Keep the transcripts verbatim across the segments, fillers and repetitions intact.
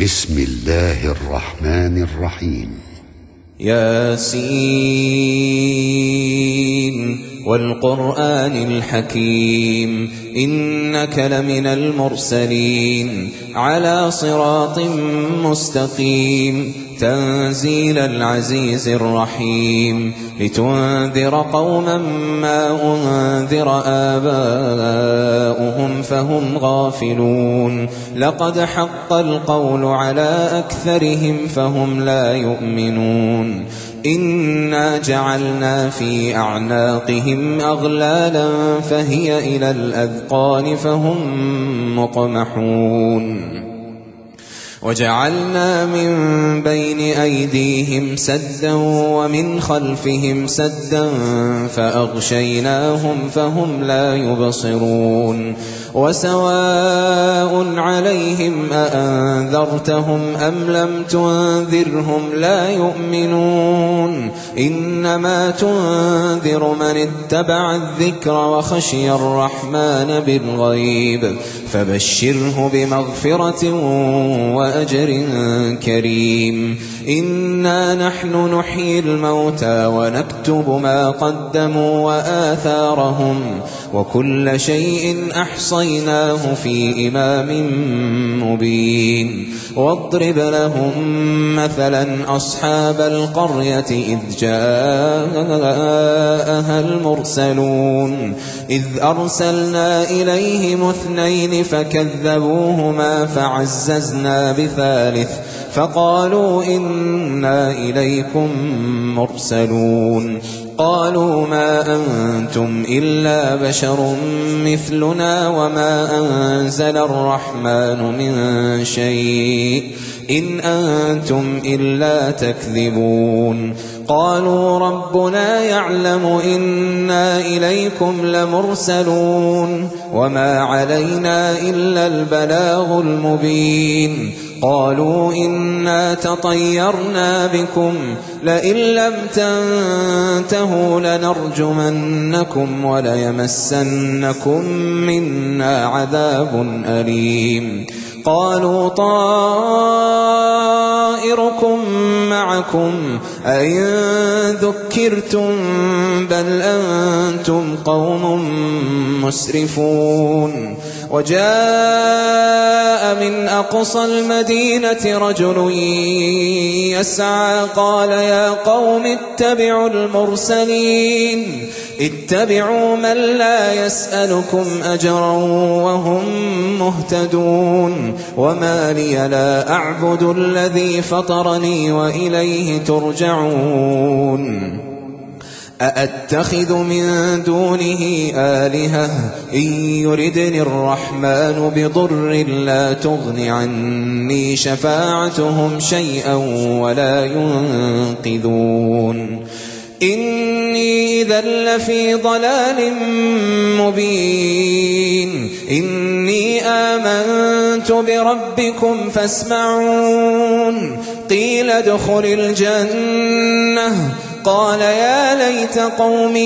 بسم الله الرحمن الرحيم. ياسين والقرآن الحكيم إنك لمن المرسلين على صراط مستقيم تنزيل العزيز الرحيم لتنذر قوما ما أنذر آباؤهم فهم غافلون لقد حق القول على أكثرهم فهم لا يؤمنون إنا جعلنا في أعناقهم أغلالا فهي إلى الأذقان فهم مقمحون وجعلنا من بين أيديهم سدا ومن خلفهم سدا فأغشيناهم فهم لا يبصرون وسواء عليهم أأنذرتهم أم لم تنذرهم لا يؤمنون إنما تنذر من اتبع الذكر وخشي الرحمن بالغيب فبشره بمغفرة وأجر كريم إنا نحن نحيي الموتى ونكتب ما قدموا وآثارهم وكل شيء أحصيناه في إمام مبين واضرب لهم مثلا أصحاب القرية إذ جاءها المرسلون إذ أرسلنا إليهم اثنين فكذبوهما فعززنا بثالث فقالوا إنا إليكم مرسلون قالوا ما أنتم إلا بشر مثلنا وما أنزل الرحمن من شيء إن أنتم إلا تكذبون قالوا ربنا يعلم إنا إليكم لمرسلون وما علينا إلا البلاغ المبين قالوا إنا تطيرنا بكم لئن لم تنتهوا لنرجمنكم وليمسنكم منا عذاب أليم قالوا طائركم معكم أئن ذكرتم بل أنتم قوم مسرفون وجاء من أقصى المدينة رجل يسعى قال يا قوم اتبعوا المرسلين اتبعوا من لا يسألكم أجرا وهم مهتدون وما لي لا أعبد الذي فطرني وإليه ترجعون أأتخذ من دونه آلهة إن يردني الرحمن بضر لا تغن عني شفاعتهم شيئا ولا ينقذون إني إذا لفي ضلال مبين إني آمنت بربكم فاسمعون قيل ادخل الجنة قال يا ليت قومي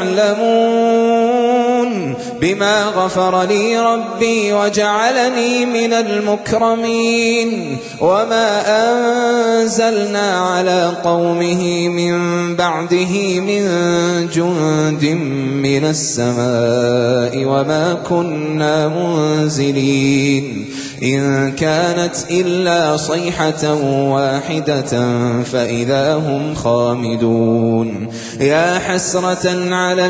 يعلمون بما غفر لي ربي وجعلني من المكرمين وما أنزلنا على قومه من بعده من جند من السماء وما كنا منزلين إن كانت إلا صيحة واحدة فإذا هم خامدون يا حسرة على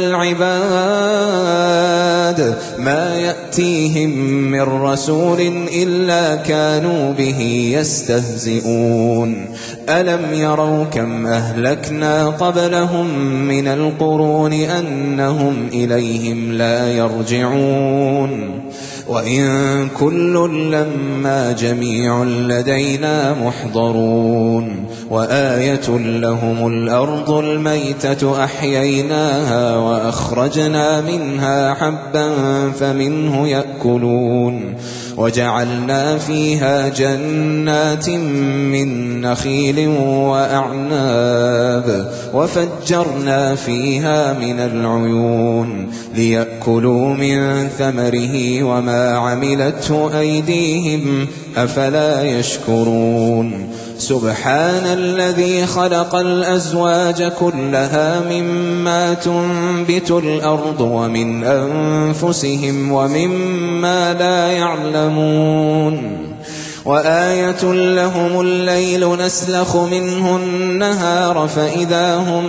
العباد ما يأتيهم من رسول إلا كانوا به يستهزئون ألم يروا كم أهلكنا قبلهم من القرون أنهم إليهم لا يرجعون وإن كل لما جميع لدينا محضرون وآية لهم الأرض الميتة أحييناها وأخرجنا منها حبا فمنه يأكلون وجعلنا فيها جنات من نخيل وأعناب وفجرنا فيها من العيون ليأكلوا من ثمره وما عملته أيديهم أفلا يشكرون سبحان الذي خلق الأزواج كلها مما تنبت الأرض ومن أنفسهم ومما لا يعلمون وآية لهم الليل نسلخ منه النهار فإذا هم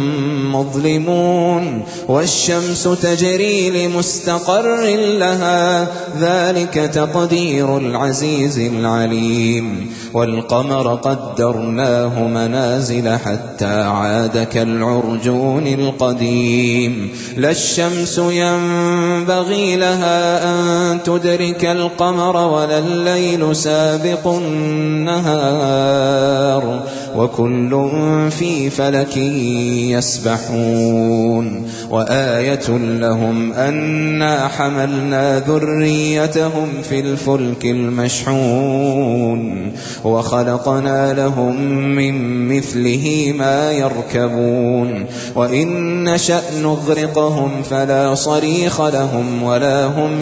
مظلمون والشمس تجري لمستقر لها ذلك تقدير العزيز العليم والقمر قدرناه منازل حتى عاد كالعرجون القديم لا الشمس ينبغي لها أن تدرك القمر ولا الليل سابق النهار وكل في فلك يسبحون وآية لهم أنا حملنا ذريتهم في الفلك المشحون وخلقنا لهم من مثله ما يركبون وإن نشأ نغرقهم فلا صريخ لهم ولا هم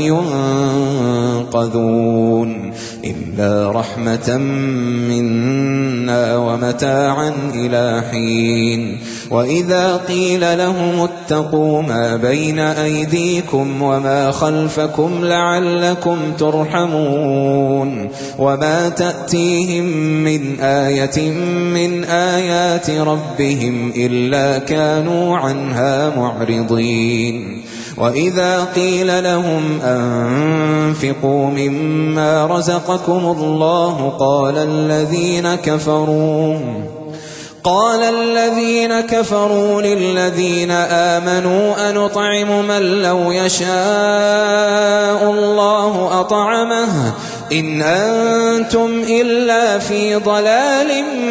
ينقذون إلا رحمة منا ومتاعا إلى حين وإذا قيل لهم اتقوا ما بين أيديكم وما خلفكم لعلكم ترحمون وما تأتيهم من آية من آيات ربهم إلا كانوا عنها معرضين وإذا قيل لهم أنفقوا مما رزقكم الله قال الذين كفروا قال الذين كفروا للذين آمنوا أنطعم من لو يشاء الله أطعمه إن أنتم إلا في ضلال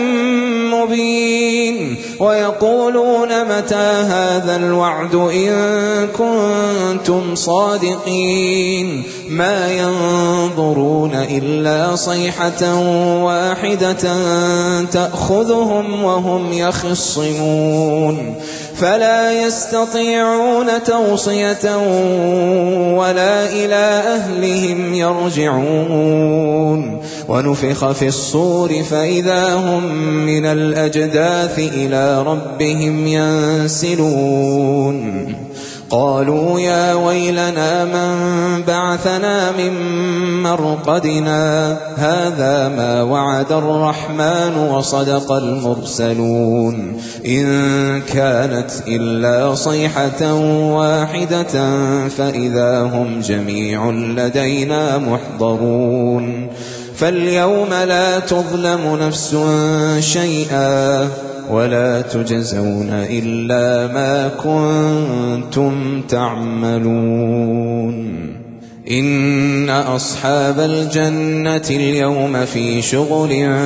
مبين ويقولون متى هذا الوعد إن كنتم صادقين ما ينظرون إلا صيحة واحدة تأخذهم وهم يخصمون فلا يستطيعون توصية ولا إلى أهلهم يرجعون ونفخ في الصور فإذا هم من الأجداث إلى ربهم ينسلون قالوا يا ويلنا من بعثنا من مرقدنا هذا ما وعد الرحمن وصدق المرسلون إن كانت إلا صيحة واحدة فإذا هم جميع لدينا محضرون فاليوم لا تظلم نفس شيئا ولا تجزون إلا ما كنتم تعملون إن أصحاب الجنة اليوم في شغل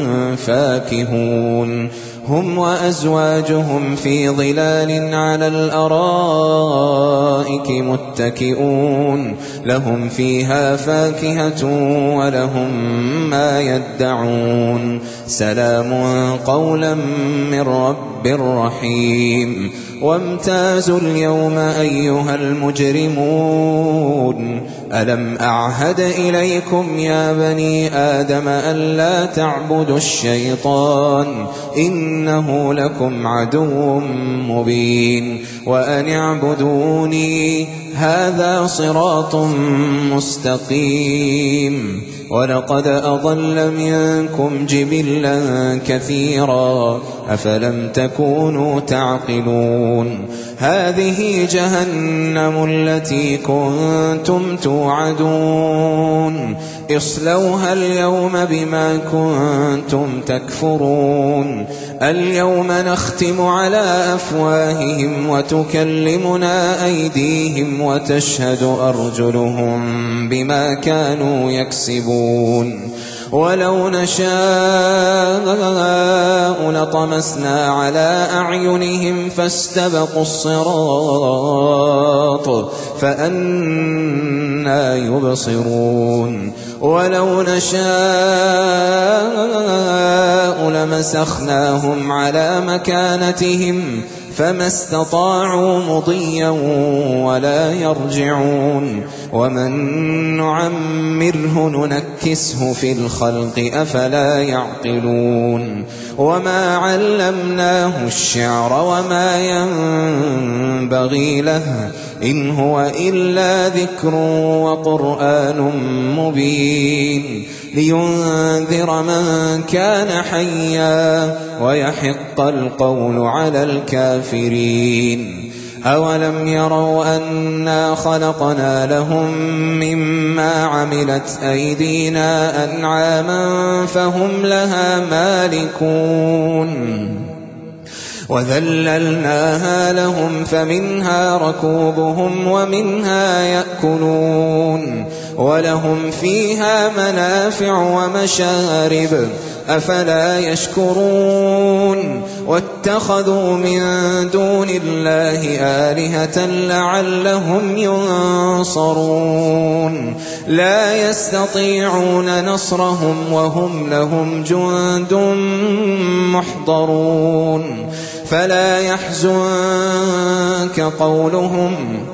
فاكهون هم وأزواجهم في ظلال على الأرائك متكئون لهم فيها فاكهة ولهم ما يدعون سلام قولا من رب رحيم وامتازوا اليوم أيها المجرمون ألم أعهد إليكم يا بني آدم ألا تعبدوا الشيطان إنه لكم عدو مبين وأن اعبدوني هذا صراط مستقيم ولقد أضل منكم جبلا كثيرا أفلم تكونوا تعقلون هذه جهنم التي كنتم توعدون اصلوها اليوم بما كنتم تكفرون اليوم نختم على أفواههم وتكلمنا أيديهم وتشهد أرجلهم بما كانوا يكسبون ولو نشاء لطمسنا على أعينهم فاستبقوا الصراط فأنى يبصرون ولو نشاء لمسخناهم على مكانتهم فما استطاعوا مضيا ولا يرجعون ومن نعمره ننكسه في الخلق أفلا يعقلون وما علمناه الشعر وما ينبغي له إن هو إلا ذكر وقرآن مبين لينذر من كان حيا ويحق القول على الكافرين أولم يروا أنا خلقنا لهم مما عملت أيدينا أنعاما فهم لها مالكون وذللناها لهم فمنها ركوبهم ومنها يأكلون ولهم فيها منافع ومشارب أفلا يشكرون واتخذوا من دون الله آلهة لعلهم ينصرون لا يستطيعون نصرهم وهم لهم جند محضرون فلا يحزنك قولهم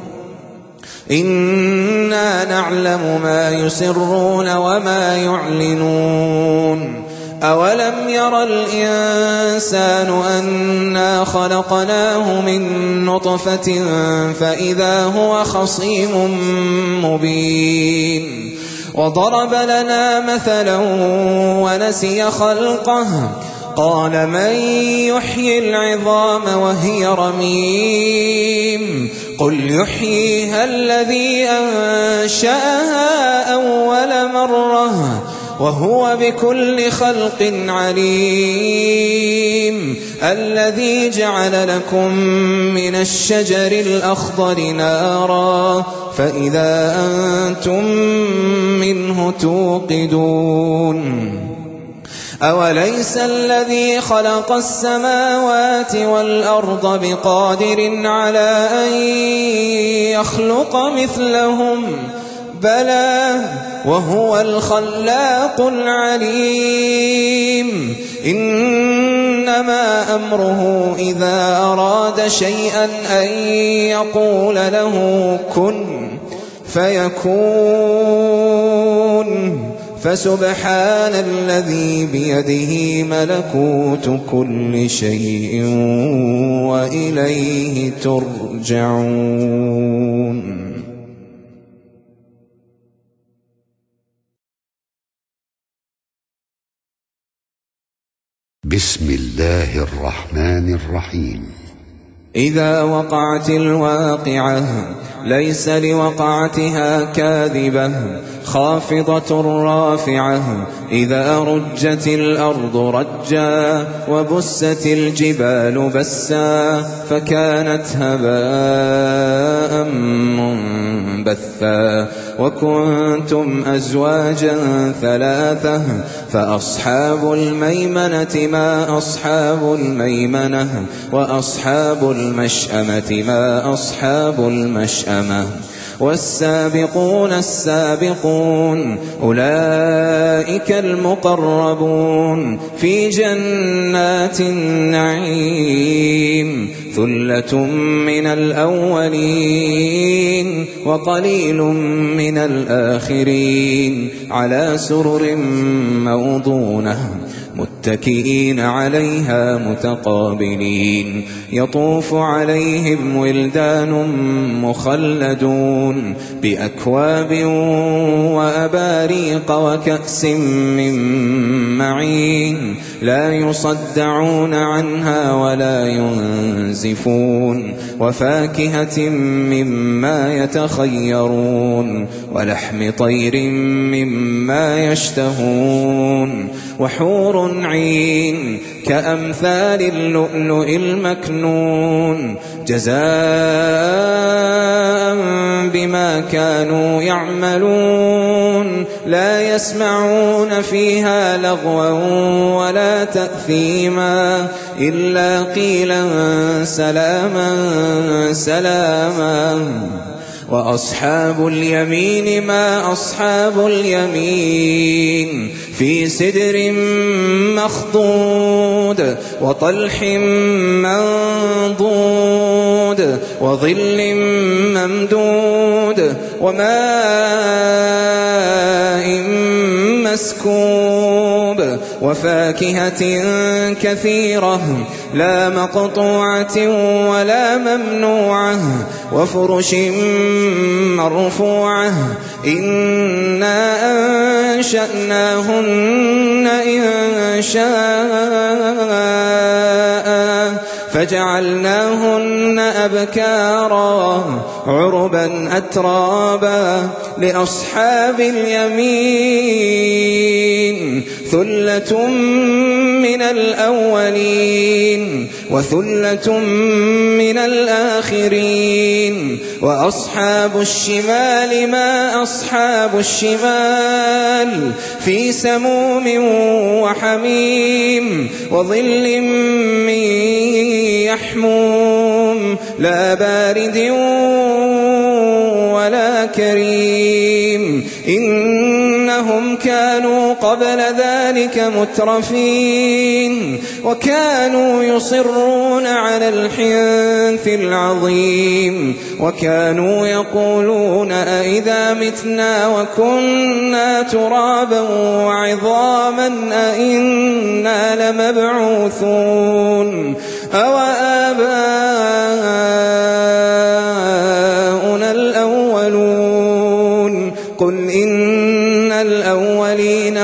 إنا نعلم ما يسرون وما يعلنون أولم ير الإنسان أنا خلقناه من نطفة فإذا هو خصيم مبين وضرب لنا مثلا ونسي خلقه قال من يحيي العظام وهي رميم قل يحييها الذي أنشأها أول مرة وهو بكل خلق عليم الذي جعل لكم من الشجر الأخضر نارا فإذا أنتم منه توقدون أوليس الذي خلق السماوات والأرض بقادر على أن يخلق مثلهم بلى وهو الخلاق العليم إنما أمره إذا أراد شيئا أن يقول له كن فيكون فسبحان الذي بيده ملكوت كل شيء وإليه ترجعون. بسم الله الرحمن الرحيم. إذا وقعت الواقعة ليس لوقعتها كاذبة خافضة رافعة إذا رجت الأرض رجا وبست الجبال بسا فكانت هباء منبثا وكنتم أزواجا ثلاثة فأصحاب الميمنة ما أصحاب الميمنة وأصحاب المشأمة ما أصحاب المشأمة والسابقون السابقون أولئك المقربون في جنات النعيم ثلة من الأولين وقليل من الآخرين على سرر موضونة متكئين عليها متقابلين يطوف عليهم ولدان مخلدون بأكواب وأباريق وكأس من معين لا يصدعون عنها ولا ينزفون وفاكهة مما يتخيرون ولحم طير مما يشتهون وحور عين كأمثال اللؤلؤ المكنون جزاء بما كانوا يعملون لا يسمعون فيها لغوا ولا تأثيما إلا قيلا سلاما سلاما وأصحاب اليمين ما أصحاب اليمين في سدر مخضود وطلح منضود وظل ممدود وماء مسكوب وفاكهة كثيرة لا مقطوعة ولا ممنوعة وفرش مرفوعة إنا أنشأناهن إن شاء فجعلناهن أبكارا عربا أترابا لأصحاب اليمين ثلة من الأولين وثلة من الآخرين وأصحاب الشمال ما أصحاب الشمال في سموم وحميم وظل من يحموم لا بارد ولا كريم إنهم كانوا قبل ذلك مترفين وكانوا يصرون على الحنث العظيم وكانوا يقولون أئذا متنا وكنا ترابا وعظاما أئنا لمبعوثون أو آباؤنا الأولون قل إن الأولين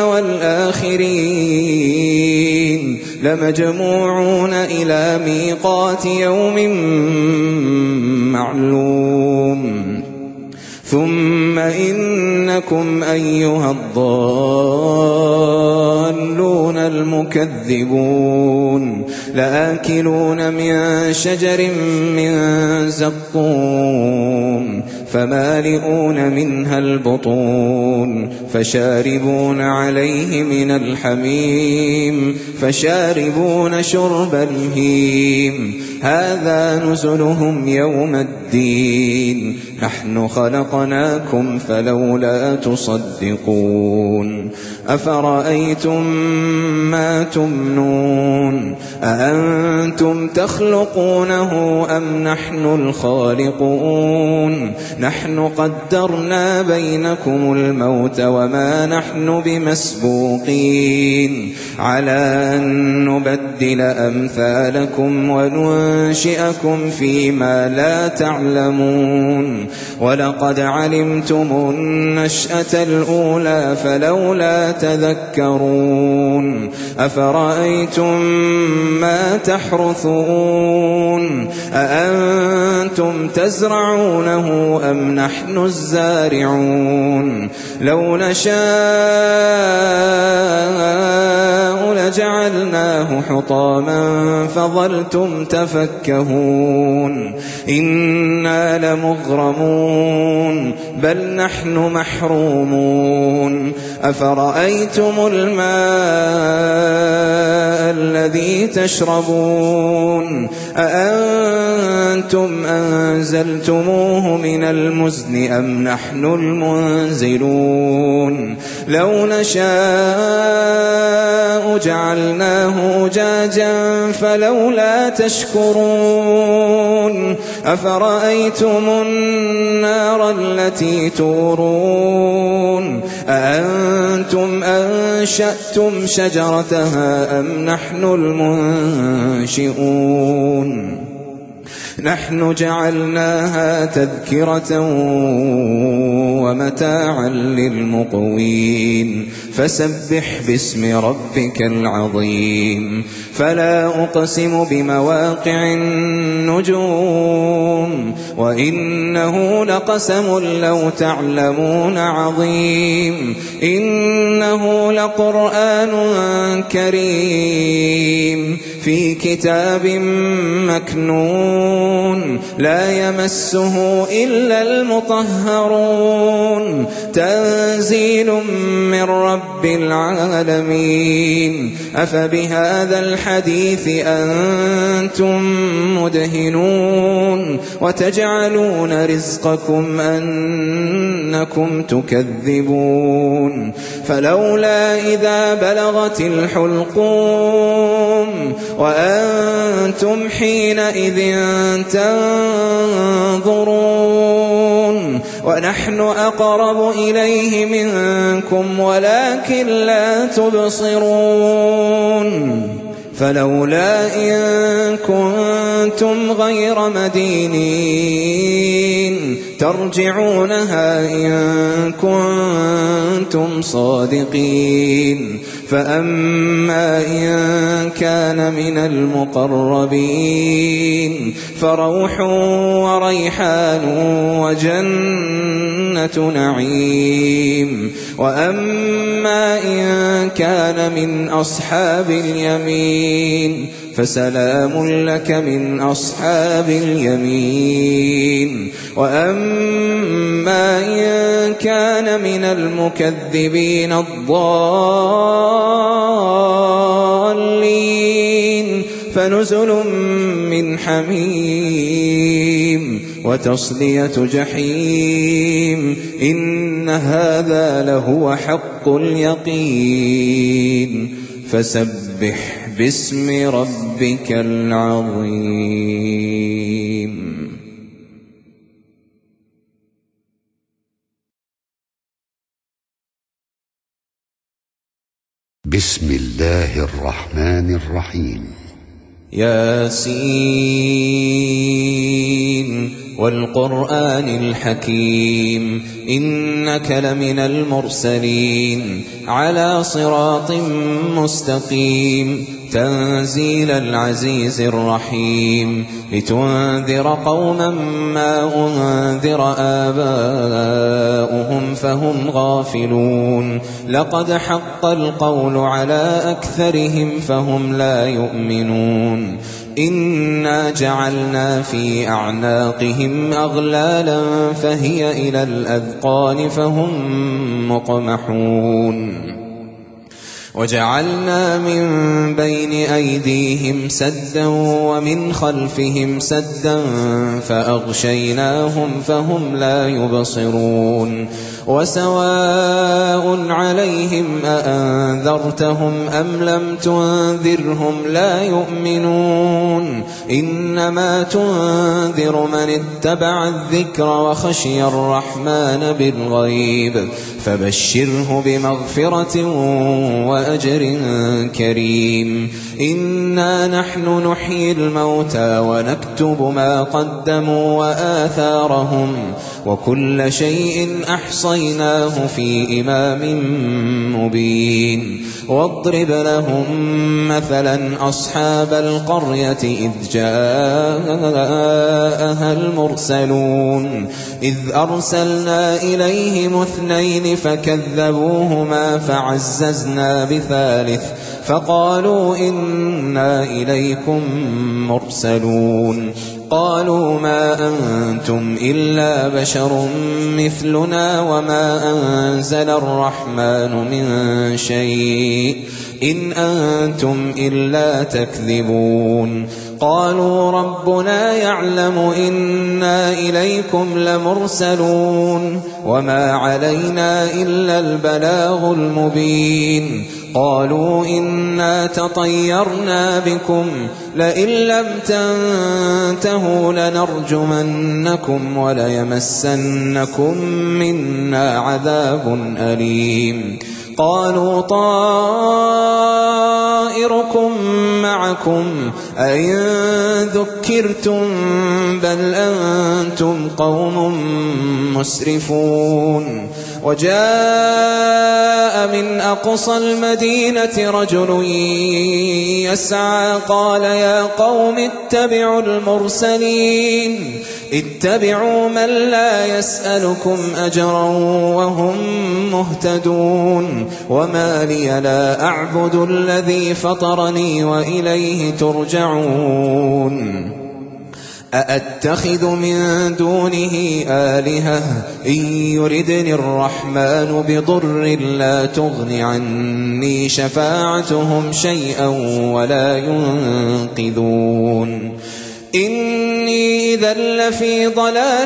والآخرين لمجموعون إلى ميقات يوم معلوم ثم إنكم أيها الضالون المكذبون لآكلون من شجر من زقوم فمالئون منها البطون فشاربون عليه من الحميم فشاربون شرب الهيم هذا نزلهم يوم الدين نحن خلقناكم فلولا تصدقون أفرأيتم ما تمنون أأنتم تخلقونه أم نحن الخالقون نحن قدرنا بينكم الموت وما نحن بمسبوقين على أن نبدل أمثالكم وننشئكم فيما لا تعلمون ولقد علمتم النشأة الأولى فلولا تذكرون أفرأيتم ما تحرثون أأنتم تزرعونه أم نحن الزارعون لو نشاء لجعلناه حطاما فظلتم تفكهون إنا لمغرمون بل نحن محرومون أفرأيتم الماء الذي تشربون أأنتم أنزلتموه من المزن أم نحن المنزلون لو نشاء جعلناه أجاجا فلولا تشكرون أفرأيتم النار التي تورون أأنتم أنشأتم شجرتها أم نحن المنشئون نحن جعلناها تذكرة ومتاعا للمقوين فسبح باسم ربك العظيم فلا أقسم بمواقع النجوم وإنه لقسم لو تعلمون عظيم إنه لقرآن كريم في كتاب مكنون لا يمسه إلا المطهرون تنزيل من رب العالمين. أفبهذا الحديث أنتم مدهنون وتجعلون رزقكم أنكم تكذبون. فلولا إذا بلغت الحلقوم وأنتم حينئذ تنظرون ونحن أقرب إليه منكم ولكن لا تبصرون. فلولا إن كنتم غير مدينين ترجعونها إن كنتم صادقين. فأما إن كان من المقربين فروح وريحان وجنة نعيم. وأما إن كان من أصحاب اليمين فسلام لك من أصحاب اليمين. وأما إن كان من المكذبين الضالين فنزل من حميم وتصلية جحيم. إن هذا لهو حق اليقين. فسبح باسم ربك العظيم. بسم الله الرحمن الرحيم. ياسين والقرآن الحكيم إنك لمن المرسلين على صراط مستقيم تنزيل العزيز الرحيم لتنذر قوما ما أنذر آباؤهم فهم غافلون. لقد حق القول على أكثرهم فهم لا يؤمنون. إنا جعلنا في أعناقهم أغلالا فهي إلى الأذقان فهم مقمحون. وجعلنا من بين أيديهم سدا ومن خلفهم سدا فأغشيناهم فهم لا يبصرون. وسواء عليهم أأنذرتهم أم لم تنذرهم لا يؤمنون. إنما تنذر من اتبع الذكر وخشي الرحمن بالغيب فبشره بمغفرة وأجر كريم. إنا نحن نحيي الموتى ونكتب ما قدموا وآثارهم وكل شيء أحصيناه في إمام مبين. واضرب لهم مثلا أصحاب القرية إذ جاءها المرسلون إذ أرسلنا إليهم اثنين فكذبوهما فعززنا بثالث فقالوا إنا إليكم مرسلون. قالوا ما أنتم إلا بشر مثلنا وما أنزل الرحمن من شيء إن أنتم إلا تكذبون. قالوا ربنا يعلم إنا إليكم لمرسلون وما علينا إلا البلاغ المبين. قالوا إنا تطيرنا بكم لئن لم تنتهوا لنرجمنكم وليمسنكم منا عذاب أليم. قالوا طائركم معكم أئن ذكرتم بل أنتم قوم مسرفون. وجاء من أقصى المدينة رجل يسعى قال يا قوم اتبعوا المرسلين اتبعوا من لا يسألكم أجرا وهم مهتدون. وما لي لا أعبد الذي فطرني وإليه ترجعون. أأتخذ من دونه آلهة إن يردني الرحمن بضر لا تغن عني شفاعتهم شيئا ولا ينقذون إني إذا لفي ضلال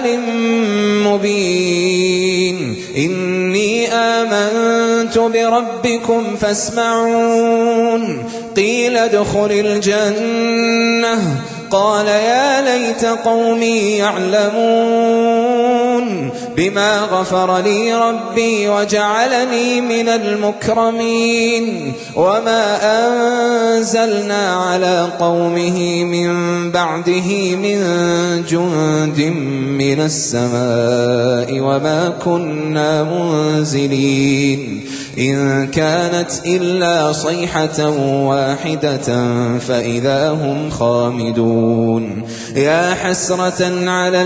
مبين إني آمنت بربكم فاسمعون قيل ادخل الجنة قال يا ليت قومي يعلمون بما غفر لي ربي وجعلني من المكرمين وما أنزلنا على قومه من بعده من جند من السماء وما كنا منزلين إن كانت إلا صيحة واحدة فإذا هم خامدون يا حسرة على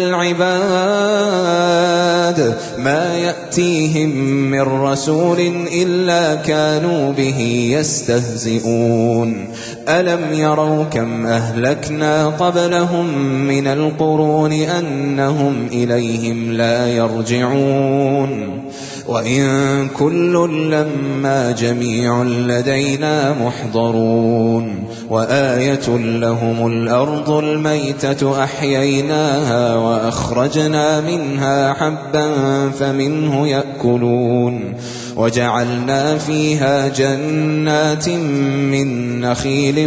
العباد ما يأتيهم من رسول إلا كانوا به يستهزئون ألم يروا كم أهلكنا قبلهم من القرون أنهم إليهم لا يرجعون وإن كل لما جميع لدينا محضرون وآية لهم الأرض الميتة أحييناها وأخرجنا منها حبا فمنه يأكلون وجعلنا فيها جنات من نخيل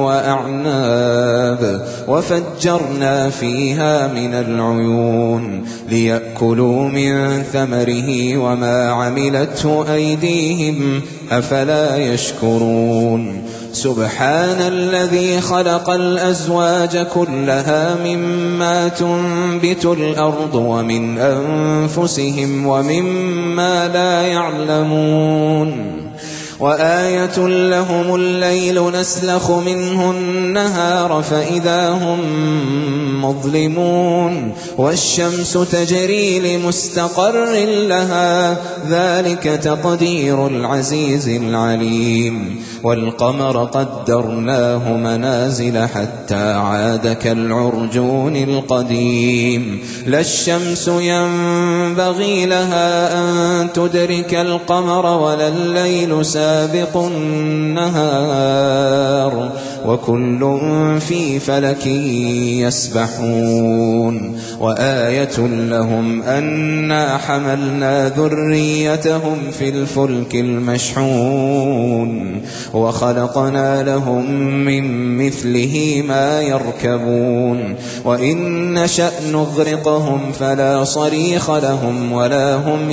وأعناب وفجرنا فيها من العيون ليأكلوا من ثمره وما عملته أيديهم أفلا يشكرون سبحان الذي خلق الأزواج كلها مما تنبت الأرض ومن أنفسهم ومما لا يعلمون وآية لهم الليل نسلخ منه النهار فإذا هم مظلمون والشمس تجري لمستقر لها ذلك تقدير العزيز العليم والقمر قدرناه منازل حتى عاد كالعرجون القديم لا الشمس ينبغي لها أن تدرك القمر ولا الليل سابق النهار وكل في فلك يسبحون وآية لهم أنا حملنا ذريتهم في الفلك المشحون وخلقنا لهم من مثله ما يركبون وإن نشأ نغرقهم فلا صريخ لهم ولا هم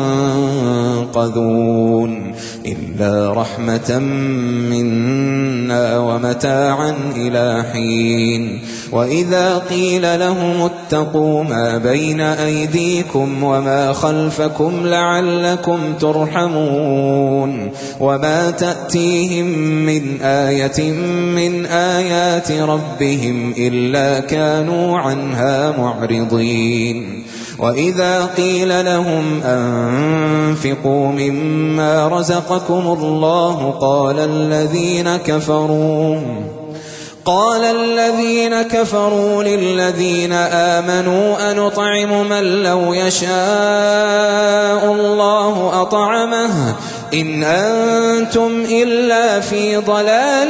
ينقذون إلا رحمة منا ومتاعا إلى حين وإذا قيل لهم اتقوا ما بين أيديكم وما خلفكم لعلكم ترحمون وما تأتيهم من آية من آيات ربهم إلا كانوا عنها معرضين وإذا قيل لهم أنفقوا مما رزقكم الله قال الذين كفروا قال الذين كفروا للذين آمنوا أنطعم من لو يشاء الله أطعمه إن أنتم إلا في ضلال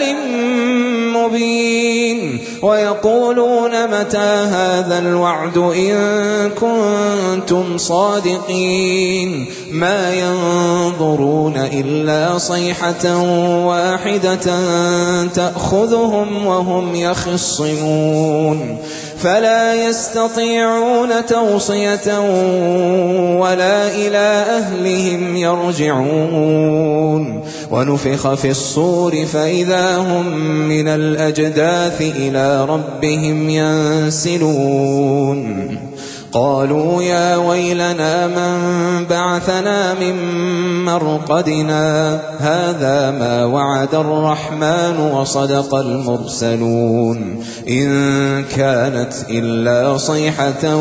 مبين ويقولون متى هذا الوعد إن كنتم صادقين ما ينظرون إلا صيحة واحدة تأخذهم وهم يخصمون فلا يستطيعون توصية ولا إلى أهلهم يرجعون ونفخ في الصور فإذا هم من الأجداث إلى ربهم ينسلون قالوا يا ويلنا من بعثنا من مرقدنا هذا ما وعد الرحمن وصدق المرسلون إن كانت إلا صيحة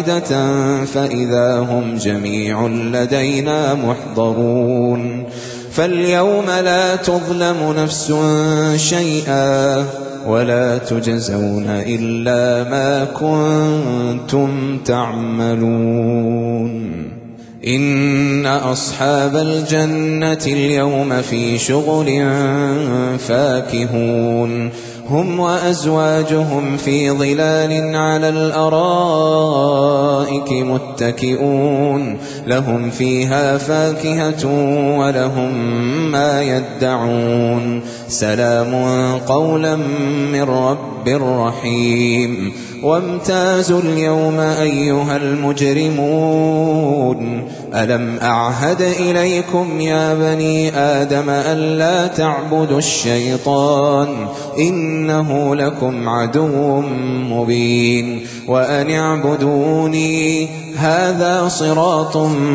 واحدة فإذا هم جميع لدينا محضرون فاليوم لا تظلم نفس شيئا ولا تجزون إلا ما كنتم تعملون. إن أصحاب الجنة اليوم في شغل فاكهون هم وأزواجهم في ظلال على الأرائك متكئون لهم فيها فاكهة ولهم ما يدعون سلام قولا من رب رحيم. وامتازوا اليوم أيها المجرمون ألم أعهد إليكم يا بني آدم ألا تعبدوا الشيطان إنه لكم عدو مبين وأن اعبدوني هذا صراط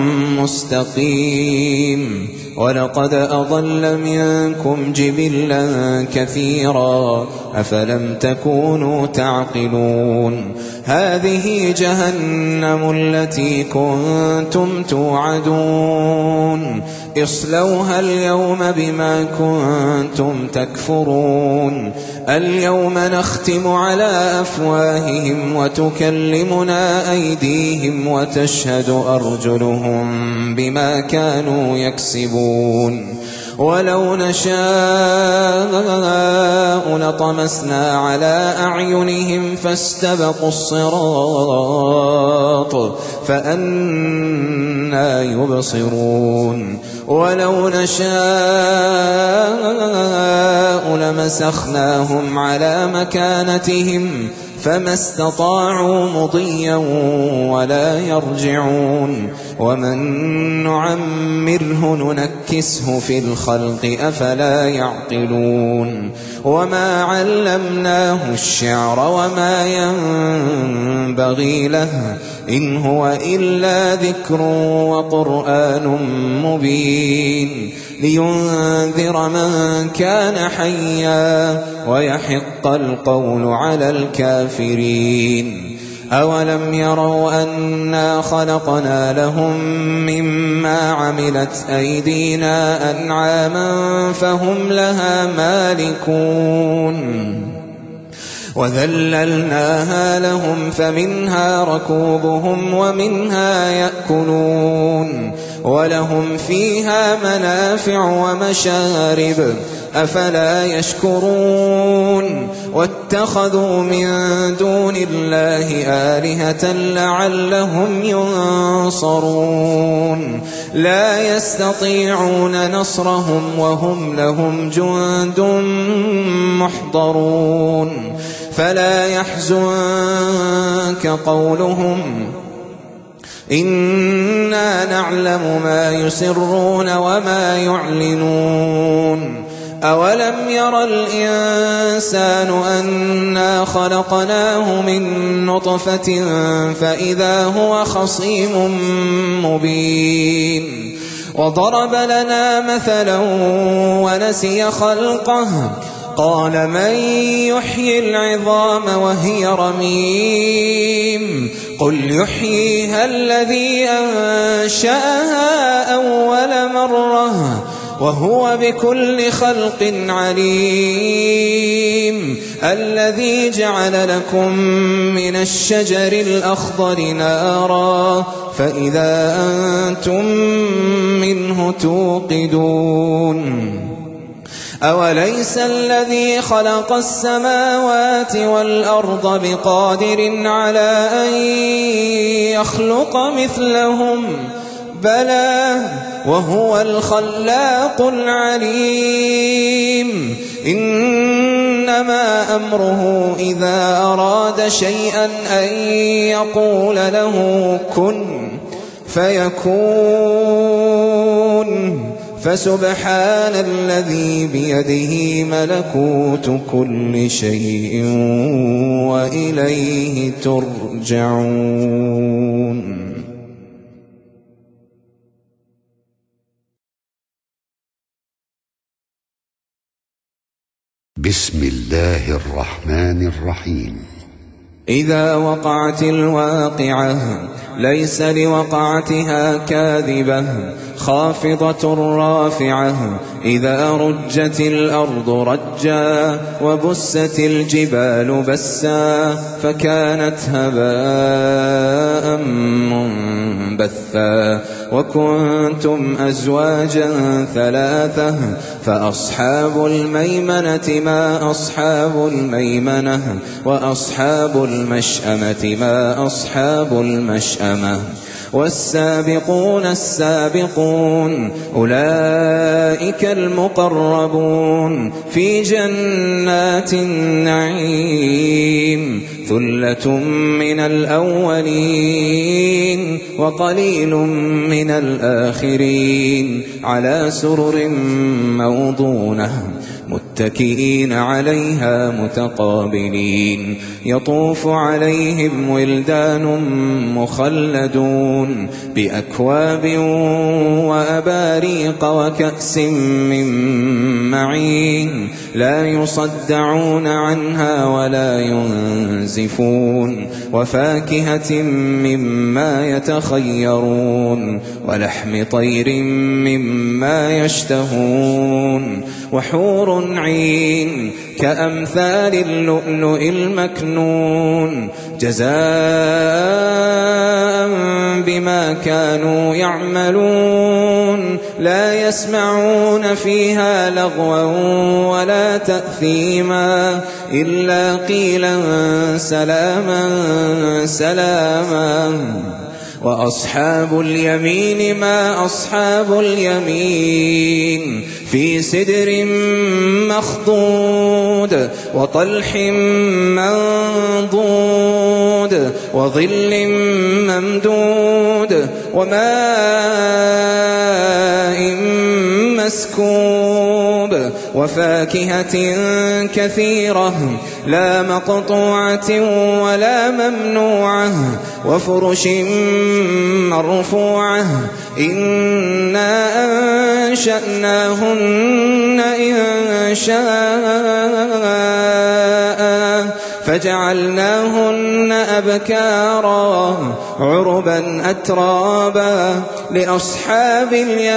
مستقيم. ولقد أضل منكم جبلا كثيرا أفلم تكونوا تعقلون. هذه جهنم التي كنتم توعدون اصلوها اليوم بما كنتم تكفرون. اليوم نختم على أفواههم وتكلمنا أيديهم وتشهد أرجلهم بما كانوا يكسبون. ولو نشاء لطمسنا على أعينهم فاستبقوا الصراط فأنى يبصرون. ولو نشاء لمسخناهم على مكانتهم فما استطاعوا مضيا ولا يرجعون. ومن نعمره ننكسه في الخلق أفلا يعقلون. وما علمناه الشعر وما ينبغي له إن هو إلا ذكر وقرآن مبين لينذر من كان حيا ويحق القول على الكافرين. أولم يروا أنا خلقنا لهم مما عملت أيدينا أنعاما فهم لها مالكون وذللناها لهم فمنها ركوبهم ومنها يأكلون ولهم فيها منافع ومشارب أفلا يشكرون. واتخذوا من دون الله آلهة لعلهم ينصرون لا يستطيعون نصرهم وهم لهم جند محضرون. فلا يحزنك قولهم إنا نعلم ما يسرون وما يعلنون. أولم ير الإنسان أنا خلقناه من نطفة فإذا هو خصيم مبين. وضرب لنا مثلا ونسي خلقه قال من يحيي العظام وهي رميم قل يحييها الذي أنشأها أول مرة وهو بكل خلق عليم. الذي جعل لكم من الشجر الأخضر نارا فإذا أنتم منه توقدون. أوليس الذي خلق السماوات والأرض بقادر على أن يخلق مثلهم بلى وهو الخلاق العليم. إنما أمره إذا أراد شيئا أن يقول له كن فيكون. فسبحان الذي بيده ملكوت كل شيء وإليه ترجعون. بسم الله الرحمن الرحيم. إذا وقعت الواقعة ليس لوقعتها كاذبة خافضة رافعة إذا رجت الأرض رجا وبست الجبال بسا فكانت هباء منبثا وكنتم أزواجا ثلاثة فأصحاب الميمنة ما أصحاب الميمنة وأصحاب المشأمة ما أصحاب المشأمة والسابقون السابقون أولئك المقربون في جنات النعيم ثلة من الأولين وقليل من الآخرين على سرر موضونة متكئين عليها متقابلين يطوف عليهم ولدان مخلدون بأكواب وأباريق وكأس من معين لا يصدعون عنها ولا ينزفون وفاكهة مما يتخيرون ولحم طير مما يشتهون وحور عين كأمثال اللؤلؤ المكنون جزاء بما كانوا يعملون لا يسمعون فيها لغوا ولا تأثيما إلا قيلا سلاما سلاما وأصحاب اليمين ما أصحاب اليمين في سدر مخضود وطلح منضود وظل ممدود وماء مسكوب وفاكهة كثيرة لا مقطوعة ولا ممنوعة وفرش مرفوعة إنا أنشأناهن إن شاء فجعلناهن أبكارا عربا أترابا لأصحاب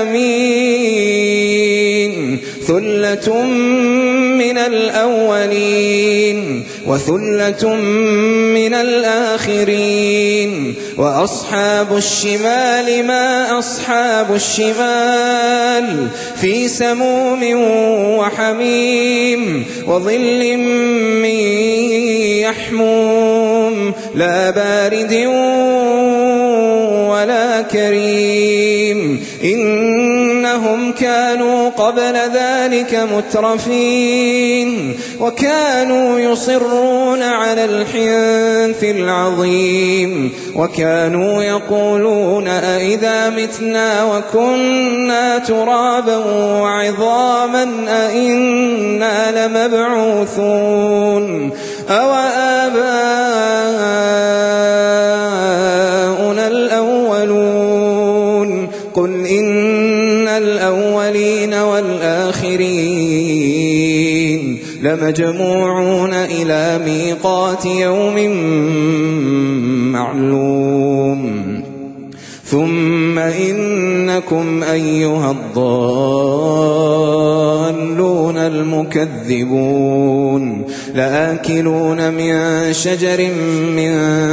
اليمين ثلة من الأولين وثلة من الآخرين وأصحاب الشمال ما أصحاب الشمال في سموم وحميم وظل من يحموم لا بارد ولا كريم إنهم كانوا قبل ذلك مترفين وكانوا يصرون على الحنث العظيم وكانوا يقولون أئذا متنا وكنا ترابا وعظاما أئنا لمبعوثون أو آباؤنا الأولون قل إن الأولين والآخرين لمجموعون إلى ميقات يوم معلوم ثم إنكم أيها الضالون المكذبون لآكلون من شجر من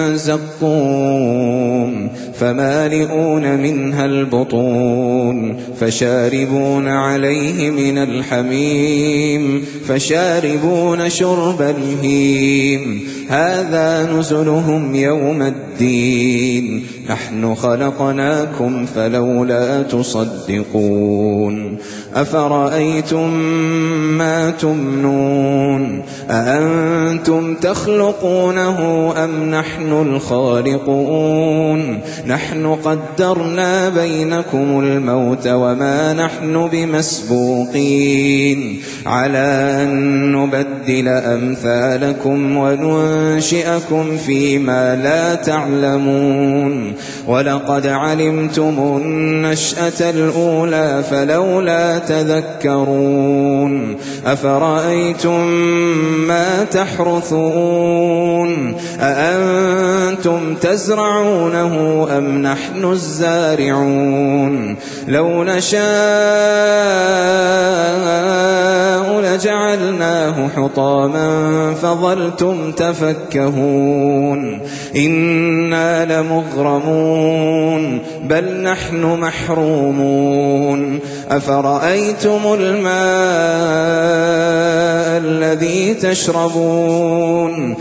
زقوم فمالئون منها البطون فشاربون عليه من الحميم فشاربون شرب الهيم هذا نزلهم يوم الدين نحن خلقناكم فلولا تصدقون أفرأيتم ما تمنون أأنتم تخلقونه أم نحن الخالقون نحن قدرنا بينكم الموت وما نحن بمسبوقين على أن نبدل أمثالكم وننشئكم فيما لا تعلمون ولقد علمتم النشأة الأولى فلولا تذكرون أفرأيتم ما تحرثون أأنتم تزرعونه أم نحن الزارعون لو نشاء لجعلناه حطاما فظلتم تفكهون إنا لمغرمون بل نحن محرومون أفرأيتم الماء الذي تشربون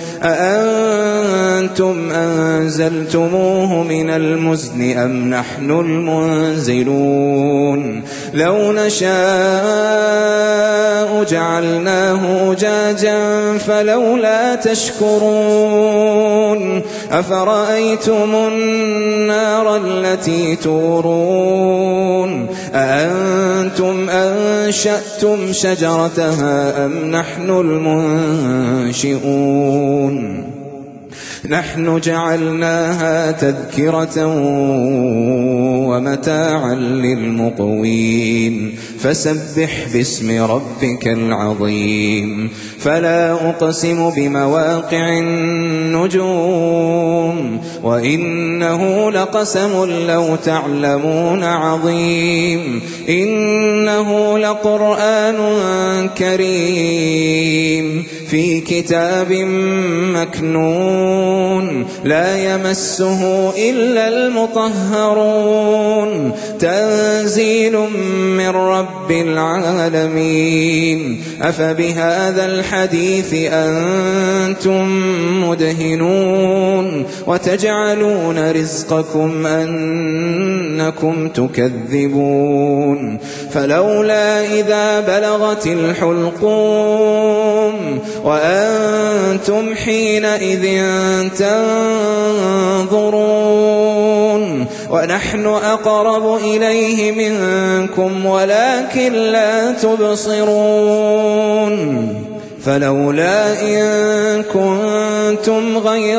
أأنتم أنزلتموه من المزن أم نحن المنزلون لو نشاء جعلناه أجاجا فلولا تشكرون أفرأيتم النار التي تورون أأنتم أنشأتم شجرتها أم نحن المنشئون نحن جعلناها تذكرة ومتاعا للمقوين فسبح باسم ربك العظيم فلا أقسم بمواقع النجوم وإنه لقسم لو تعلمون عظيم إنه لقرآن كريم في كتاب مكنون لا يمسه إلا المطهرون تنزيل من رب العالمين أفبهذا الحديث أنتم مدهنون وتجعلون رزقكم أنكم تكذبون فلولا إذا بلغت الحلقوم وأنتم حينئذ تنظرون ونحن أقرب إليه منكم ولكن لا تبصرون فلولا إن كنتم غير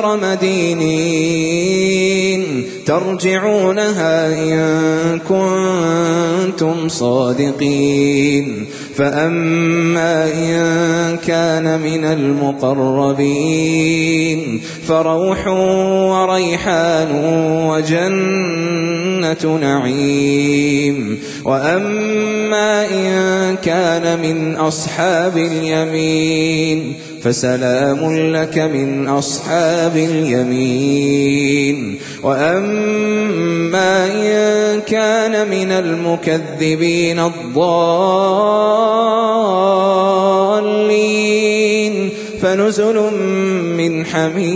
مدينين ترجعونها إن كنتم صادقين فأما إن كان من المقربين فروح وريحان وجنة نعيم وأما إن كان من أصحاب اليمين فسلام لك من أصحاب اليمين وأما إن كان من المكذبين الضالين فنزل من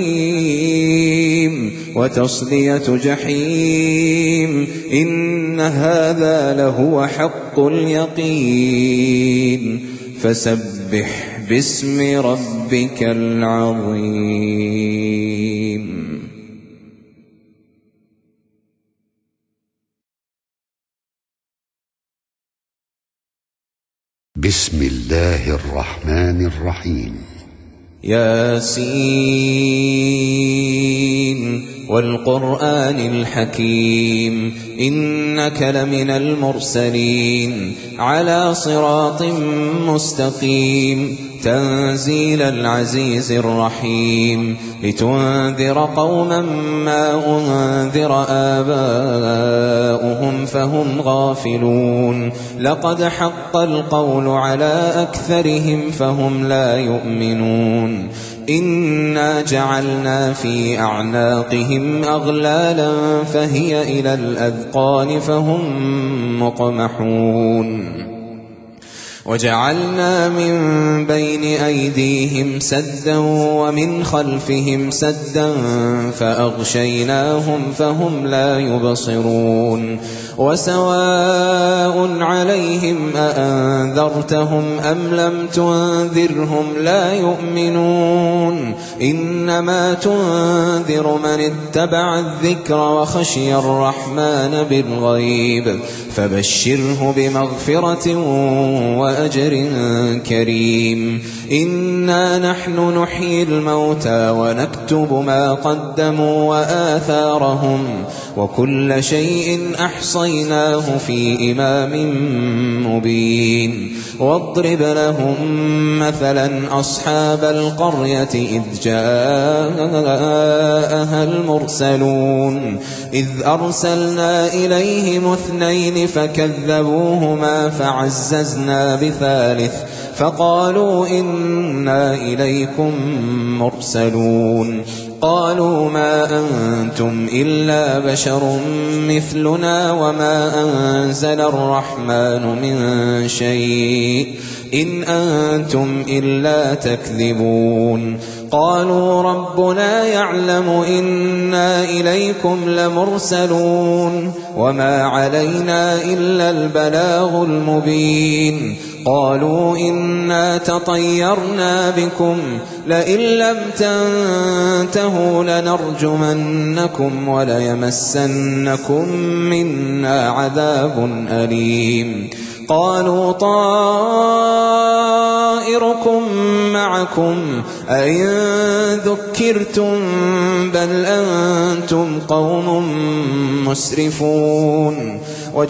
حميم وتصلية جحيم إن هذا لهو حق اليقين فسبح باسم ربك العظيم بسم الله الرحمن الرحيم ياسين والقرآن الحكيم إنك لمن المرسلين على صراط مستقيم تنزيل العزيز الرحيم لتنذر قوما ما أنذر آباؤهم فهم غافلون لقد حق القول على أكثرهم فهم لا يؤمنون إنا جعلنا في أعناقهم أغلالا فهي إلى الأذقان فهم مقمحون وجعلنا من بين أيديهم سدا ومن خلفهم سدا فأغشيناهم فهم لا يبصرون وسواء عليهم أأنذرتهم أم لم تنذرهم لا يؤمنون إنما تنذر من اتبع الذكر وخشي الرحمن بالغيب فبشره بمغفرة وأجر كريم إنا نحن نحيي الموتى ونكتب ما قدموا وآثارهم وكل شيء أحصيناه في إمام مبين واضرب لهم مثلا أصحاب القرية إذ جاءها المرسلون إذ أرسلنا إليهم اثنين فكذبوهما فعززنا بثالث فقالوا إنا إليكم مرسلون قالوا ما أنتم إلا بشر مثلنا وما أنزل الرحمن من شيء إن أنتم إلا تكذبون قالوا ربنا يعلم إنا إليكم لمرسلون وما علينا إلا البلاغ المبين قالوا إنا تطيرنا بكم لئن لم تنتهوا لنرجمنكم وليمسنكم منا عذاب أليم قالوا طائركم معكم أئن ذكرتم بل أنتم قوم مسرفون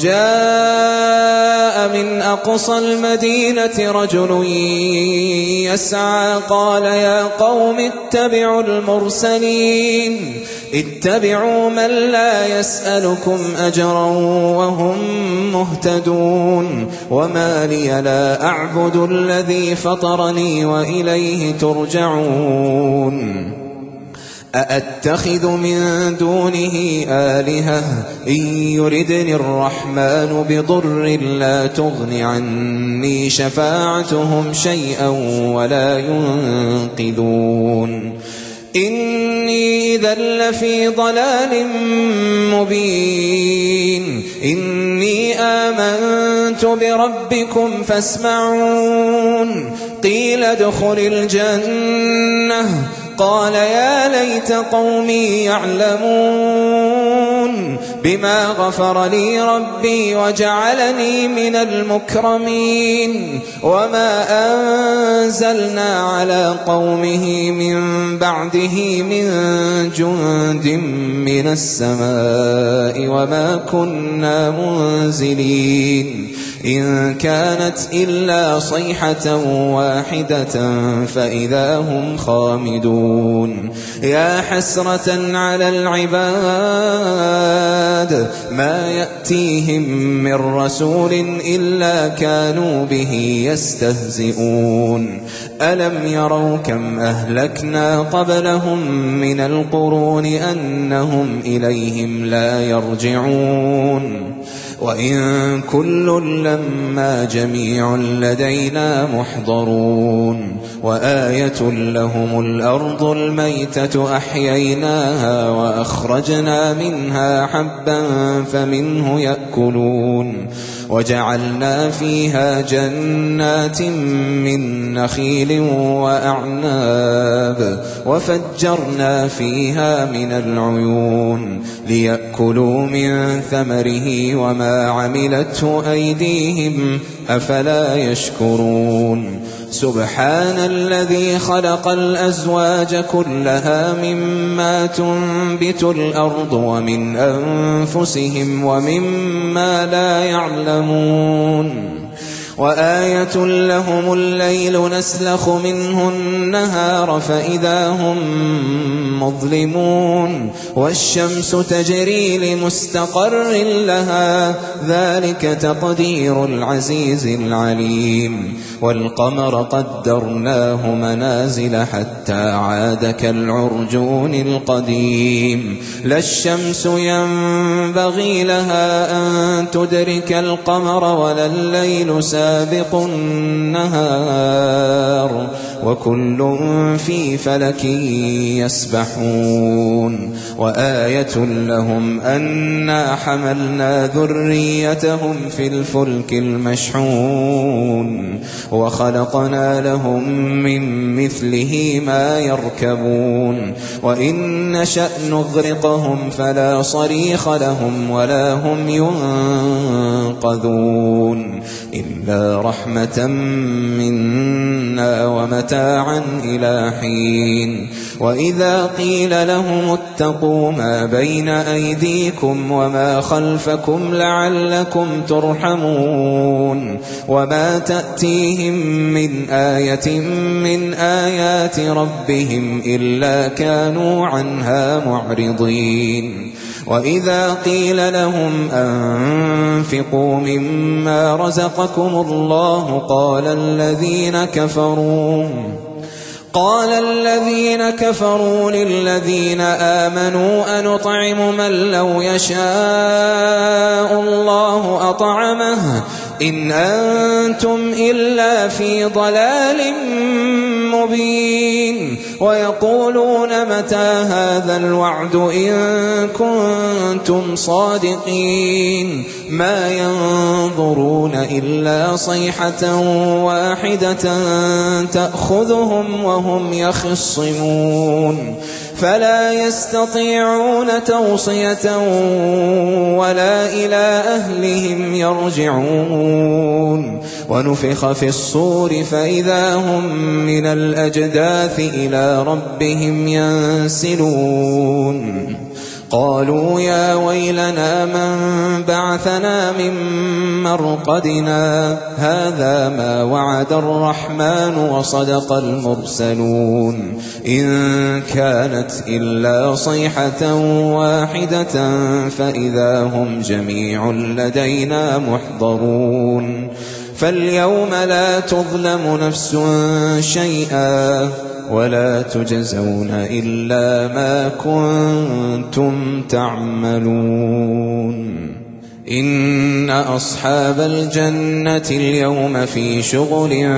وجاء من أقصى المدينة رجل يسعى قال يا قوم اتبعوا المرسلين اتبعوا من لا يسألكم أجرا وهم مهتدون وما لي لا أعبد الذي فطرني وإليه ترجعون أأتخذ من دونه آلهة إن يردني الرحمن بضر لا تغن عني شفاعتهم شيئا ولا ينقذون إني إذا لفي ضلال مبين إني آمنت بربكم فاسمعون قيل ادخل الجنة قال يا ليت قومي يعلمون بما غفر لي ربي وجعلني من المكرمين وما أنزلنا على قومه من بعده من جند من السماء وما كنا منزلين إن كانت إلا صيحة واحدة فإذا هم خامدون يا حسرة على العباد ما يأتيهم من رسول إلا كانوا به يستهزئون ألم يروا كم أهلكنا قبلهم من القرون أنهم إليهم لا يرجعون وإن كل لما جميع لدينا محضرون وآية لهم الأرض الميتة أحييناها وأخرجنا منها حبا فمنه يأكلون وجعلنا فيها جنات من نخيل وأعناب وفجرنا فيها من العيون ليأكلوا من ثمره وما عملته أيديهم أفلا يشكرون سبحان الذي خلق الأزواج كلها مما تنبت الأرض ومن أنفسهم ومما لا يعلمون وآية لهم الليل نسلخ منه النهار فإذا هم مظلمون والشمس تجري لمستقر لها ذلك تقدير العزيز العليم والقمر قدرناه منازل حتى عاد كالعرجون القديم لا الشمس ينبغي لها أن تدرك القمر ولا الليل سابق سابق النهار وكل في فلك يسبحون وآية لهم أنا حملنا ذريتهم في الفلك المشحون وخلقنا لهم من مثله ما يركبون وإن نشأ نغرقهم فلا صريخ لهم ولا هم ينقذون إلا رحمة منا ومتاعا إلى حين وإذا قيل لهم اتقوا ما بين أيديكم وما خلفكم لعلكم ترحمون وما تأتيهم من آية من آيات ربهم إلا كانوا عنها معرضين وإذا قيل لهم أنفقوا مما رزقكم الله قال الذين كفروا قال الذين كفروا للذين آمنوا أنطعم من لو يشاء الله أطعمه إن أنتم إلا في ضلال مبين ويقولون متى هذا الوعد إن كنتم صادقين ما ينظرون إلا صيحة واحدة تأخذهم وهم يخصمون فلا يستطيعون توصية ولا إلى أهلهم يرجعون ونفخ في الصور فإذا هم من الأجداث إلى ربهم ينسلون قالوا يا ويلنا من بعثنا من مرقدنا هذا ما وعد الرحمن وصدق المرسلون إن كانت إلا صيحة واحدة فإذا هم جميع لدينا محضرون فاليوم لا تظلم نفس شيئا ولا تجزون إلا ما كنتم تعملون إن أصحاب الجنة اليوم في شغل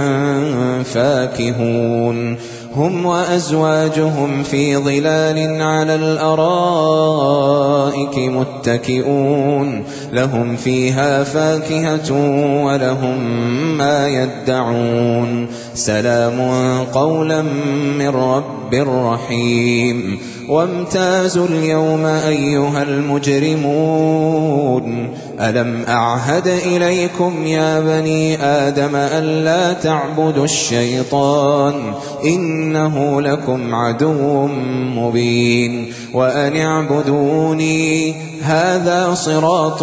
فاكهون هم وأزواجهم في ظلال على الأرائك متكئون لهم فيها فاكهة ولهم ما يدعون سلام قولا من رب رحيم وامتازوا اليوم أيها المجرمون ألم أعهد إليكم يا بني آدم ألا تعبدوا الشيطان إنه لكم عدو مبين وأن اعبدوني هذا صراط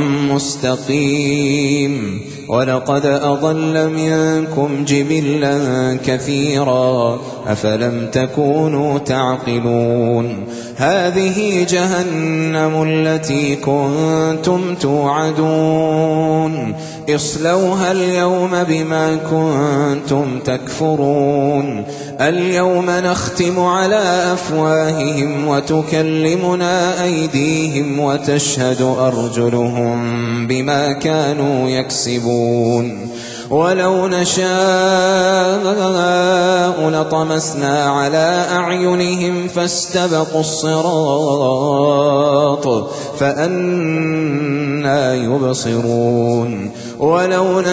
مستقيم ولقد أضل منكم جبلا كثيرا أفلم تكونوا تعقلون هذه جهنم التي كنتم توعدون اصلوها اليوم بما كنتم تكفرون اليوم نختم على أفواههم وتكلمنا أيديهم وتشهد أرجلهم بما كانوا يكسبون ولو نشاء لطمسنا على أعينهم فاستبقوا الصراط فأنى يبصرون ولو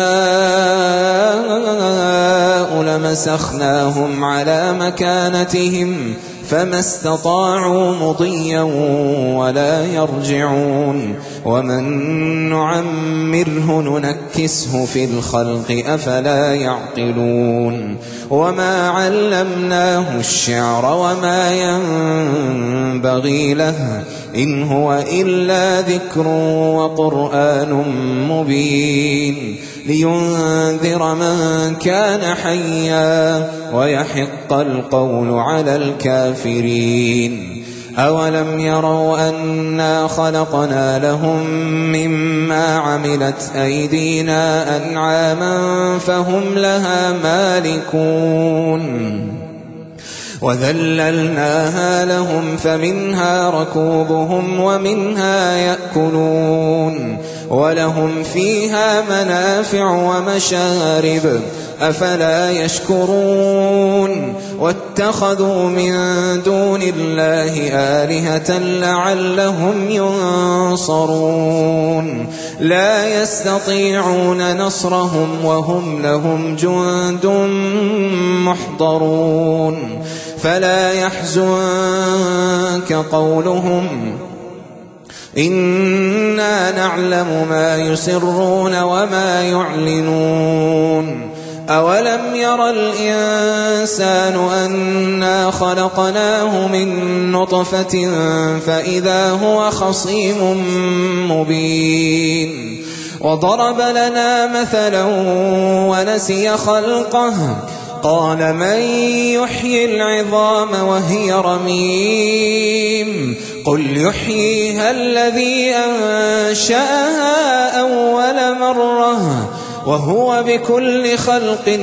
نشاء لمسخناهم على مكانتهم فما استطاعوا مضيا ولا يرجعون ومن نعمره ننكسه في الخلق أفلا يعقلون وما علمناه الشعر وما ينبغي له إن هو إلا ذكر وقرآن مبين لينذر من كان حيا ويحق القول على الكافرين أولم يروا أنا خلقنا لهم مما عملت أيدينا أنعاما فهم لها مالكون وذللناها لهم فمنها ركوبهم ومنها يأكلون ولهم فيها منافع ومشارب أفلا يشكرون واتخذوا من دون الله آلهة لعلهم ينصرون لا يستطيعون نصرهم وهم لهم جند محضرون فلا يحزنك قولهم إنا نعلم ما يسرون وما يعلنون أولم ير الإنسان أنا خلقناه من نطفة فإذا هو خصيم مبين وضرب لنا مثلا ونسي خلقه قال من يحيي العظام وهي رميم قل يحييها الذي أنشأها أول مرة وهو بكل خلق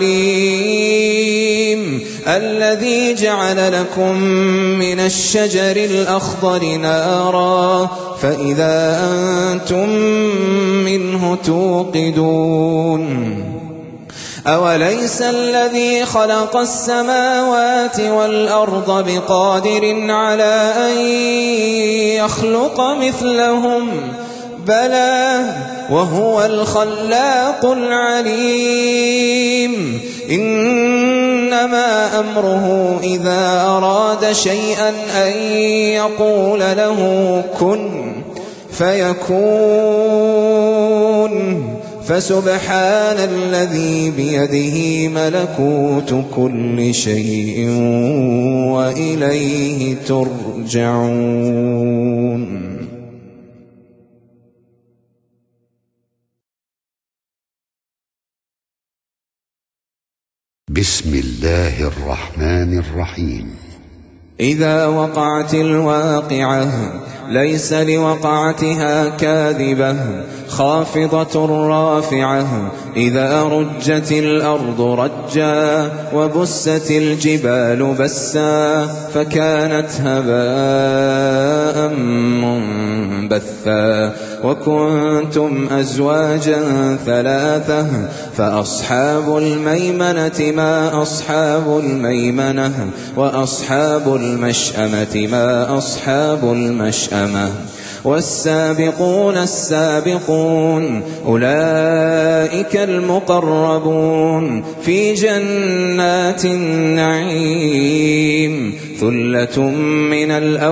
عليم الذي جعل لكم من الشجر الأخضر نارا فإذا أنتم منه توقدون أوليس الذي خلق السماوات والأرض بقادر على أن يخلق مثلهم بلى وهو الخلاق العليم إنما أمره إذا أراد شيئا أن يقول له كن فيكون فسبحان الذي بيده ملكوت كل شيء وإليه ترجعون. بسم الله الرحمن الرحيم. إذا وقعت الواقعة ليس لوقعتها كاذبة خافضة رافعة إذا رجت الأرض رجا وبست الجبال بسا فكانت هباء منبثا وكنتم أزواجا ثلاثة فأصحاب الميمنة ما أصحاب الميمنة وأصحاب المشأمة ما أصحاب المشأمة والسابقون السابقون أولئك المقربون في جنات النعيم ثلة من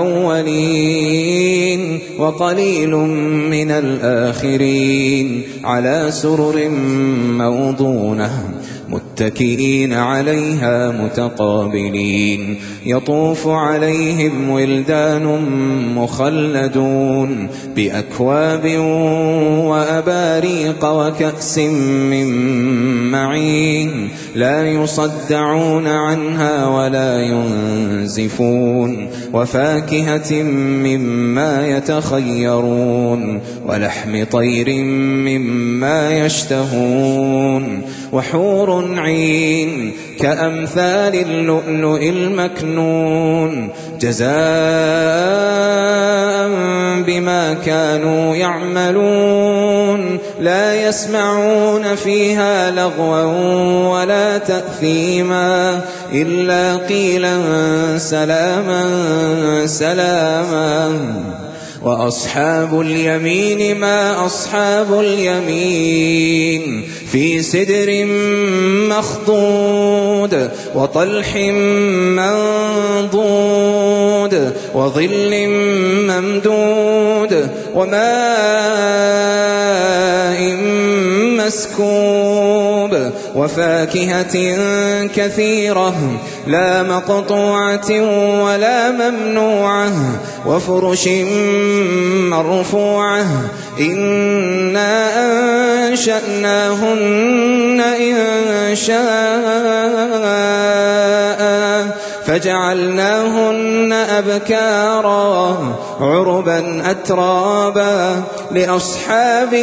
الأولين وقليل من الآخرين على سرر موضونة متكئين عليها متقابلين يطوف عليهم ولدان مخلدون بأكواب وأباريق وكأس من معين لا يصدعون عنها ولا ينزفون وفاكهة مما يتخيرون ولحم طير مما يشتهون وحور عين كأمثال اللؤلؤ المكنون جزاء بما كانوا يعملون لا يسمعون فيها لغوا ولا تأثيما إلا قيلا سلاما سلاما وأصحاب اليمين ما أصحاب اليمين في سدر مخضود وطلح منضود وظل ممدود وماء مسكوب وفاكهة كثيرة لا مقطوعة ولا ممنوعة وفرش مرفوعة إنا أنشأناهن إن شاء فجعلناهن أبكارا عربا أترابا لأصحاب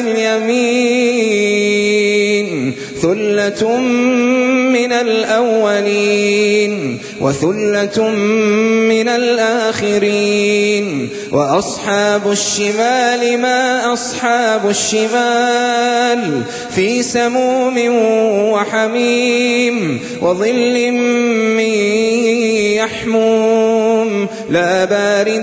اليمين ثلة من الأولين وثلة من الآخرين وأصحاب الشمال ما أصحاب الشمال في سموم وحميم وظل من يحموم لا بارد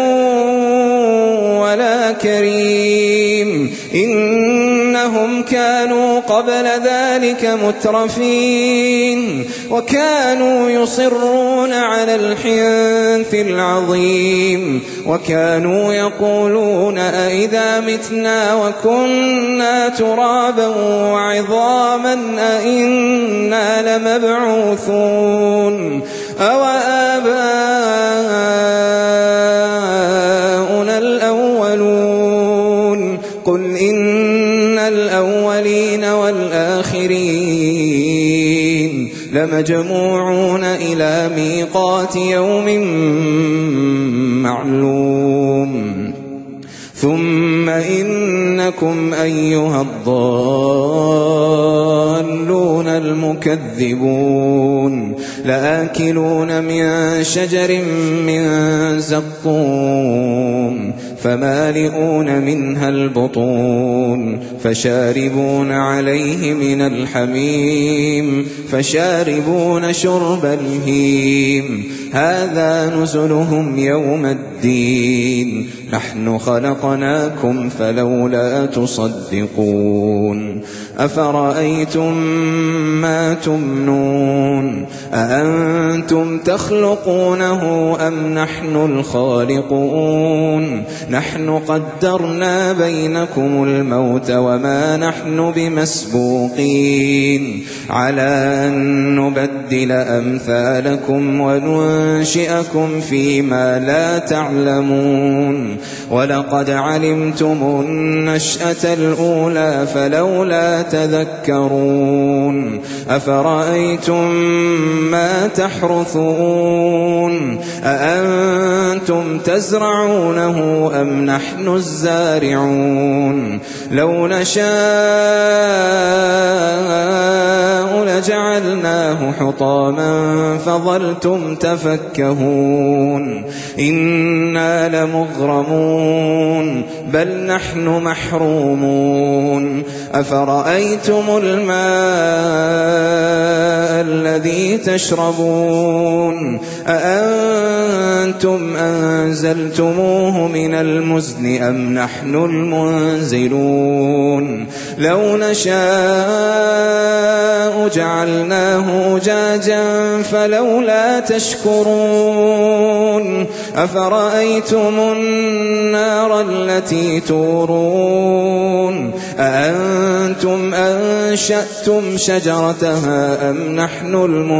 ولا كريم إنهم كانوا قبل ذلك مترفين وكانوا يصرون على الحنث العظيم وكانوا يقولون أئذا متنا وكنا ترابا وعظاما أئنا لمبعوثون أو آباؤنا الأولون قل إن الأولين والآخرين لمجموعون إلى ميقات يوم معلوم ثم إنكم أيها الضالون المكذبون لآكلون من شجر من زقوم فمالئون منها البطون فشاربون عليه من الحميم فشاربون شرب الهيم هذا نزلهم يوم الدين نحن خلقناكم فلولا تصدقون أفرأيتم ما تمنون أأنتم تخلقونه أم نحن الخالقون نحن قدرنا بينكم الموت وما نحن بمسبوقين على أن نبدل أمثالكم وننشئكم فيما لا تعلمون ولقد علمتم النشأة الأولى فلولا تذكرون أفرأيتم ما تحرثون أأنتم تزرعونه أم نحن الزارعون لو نشاء لجعلناه حطاما فظلتم تفكهون إنا لمغرمون بل نحن محرومون أفرأيتم الماء الذي تشربون أأنتم أنزلتموه من المزن أم نحن المنزلون لو نشاء جعلناه أجاجا فلولا تشكرون أفرأيتم النار التي تورون أأنتم أنشأتم شجرتها أم نحن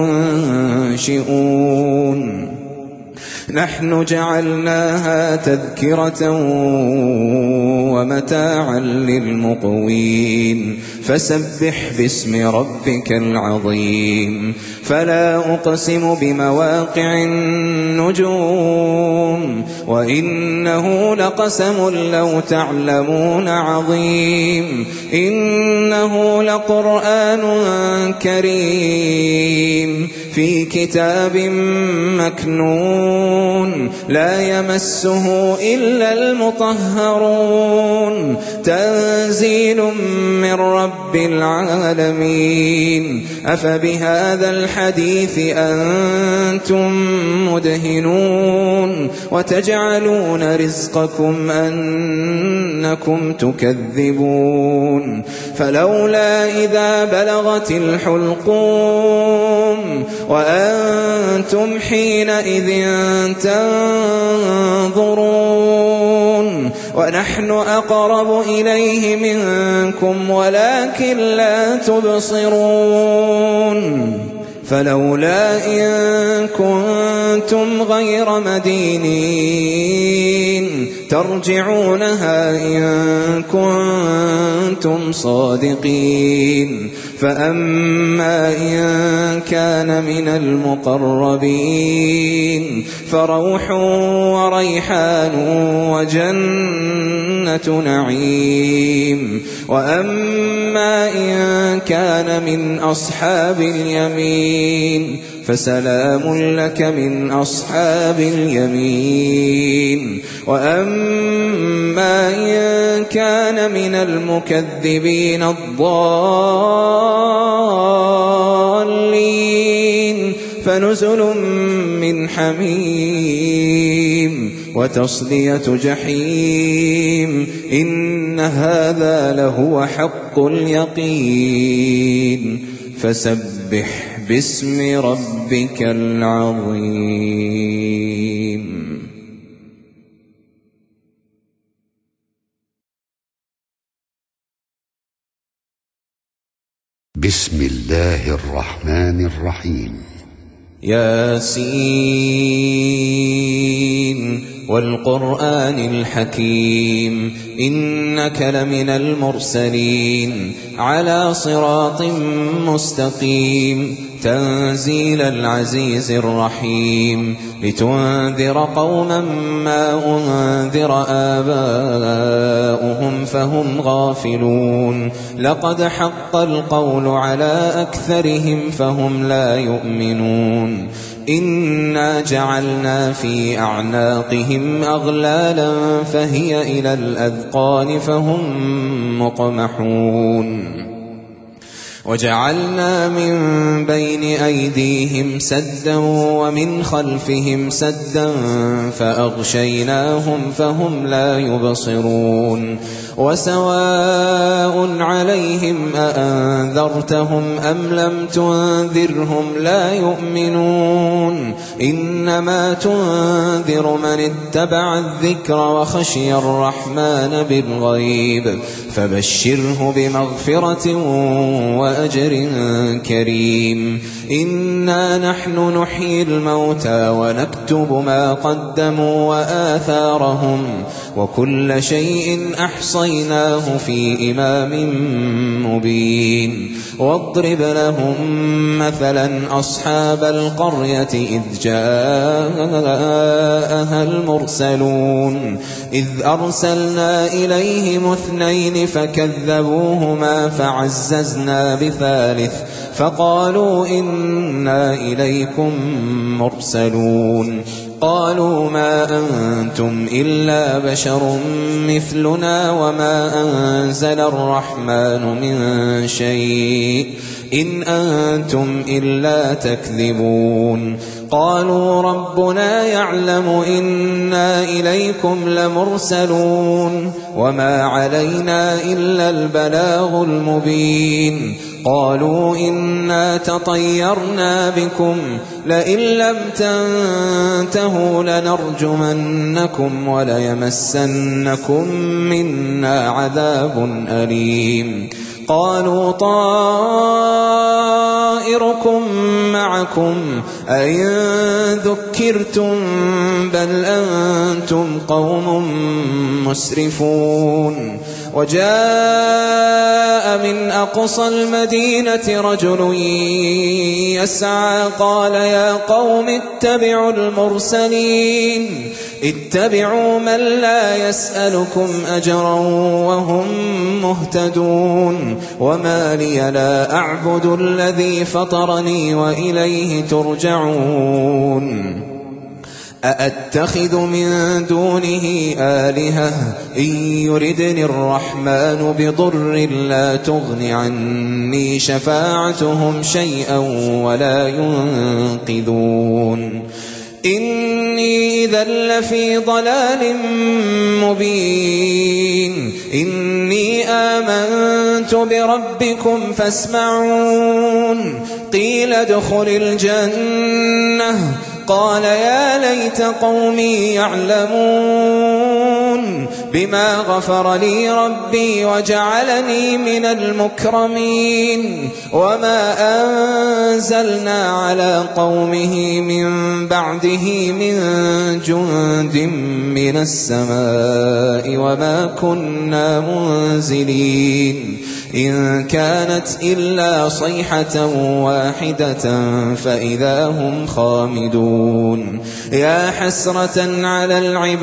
المنشئون نحن جعلناها تذكرة ومتاعا للمقوين فسبح باسم ربك العظيم فلا أقسم بمواقع النجوم وإنه لقسم لو تعلمون عظيم إنه لقرآن كريم في كتاب مكنون لا يمسه إلا المطهرون تنزيل من رب العالمين أفبهذا الحديث أنتم مدهنون وتجعلون رزقكم أنكم تكذبون فلولا إذا بلغت الحلقوم وأنتم حينئذ تنظرون ونحن أقرب إليه منكم ولكن لا تبصرون فلولا إن كنتم غير مدينين ترجعونها إن كنتم صادقين فأما إن كان من المقربين فروح وريحان وجنة نعيم وأما إن كان من أصحاب اليمين فسلام لك من أصحاب اليمين. وأما إن كان من المكذبين الضالين فنزل من حميم وتصلية جحيم إن هذا لهو حق اليقين. فسبح باسم ربك العظيم. بسم الله الرحمن الرحيم. ياسين والقرآن الحكيم إنك لمن المرسلين على صراط مستقيم تنزيل العزيز الرحيم لتنذر قوما ما أنذر آباؤهم فهم غافلون. لقد حق القول على أكثرهم فهم لا يؤمنون. إنا جعلنا في أعناقهم أغلالا فهي إلى الأذقان فهم مقمحون. وجعلنا من بين أيديهم سدا ومن خلفهم سدا فأغشيناهم فهم لا يبصرون. وسواء عليهم أأنذرتهم أم لم تنذرهم لا يؤمنون. إنما تنذر من اتبع الذكر وخشي الرحمن بالغيب فبشره بمغفرة وأجر كريم. إنا نحن نحيي الموتى ونكتب ما قدموا وآثارهم وكل شيء أحصيناه في إمام مبين. واضرب لهم مثلا أصحاب القرية إذ جاءها المرسلون إذ أرسلنا إليهم اثنين فكذبوهما فعززنا بثالث فقالوا إنا إليكم مرسلون. قالوا ما أنتم إلا بشر مثلنا وما أنزل الرحمن من شيء إن أنتم إلا تكذبون. قالوا ربنا يعلم إنا إليكم لمرسلون وما علينا إلا البلاغ المبين. قالوا إنا تطيرنا بكم لئن لم تنتهوا لنرجمنكم وليمسنكم منا عذاب أليم. قالوا طائركم معكم أئن ذكرتم بل أنتم قوم مسرفون. وجاء من أقصى المدينة رجل يسعى قال يا قوم اتبعوا المرسلين اتبعوا من لا يسألكم أجرا وهم مهتدون. وما لي لا أعبد الذي فطرني وإليه ترجعون. أأتخذ من دونه آلهة إن يردني الرحمن بضر لا تغن عني شفاعتهم شيئا ولا ينقذون. إني إذا لفي ضلال مبين. إني آمنت بربكم فاسمعون. قيل ادخل الجنة قال يا ليت قومي يعلمون بما غفر لي ربي وجعلني من المكرمين. وما أنزلنا على قومه من بعده من جند من السماء وما كنا منزلين. إن كانت إلا صيحة واحدة فإذا هم خامدون يا حسرة على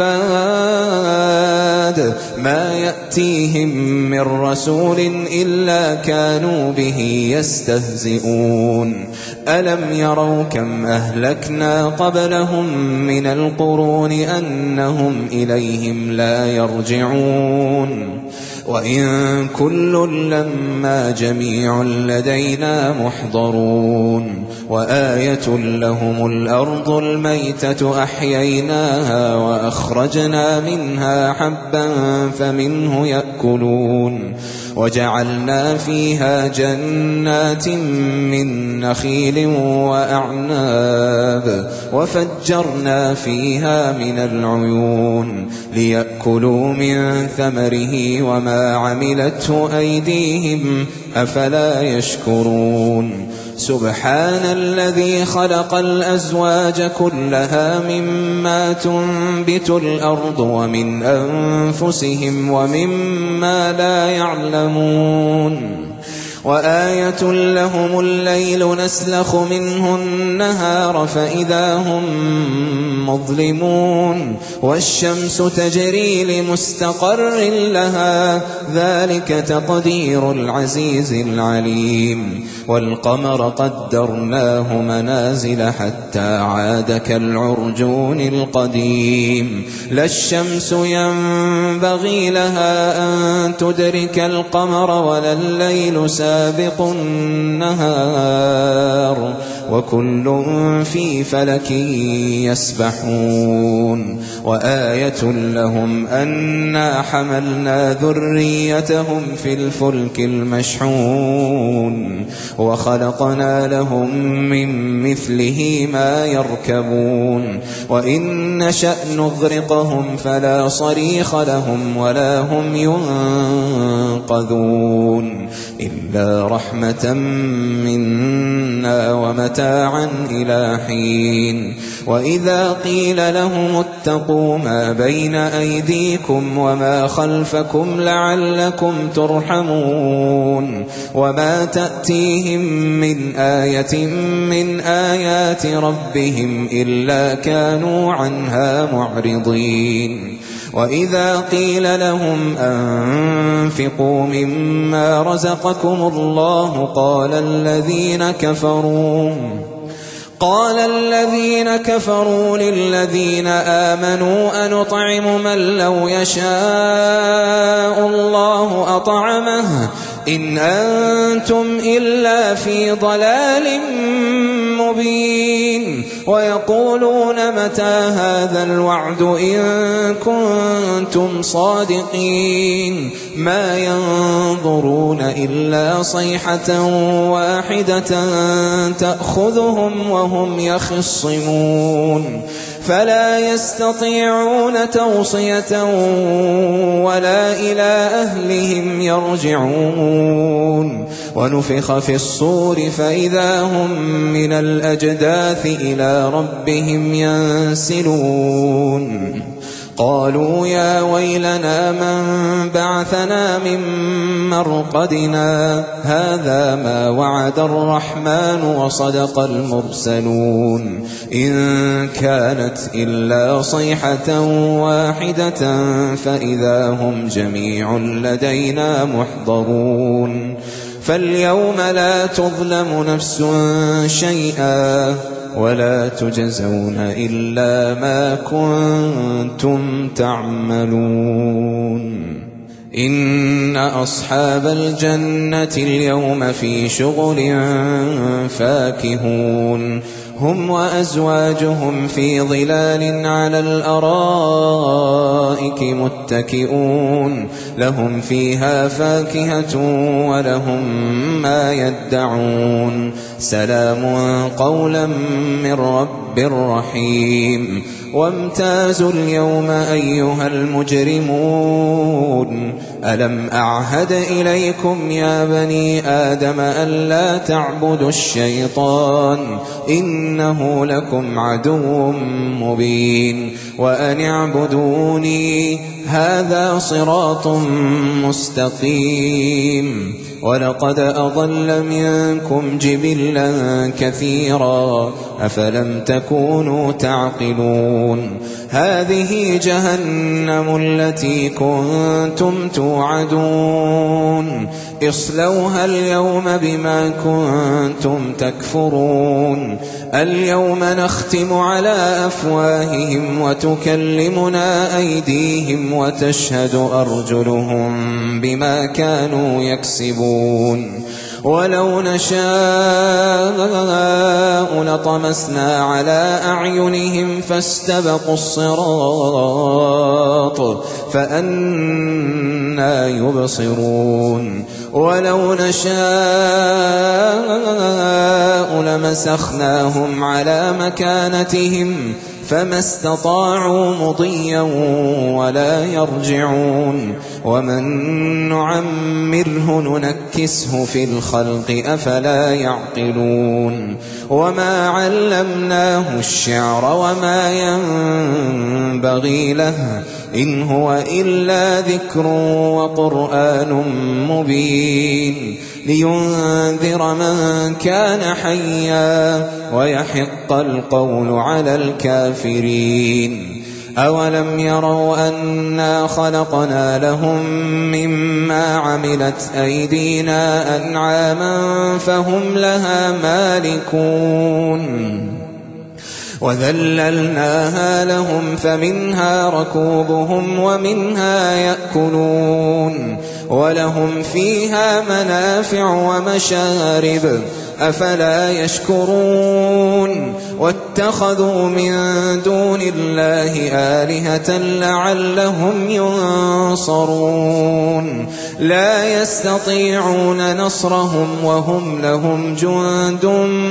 العباد ما يأتيهم من رسول إلا كانوا به يستهزئون ألم يروا كم أهلكنا قبلهم من القرون أنهم إليهم لا يرجعون وإن كل لما جميع لدينا محضرون وآية لهم الأرض الميتة أحييناها وأخرجنا منها حبا فمنه يأكلون وجعلنا فيها جنات من نخيل وأعناب وفجرنا فيها من العيون ليأكلوا من ثمره وما عملته أيديهم أفلا يشكرون سبحان الذي خلق الأزواج كلها مما تنبت الأرض ومن أنفسهم ومما لا يعلمون وآية لهم الليل نسلخ منه النهار فإذا هم مظلمون والشمس تجري لمستقر لها ذلك تقدير العزيز العليم والقمر قدرناه منازل حتى عاد كالعرجون القديم لا الشمس ينبغي لها أن تدرك القمر ولا الليل سابق النهار وكل في فلك يسبحون وآية لهم أنا حملنا ذريتهم في الفلك المشحون وخلقنا لهم من مثله ما يركبون وإن نشأ نغرقهم فلا صريخ لهم ولا هم ينقذون إلا رحمة منا ومتاعا إلى حين وإذا قيل لهم اتقوا ما بين أيديكم وما خلفكم لعلكم ترحمون وما تأتيهم من آية من آيات ربهم إلا كانوا عنها معرضين وإذا قيل لهم أنفقوا مما رزقكم الله قال الذين كفروا قال الذين كفروا للذين آمنوا أنطعم من لو يشاء الله أطعمه إن أنتم إلا في ضلال مبين ويقولون متى هذا الوعد إن كنتم صادقين ما ينظرون إلا صيحة واحدة تأخذهم وهم يخصمون فلا يستطيعون توصية ولا إلى أهلهم يرجعون ونفخ في الصور فإذا هم من الأجداث إلى ربهم ينسلون قالوا يا ويلنا من بعثنا من مرقدنا هذا ما وعد الرحمن وصدق المرسلون إن كانت إلا صيحة واحدة فإذا هم جميع لدينا محضرون فاليوم لا تظلم نفس شيئا ولا تجزون إلا ما كنتم تعملون إن أصحاب الجنة اليوم في شغل فاكهون هم وأزواجهم في ظلال على الأرائك متكئون لهم فيها فاكهة ولهم ما يدعون سلام قولا من رب رحيم وامتازوا اليوم أيها المجرمون ألم أعهد إليكم يا بني آدم ألا تعبدوا الشيطان إنه لكم عدو مبين وأن اعبدوني هذا صراط مستقيم ولقد أضل منكم جبلا كثيرا أفلم تكونوا تعقلون هذه جهنم التي كنتم توعدون اصلوها اليوم بما كنتم تكفرون اليوم نختم على أفواههم وتكلمنا أيديهم وتشهد أرجلهم بما كانوا يكسبون ولو نشاء لطمسنا على أعينهم فاستبقوا الصراط فأنى يبصرون ولو نشاء لمسخناهم على مكانتهم فما استطاعوا مضيا ولا يرجعون ومن نعمره ننكسه في الخلق أفلا يعقلون وما علمناه الشعر وما ينبغي له إن هو إلا ذكر وقرآن مبين لينذر من كان حيا ويحق القول على الكافرين أولم يروا أنا خلقنا لهم مما عملت أيدينا أنعاما فهم لها مالكون وذللناها لهم فمنها ركوبهم ومنها يأكلون ولهم فيها منافع ومشارب أفلا يشكرون واتخذوا من دون الله آلهة لعلهم ينصرون لا يستطيعون نصرهم وهم لهم جند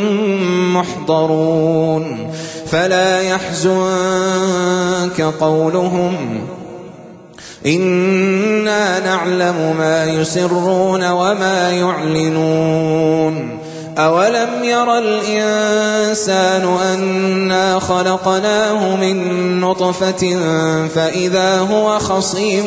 محضرون فلا يحزنك قولهم إنا نعلم ما يسرون وما يعلنون أولم ير الإنسان أنا خلقناه من نطفة فإذا هو خصيم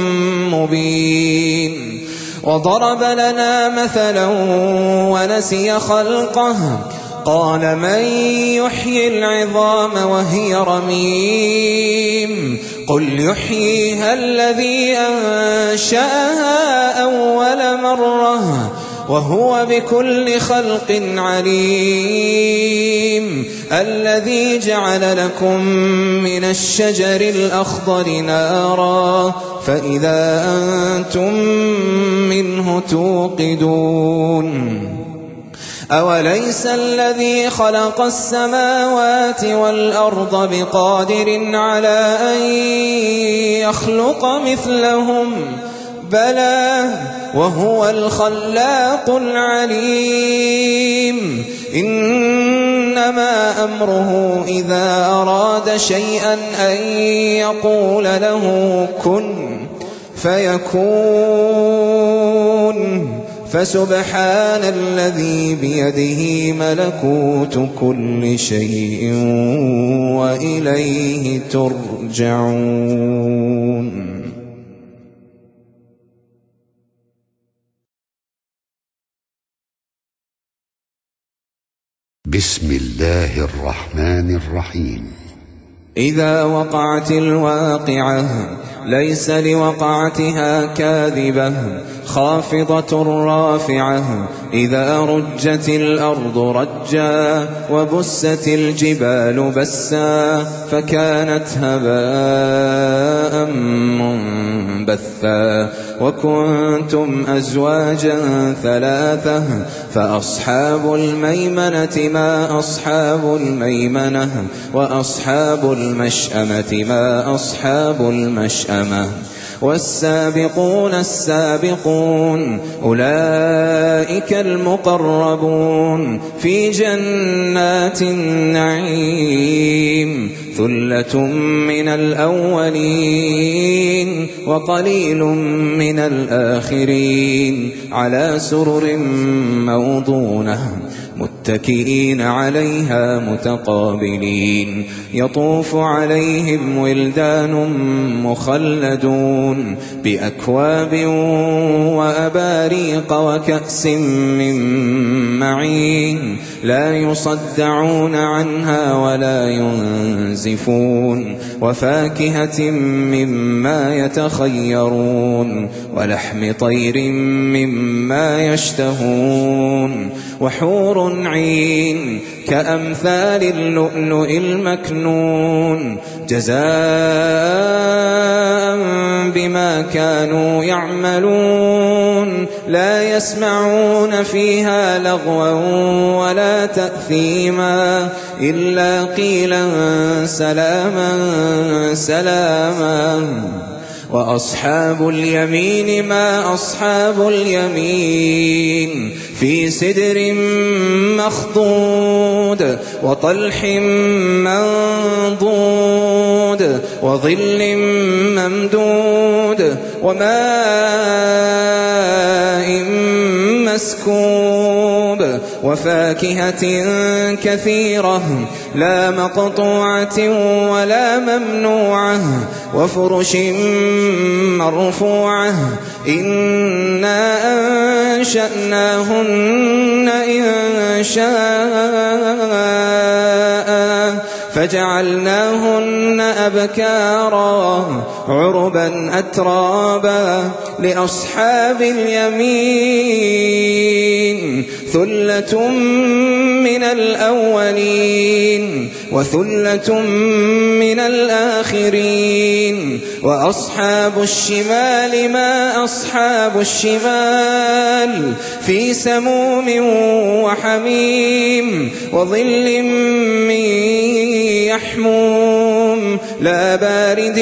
مبين وضرب لنا مثلا ونسي خلقه قال من يحيي العظام وهي رميم قل يحييها الذي أنشأها أول مرة وهو بكل خلق عليم الذي جعل لكم من الشجر الأخضر نارا فإذا أنتم منه توقدون أوليس الذي خلق السماوات والأرض بقادر على أن يخلق مثلهم بلى وهو الخلاق العليم إنما أمره إذا أراد شيئا أن يقول له كن فيكون فسبحان الذي بيده ملكوت كل شيء وإليه ترجعون. بسم الله الرحمن الرحيم. إذا وقعت الواقعة ليس لوقعتها كاذبة خافضة رافعة إذا رجت الأرض رجا وبست الجبال بسا فكانت هباء منبثا وكنتم أزواجا ثلاثة فأصحاب الميمنة ما أصحاب الميمنة وأصحاب المشأمة ما أصحاب المشأمة والسابقون السابقون أولئك المقربون في جنات النعيم ثلة من الأولين وقليل من الآخرين على سرر موضونة متكئين عليها متقابلين يطوف عليهم ولدان مخلدون بأكواب وأباريق وكأس من معين لا يصدعون عنها ولا ينزفون وفاكهة مما يتخيرون ولحم طير مما يشتهون وحور عين كأمثال اللؤلؤ المكنون جزاء بما كانوا يعملون لا يسمعون فيها لغوا ولا تأثيما إلا قيلا سلاما سلاما وأصحاب اليمين ما أصحاب اليمين في سدر مخضود وطلح منضود وظل ممدود وماء مسكوب وفاكهة كثيرة لا مقطوعة ولا ممنوعة وفرش مرفوعة إنا أنشأناهن إن شاء فجعلناهن أبكارا عربا أترابا لأصحاب اليمين ثلة من الأولين وثلة من الآخرين وأصحاب الشمال ما أصحاب الشمال في سموم وحميم وظل من يحموم لا بارد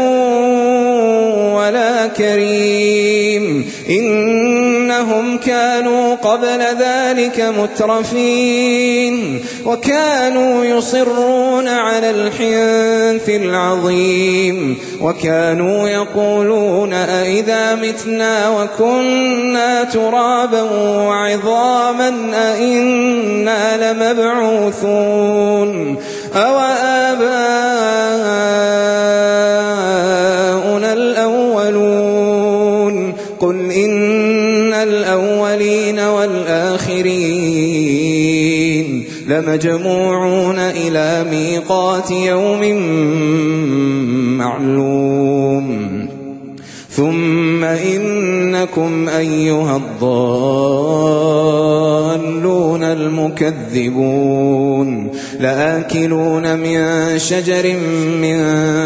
ولا كريم إنهم كانوا قبل ذلك مترفين وكانوا يصرون على الحنث العظيم وكانوا يقولون أئذا متنا وكنا ترابا وعظاما أئنا لمبعوثون أو آباؤنا الأولون قل إن الأولين والآخرين لمجموعون إلى ميقات يوم معلوم ثم إنكم أيها الضالون المكذبون لآكلون من شجر من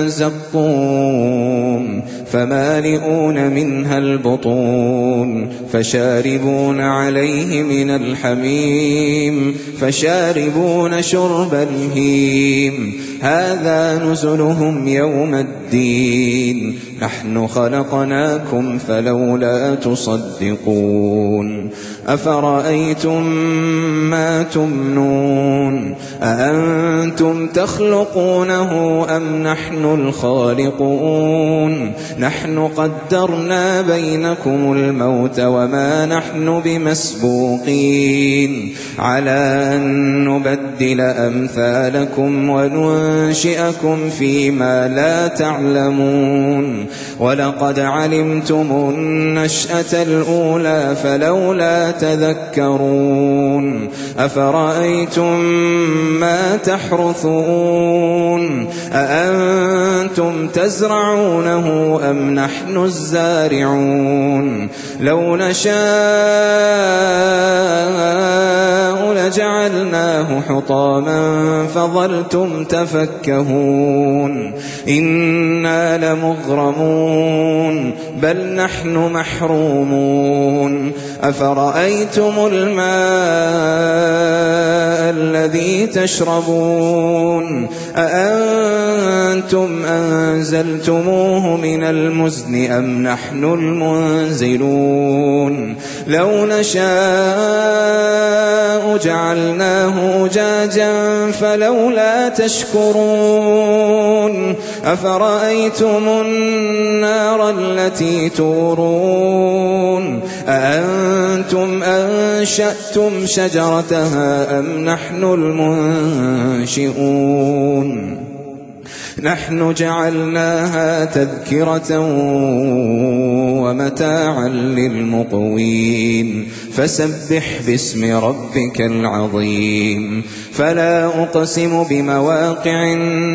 زقوم فمالئون منها البطون فشاربون عليه من الحميم فشاربون شرب الهيم هذا نزلهم يوم الدين نحن خلقناكم فلولا تصدقون أفرأيتم ما تمنون أأنتم تخلقونه أم نحن الخالقون نحن قدرنا بينكم الموت وما نحن بمسبوقين على أن نبدل أمثالكم وننشئكم فيما لا تعلمون ولقد علمتم النشأة الأولى فلولا تذكرون أفرأيتم ما تحرثون أأنتم تزرعونه أم نحن الزارعون لو نشاء لجعلناه حطاما فظلتم تفكهون إنا لمغرمون بل نحن محرومون أفرأيتم الماء الذي تشربون أأنتم أأنتم أنزلتموه من المزن أم نحن المنزلون لو نشاء جعلناه أجاجا فلولا تشكرون أفرأيتم النار التي تورون أأنتم أنشأتم شجرتها أم نحن المنشئون نحن جعلناها تذكرة ومتاعا للمقوين فسبح باسم ربك العظيم فلا أقسم بمواقع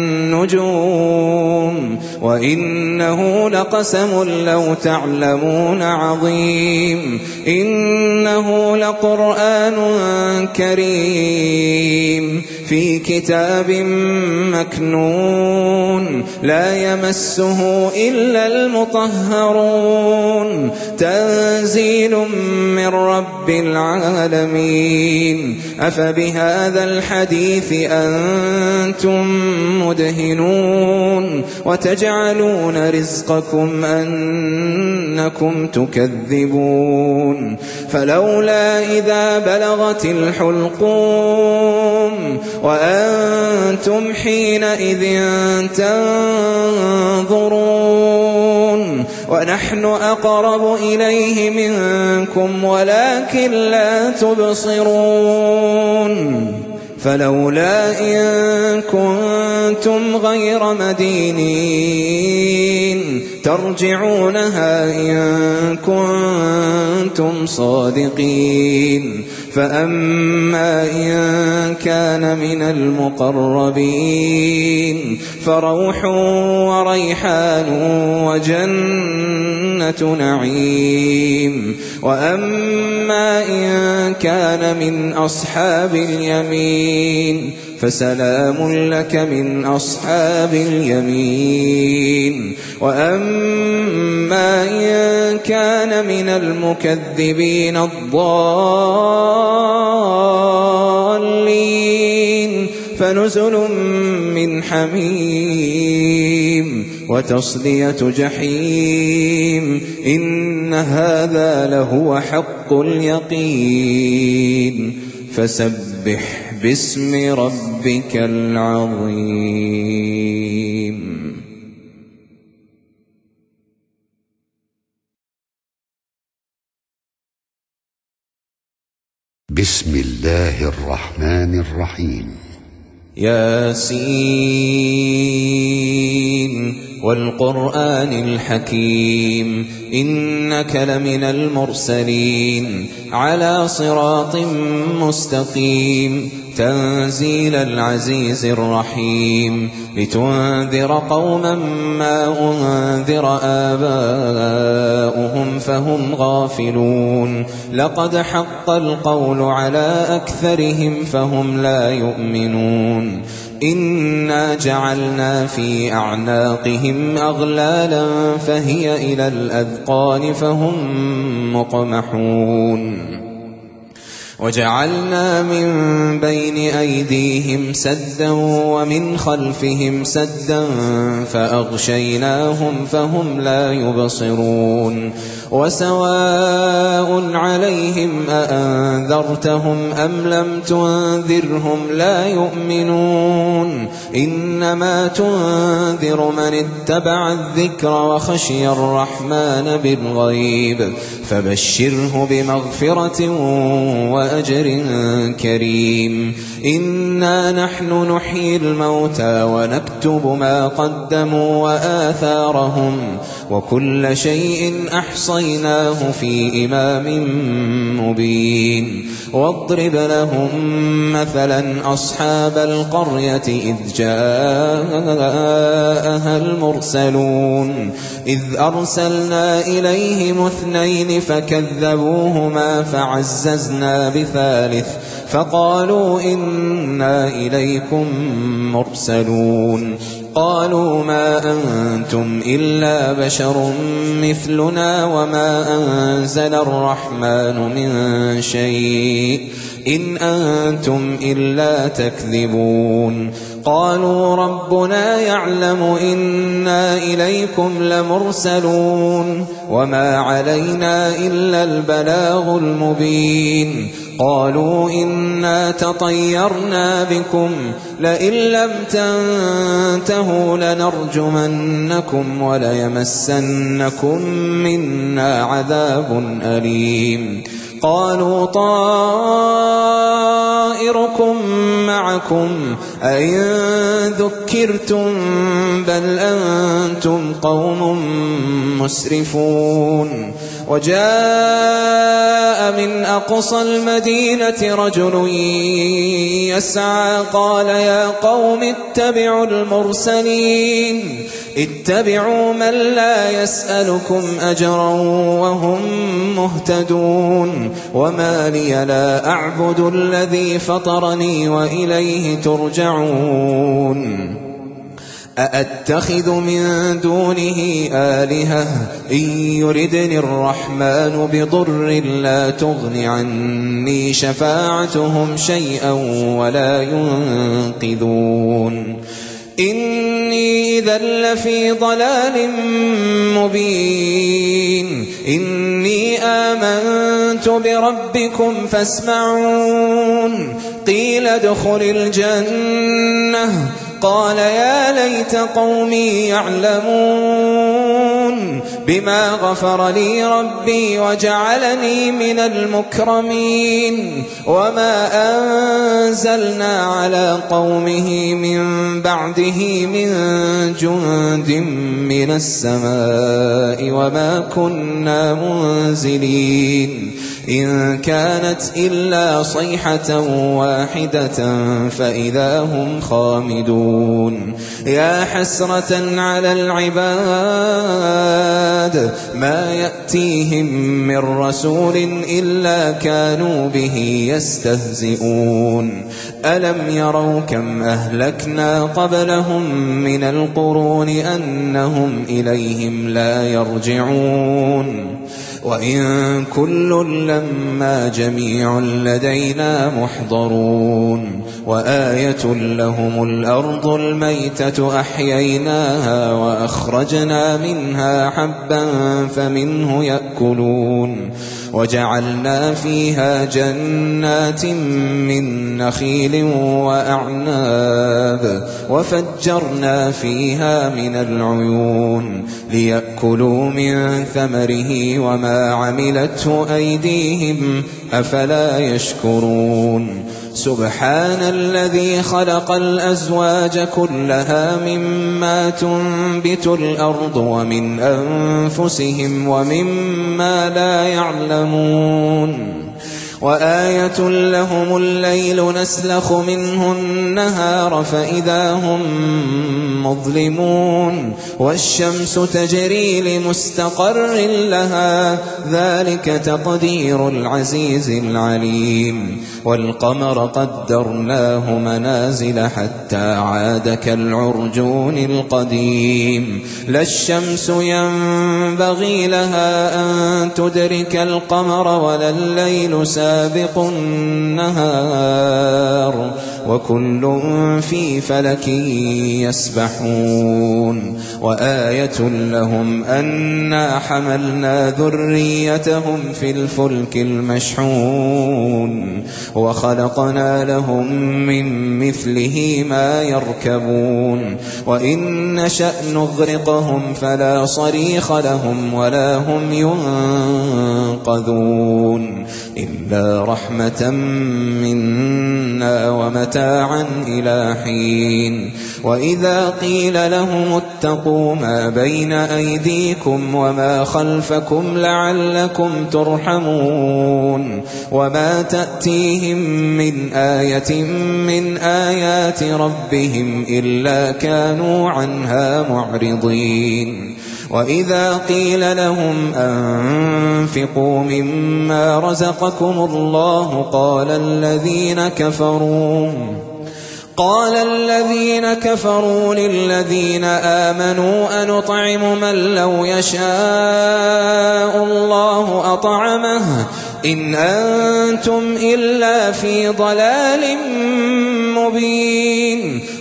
النجوم وإنه لقسم لو تعلمون عظيم إنه لقرآن كريم في كتاب مكنون لا يمسه إلا المطهرون تنزيل من رب العالمين أفبهذا الحديث أنتم مدهنون وتجعلون رزقكم أنكم تكذبون فلولا إذا بلغت الحلقوم وأنتم حينئذ تنظرون ونحن أقرب إليه منكم ولكن لا تبصرون فلولا إن كنتم غير مدينين ترجعونها إن كنتم صادقين فأما إن كان من المقربين فروح وريحان وجنة نعيم وأما إن كان من أصحاب اليمين فسلام لك من أصحاب اليمين وأما إن كان من المكذبين الضالين فنزل من حميم وتصلية جحيم إن هذا لهو حق اليقين فسبح باسم ربك العظيم بسم الله الرحمن الرحيم ياسين والقرآن الحكيم إنك لمن المرسلين على صراط مستقيم تنزيل العزيز الرحيم لتنذر قوما ما أنذر آباؤهم فهم غافلون لقد حق القول على أكثرهم فهم لا يؤمنون إنا جعلنا في أعناقهم أغلالا فهي إلى الأذقان فهم مقمحون وجعلنا من بين أيديهم سدا ومن خلفهم سدا فأغشيناهم فهم لا يبصرون وسواء عليهم أأنذرتهم أم لم تنذرهم لا يؤمنون إنما تنذر من اتبع الذكر وخشي الرحمن بالغيب فبشره بمغفرة وأجر كريم إنا نحن نحيي الموتى ونكتب ما قدموا وآثارهم وكل شيء أحصيناه في إمام مبين واضرب لهم مثلا أصحاب القرية إذ جاءها المرسلون إذ أرسلنا إليهم اثنين فكذبوهما فعززنا بثالث فقالوا إنا إليكم مرسلون قالوا ما أنتم إلا بشر مثلنا وما أنزل الرحمن من شيء إن أنتم إلا تكذبون قالوا ربنا يعلم إنا إليكم لمرسلون وما علينا إلا البلاغ المبين قالوا إنا تطيرنا بكم لئن لم تنتهوا لنرجمنكم وليمسنكم منا عذاب أليم قالوا طائركم معكم أئن ذكرتم بل أنتم قوم مسرفون وجاء من أقصى المدينة رجل يسعى قال يا قوم اتبعوا المرسلين اتبعوا من لا يسألكم أجرا وهم مهتدون وما لي لا أعبد الذي فطرني وإليه ترجعون أأتخذ من دونه آلهة إن يردني الرحمن بضر لا تغن عني شفاعتهم شيئا ولا ينقذون إني إذا لفي ضلال مبين إني آمنت بربكم فاسمعون قيل ادخل الجنة قال يا ليت قومي يعلمون بما غفر لي ربي وجعلني من المكرمين وما أنزلنا على قومه من بعده من جند من السماء وما كنا منزلين إن كانت إلا صيحة واحدة فإذا هم خامدون يا حسرة على العباد ما يأتيهم من رسول إلا كانوا به يستهزئون ألم يروا كم أهلكنا قبلهم من القرون أنهم إليهم لا يرجعون وإن كل لما جميع لدينا محضرون وآية لهم الأرض الميتة أحييناها وأخرجنا منها حبا فمنه يأكلون وجعلنا فيها جنات من نخيل وأعناب وفجرنا فيها من العيون ليأكلوا من ثمره وما عملته أيديهم أفلا يشكرون سبحان الذي خلق الأزواج كلها مما تنبت الأرض ومن أنفسهم ومما لا يعلمون وآية لهم الليل نسلخ منه النهار فإذا هم مظلمون والشمس تجري لمستقر لها ذلك تقدير العزيز العليم والقمر قدرناه منازل حتى عاد كالعرجون القديم لا الشمس ينبغي لها أن تدرك القمر ولا الليل سابق النهار وكل في فلك يسبحون وآية لهم أنا حملنا ذريتهم في الفلك المشحون وخلقنا لهم من مثله ما يركبون وإن نشأ نغرقهم فلا صريخ لهم ولا هم ينقذون إلا رحمة منا ومتاعا إلى حين وإذا قيل لهم اتقوا ما بين أيديكم وما خلفكم لعلكم ترحمون وما تأتيهم من آية من آيات ربهم إلا كانوا عنها معرضين وإذا قيل لهم أنفقوا مما رزقكم الله قال الذين كفروا قال الذين كفروا للذين آمنوا أنطعم من لو يشاء الله أطعمه إن أنتم إلا في ضلال مبين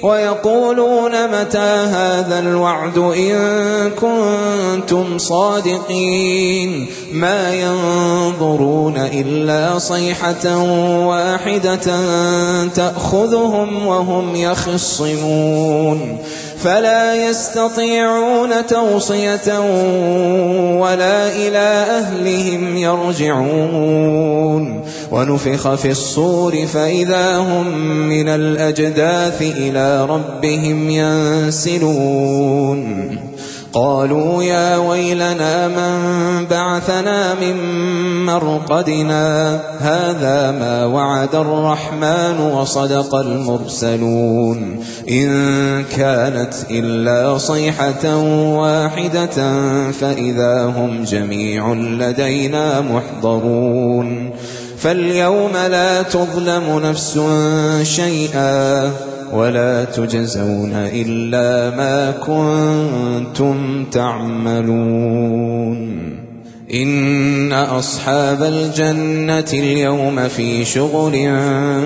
ويقولون متى هذا الوعد إن كنتم صادقين ما ينظرون إلا صيحة واحدة تأخذهم وهم يخصمون فلا يستطيعون توصية ولا إلى أهلهم يرجعون ونفخ في الصور فإذا هم من الأجداث إلى ربهم ينسلون قالوا يا ويلنا من بعثنا من مرقدنا هذا ما وعد الرحمن وصدق المرسلون إن كانت إلا صيحة واحدة فإذا هم جميع لدينا محضرون فاليوم لا تظلم نفس شيئا ولا تجزون إلا ما كنتم تعملون إن أصحاب الجنة اليوم في شغل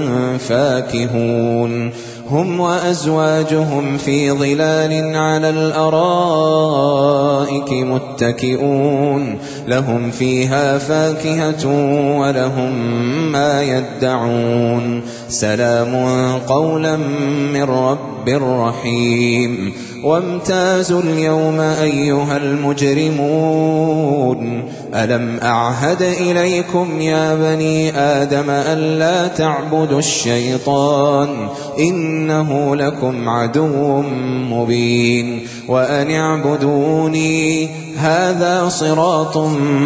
فاكهون هم وأزواجهم في ظلال على الأرائك متكئون لهم فيها فاكهة ولهم ما يدعون سلام قولا من رب رحيم وامتازوا اليوم أيها المجرمون ألم أعهد إليكم يا بني آدم ألا تعبدوا الشيطان إنه لكم عدو مبين وأن اعبدوني هذا صراط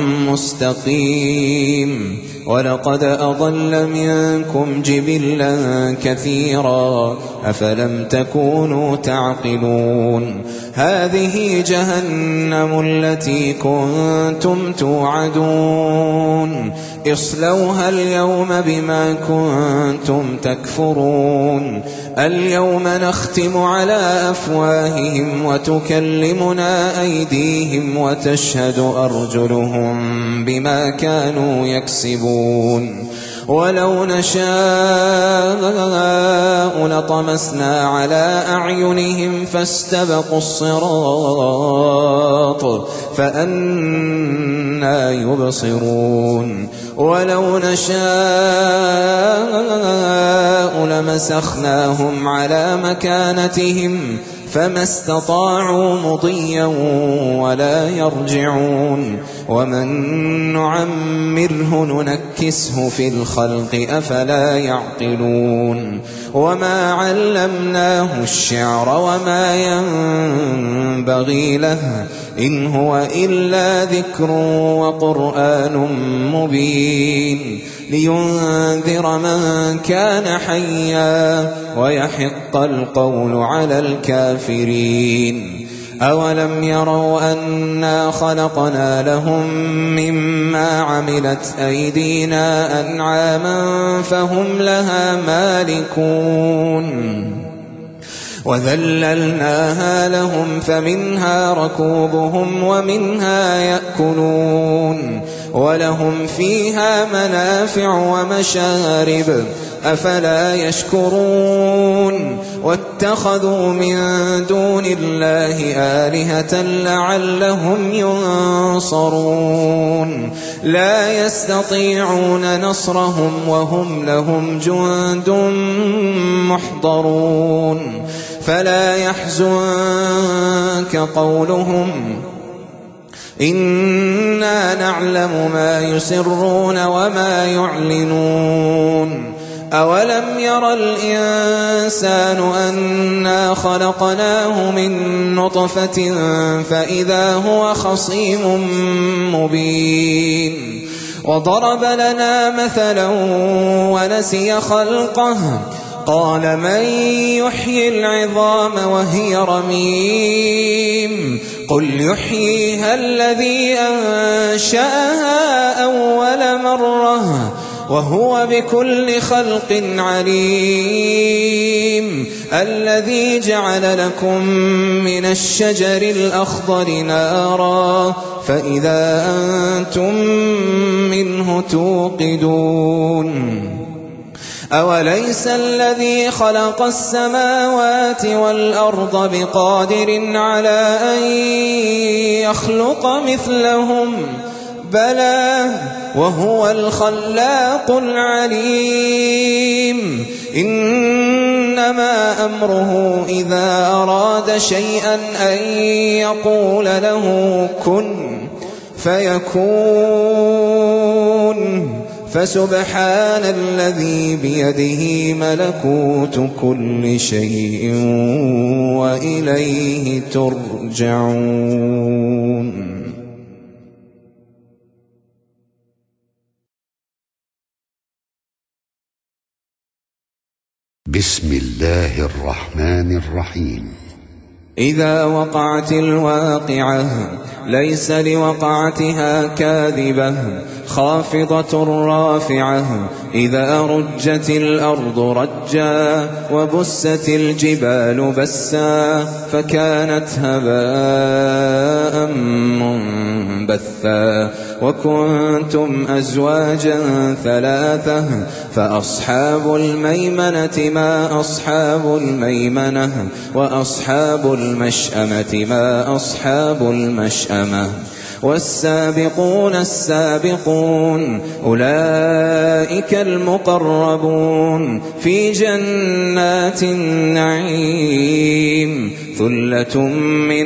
مستقيم ولقد أضل منكم جبلا كثيرا أفلم تكونوا تعقلون هذه جهنم التي كنتم توعدون اصلوها اليوم بما كنتم تكفرون اليوم نختم على أفواههم وتكلمنا أيديهم وتشهد أرجلهم بما كانوا يكسبون ولو نشاء لطمسنا على أعينهم فاستبقوا الصراط فأنى يبصرون ولو نشاء لمسخناهم على مكانتهم فما استطاعوا مضيا ولا يرجعون ومن نعمره ننكسه في الخلق أفلا يعقلون وما علمناه الشعر وما ينبغي له إن هو إلا ذكر وقرآن مبين لينذر من كان حيا ويحق القول على الكافرين أولم يروا أنا خلقنا لهم مما عملت أيدينا أنعاما فهم لها مالكون وذللناها لهم فمنها ركوبهم ومنها يأكلون ولهم فيها منافع ومشارب أفلا يشكرون واتخذوا من دون الله آلهة لعلهم ينصرون لا يستطيعون نصرهم وهم لهم جند محضرون فلا يحزنك قولهم إنا نعلم ما يسرون وما يعلنون أولم ير الإنسان أنا خلقناه من نطفة فإذا هو خصيم مبين وضرب لنا مثلا ونسي خلقه قال من يحيي العظام وهي رميم قل يحييها الذي أنشأها أول مرة وهو بكل خلق عليم الذي جعل لكم من الشجر الأخضر نارا فإذا أنتم منه توقدون أوليس الذي خلق السماوات والأرض بقادر على أن يخلق مثلهم بلى وهو الخلاق العليم إنما أمره إذا أراد شيئا أن يقول له كن فيكون فسبحان الذي بيده ملكوت كل شيء وإليه ترجعون. بسم الله الرحمن الرحيم. إذا وقعت الواقعة ليس لوقعتها كاذبة خافضة رافعة إذا رجت الأرض رجا وبست الجبال بسا فكانت هباء منبثا وكنتم أزواجا ثلاثة فأصحاب الميمنة ما أصحاب الميمنة وأصحاب المشأمة ما أصحاب المشأمة والسابقون السابقون أولئك المقربون في جنات النعيم ثلة من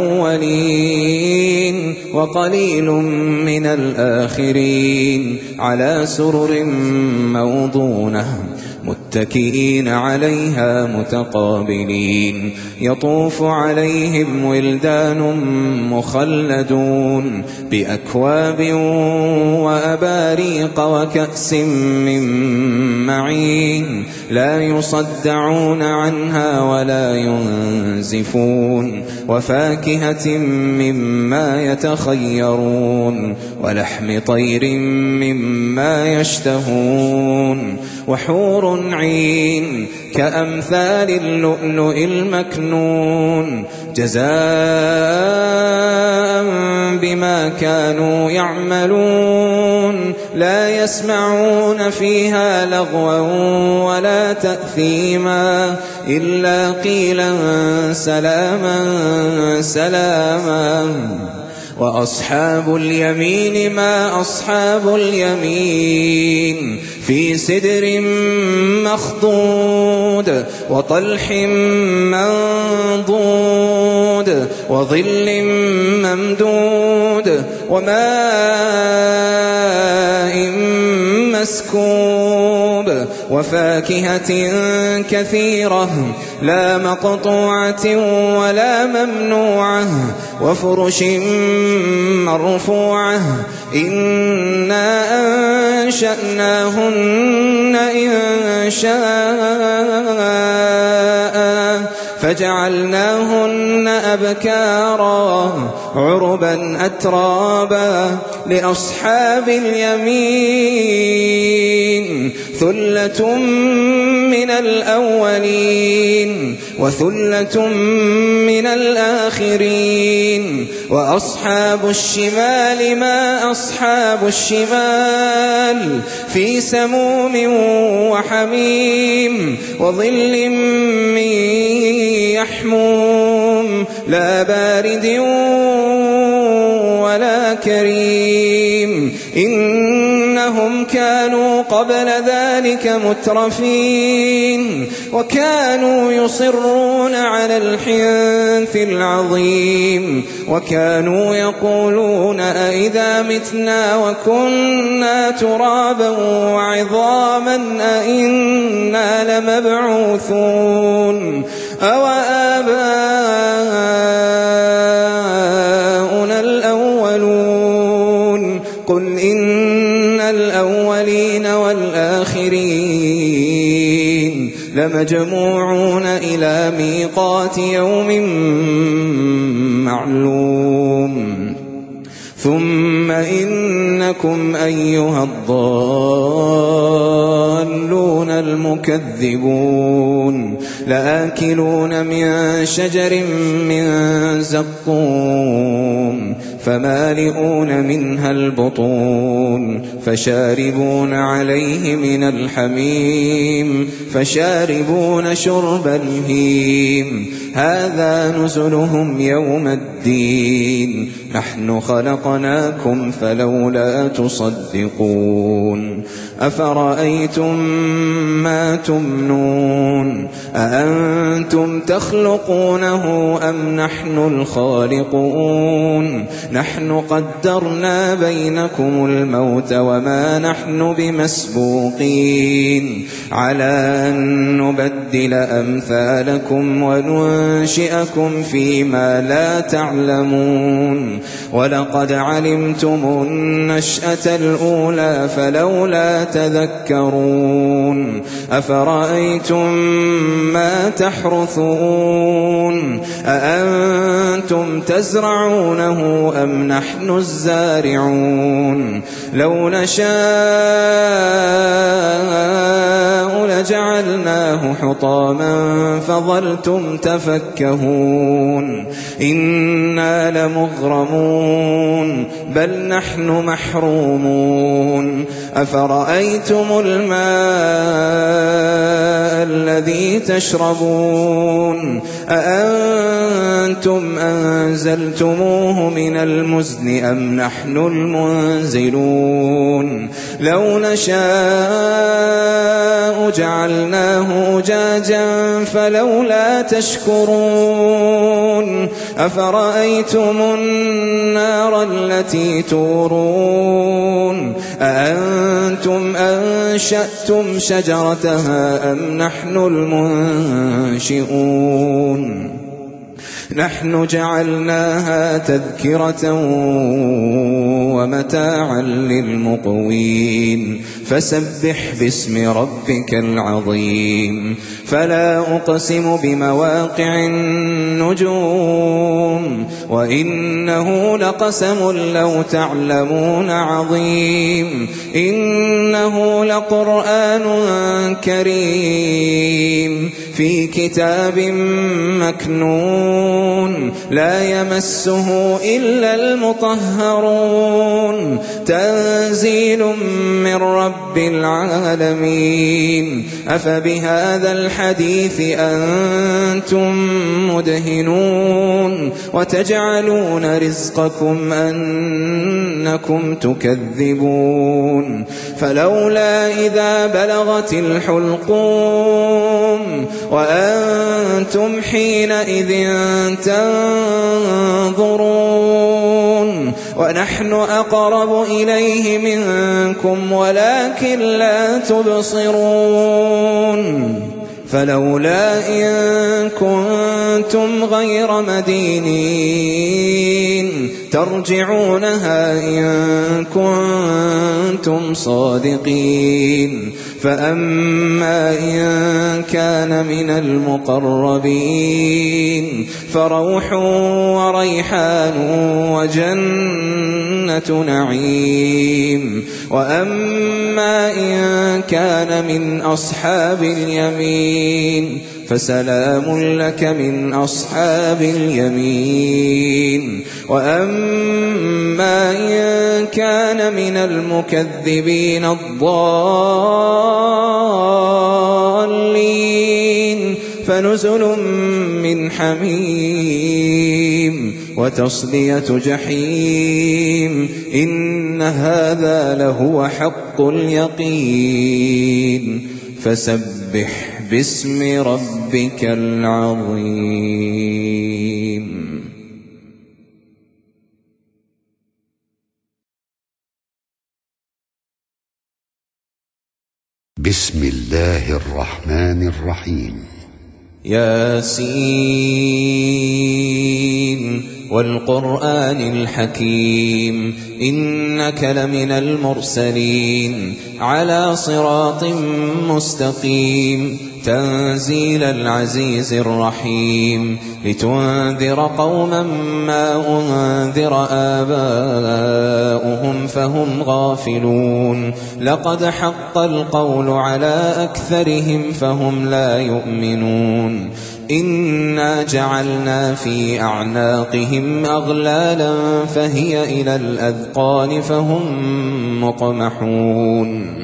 الأولين وقليل من الآخرين على سرر موضونة متكئين عليها متقابلين يطوف عليهم ولدان مخلدون بأكواب وأباريق وكأس من معين لا يصدعون عنها ولا ينزفون وفاكهة مما يتخيرون ولحم طير مما يشتهون وحور عين كأمثال اللؤلؤ المكنون جزاء بما كانوا يعملون لا يسمعون فيها لغوا ولا تأثيما إلا قيلا سلاما سلاما وأصحاب اليمين ما أصحاب اليمين في سدر مخضود وطلح منضود وظل ممدود وماء مسكوب وفاكهة كثيرة لا مقطوعة ولا ممنوعة وفرش مرفوعة إنا أنشأناهن إن شاء فجعلناهن أبكارا عربا أترابا لأصحاب اليمين ثلة من الأولين وثلة من الآخرين وأصحاب الشمال ما أصحاب الشمال في سموم وحميم وظل من يحموم لا بارد ولا كريم إنهم كانوا قبل ذلك مترفين وكانوا يصرون على الحنث العظيم وكانوا يقولون أئذا متنا وكنا ترابا وعظاما أئنا لمبعوثون أو آباؤنا الأولون قل إن الأولين والآخرين لمجموعون إلى ميقات يوم معلوم ثم إنكم أيها الضالون المكذبون لآكلون من شجر من زقوم فمالئون منها البطون فشاربون عليه من الحميم فشاربون شرب الهيم هذا نزلهم يوم الدين نحن خلقناكم فلولا تصدقون أفرأيتم ما تمنون أأنتم تخلقونه أم نحن الخالقون نحن قدرنا بينكم الموت وما نحن بمسبوقين على أن نبدل أمثالكم وننشئكم فيما لا تعلمون ولقد علمتم النشأة الأولى فلولا تذكرون أفرأيتم ما تحرثون أأنتم تزرعونه أم نحن الزارعون لو نشاء لجعلناه حطاما فظلتم تفكهون إنا لمغرمون بل نحن محرومون أفرأيتم الماء الذي تشربون أأنتم أنزلتموه من المزن أم نحن المنزلون لو نشاء جعلناه أجاجا فلولا تشكرون أفرأيتم النار التي تورون أأنتم أنشأتم شجرتها أم نحن المنشئون نحن جعلناها تذكرة ومتاعا للمقوين فسبح باسم ربك العظيم فلا أقسم بمواقع النجوم وإنه لقسم لو تعلمون عظيم إنه لقرآن كريم في كتاب مكنون لا يمسه إلا المطهرون تنزيل من رب العالمين أفبهذا الحديث أنتم مدهنون وتجعلون رزقكم أنكم تكذبون فلولا إذا بلغت الحلقوم وأنتم حينئذ تنظرون ونحن أقرب إليه منكم ولكن لا تبصرون فلولا إن كنتم غير مدينين ترجعونها إن كنتم صادقين فأما إن كان من المقربين فروح وريحان وجنة نعيم وأما إن كان من أصحاب اليمين فسلام لك من أصحاب اليمين وأما إن كان من المكذبين الضالين فنزل من حميم وتصلية جحيم إن هذا لهو حق اليقين فسبح باسم ربك العظيم بسم الله الرحمن الرحيم ياسين والقرآن الحكيم إنك لمن المرسلين على صراط مستقيم تنزيل العزيز الرحيم لتنذر قوما ما أنذر آباؤهم فهم غافلون لقد حق القول على أكثرهم فهم لا يؤمنون إنا جعلنا في أعناقهم أغلالا فهي إلى الأذقان فهم مقمحون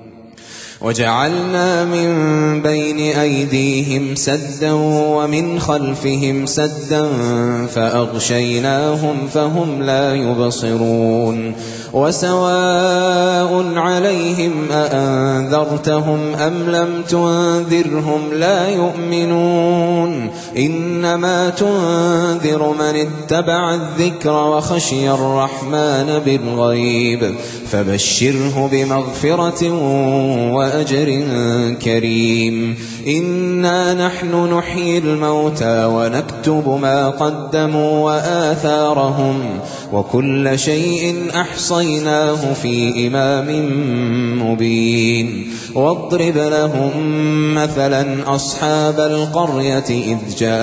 وجعلنا من بين أيديهم سدا ومن خلفهم سدا فأغشيناهم فهم لا يبصرون وسواء عليهم أأنذرتهم أم لم تنذرهم لا يؤمنون إنما تنذر من اتبع الذكر وخشي الرحمن بالغيب فبشره بمغفرة وأجر كريم إنا نحن نحيي الموتى ونكتب ما قدموا وآثارهم وكل شيء أحصيناه في إمام مبين واضرب لهم مثلا أصحاب القرية إذ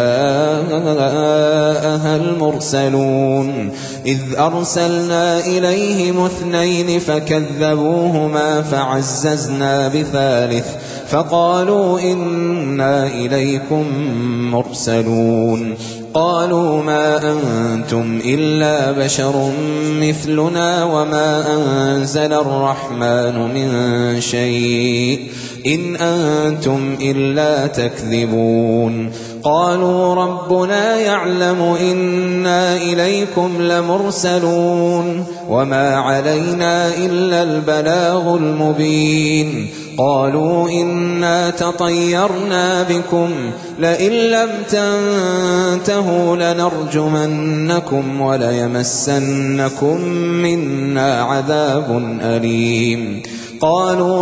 جاءها المرسلون إذ أرسلنا إليهم اثنين فكذبوهما فعززنا بثالث فقالوا إنا إليكم مرسلون قالوا ما أنتم إلا بشر مثلنا وما أنزل الرحمن من شيء إن أنتم إلا تكذبون قالوا ربنا يعلم إنا إليكم لمرسلون وما علينا إلا البلاغ المبين قالوا إنا تطيرنا بكم لئن لم تنتهوا لنرجمنكم وليمسنكم منا عذاب أليم قالوا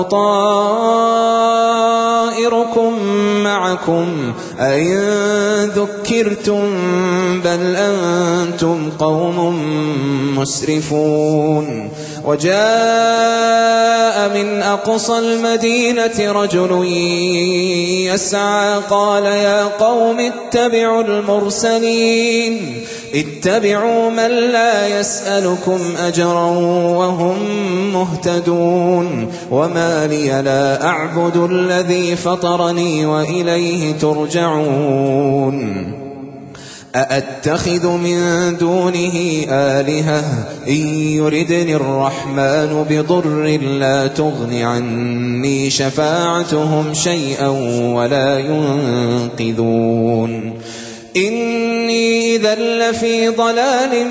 طائركم معكم أئن ذكرتم بل أنتم قوم مسرفون وجاء من أقصى المدينة رجل يسعى قال يا قوم اتبعوا المرسلين اتبعوا من لا يسألكم أجرا وهم مهتدون وما لي لا أعبد الذي فطرني وإليه ترجعون أأتخذ من دونه آلهة إن يردني الرحمن بضر لا تغن عني شفاعتهم شيئا ولا ينقذون إني إذا لفي ضلال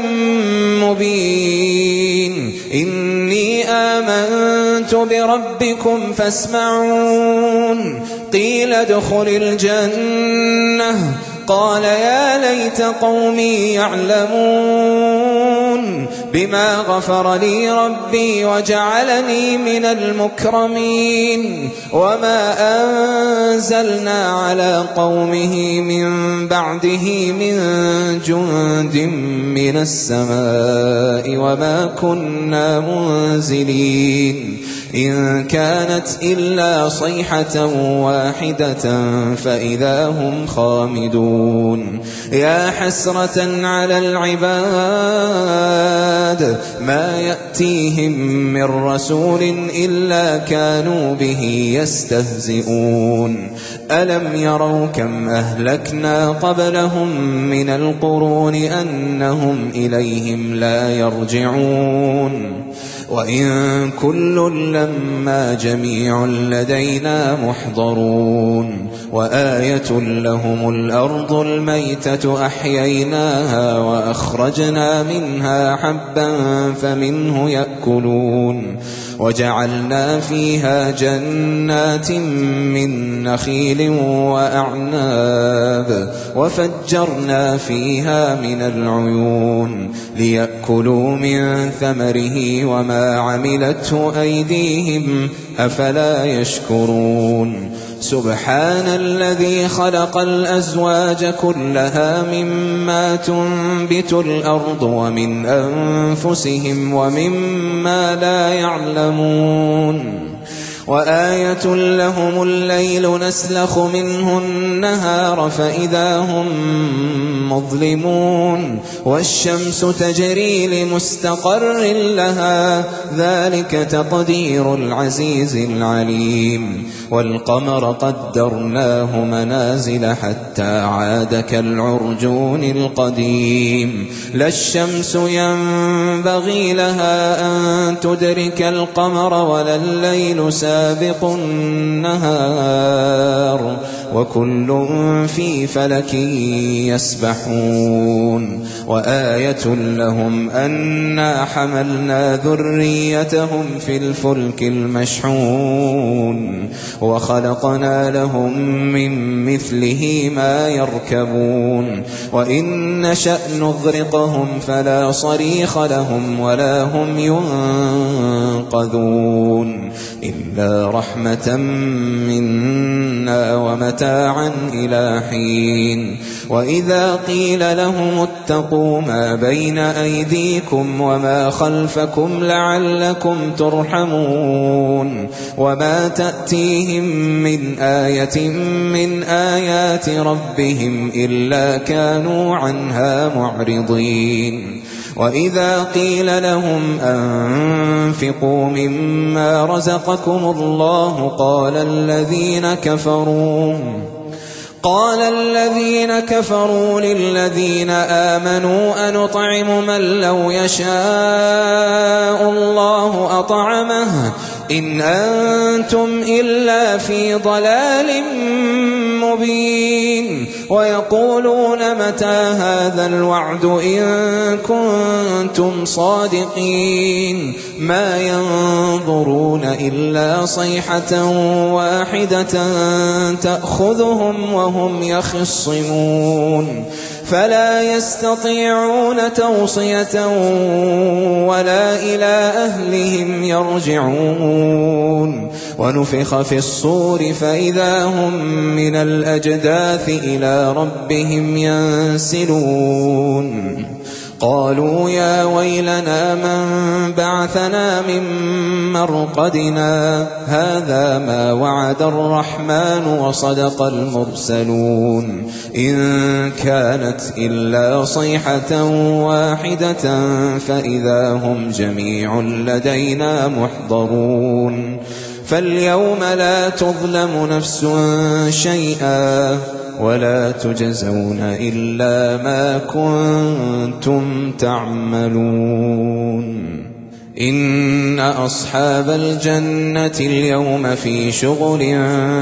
مبين إني آمنت بربكم فاسمعون قيل ادخل الجنة قال يا ليت قومي يعلمون بما غفر لي ربي وجعلني من المكرمين وما أنزلنا على قومه من بعده من جند من السماء وما كنا منزلين إن كانت إلا صيحة واحدة فإذا هم خامدون يا حسرة على العباد ما يأتيهم من رسول إلا كانوا به يستهزئون ألم يروا كم أهلكنا قبلهم من القرون أنهم إليهم لا يرجعون وإن كل لما جميع لدينا محضرون وآية لهم الأرض الميتة أحييناها وأخرجنا منها حبا فمنه يأكلون وجعلنا فيها جنات من نخيل وأعناب وفجرنا فيها من العيون ليأكلوا من ثمره وما عملته أيديهم أفلا يشكرون سبحان الذي خلق الأزواج كلها مما تنبت الأرض ومن أنفسهم ومما لا يعلمون وآية لهم الليل نسلخ منه النهار فإذا هم مظلمون والشمس تجري لمستقر لها ذلك تقدير العزيز العليم والقمر قدرناه منازل حتى عاد كالعرجون القديم لا الشمس ينبغي لها أن تدرك القمر ولا الليل سابق النهار وكل في فلك يسبحون وآية لهم أنا حملنا ذريتهم في الفلك المشحون وخلقنا لهم من مثله ما يركبون وإن نشأ نغرقهم فلا صريخ لهم ولا هم ينقذون إلا رحمة منا ومتاعا إلى حين وإذا قيل لهم اتقوا ما بين أيديكم وما خلفكم لعلكم ترحمون وما تأتيهم من آية من آيات ربهم إلا كانوا عنها معرضين وإذا قيل لهم أنفقوا مما رزقكم الله قال الذين كفروا قال الذين كفروا للذين آمنوا أنطعم من لو يشاء الله أطعمه إن أنتم إلا في ضلال مبين ويقولون متى هذا الوعد إن كنتم صادقين ما ينظرون إلا صيحة واحدة تأخذهم وهم يخصمون فلا يستطيعون توصية ولا إلى أهلهم يرجعون ونفخ في الصور فإذا هم من الأجداث إلى ربهم ينسلون قالوا يا ويلنا من بعثنا من مرقدنا هذا ما وعد الرحمن وصدق المرسلون إن كانت إلا صيحة واحدة فإذا هم جميع لدينا محضرون فاليوم لا تظلم نفس شيئا ولا تجزون إلا ما كنتم تعملون إن أصحاب الجنة اليوم في شغل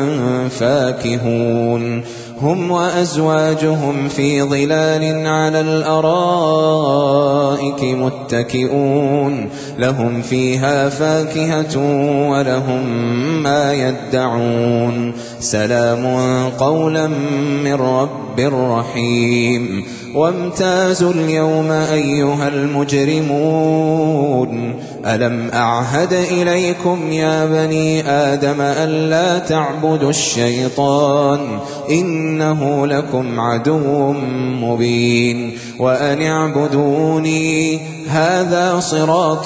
فاكهون هم وأزواجهم في ظلال على الأرائك متكئون لهم فيها فاكهة ولهم ما يدعون سلام قولا من رب رحيم وامتازوا اليوم أيها المجرمون ألم أعهد إليكم يا بني آدم ألا تعبدوا الشيطان إنه لكم عدو مبين وأن اعبدوني هذا صراط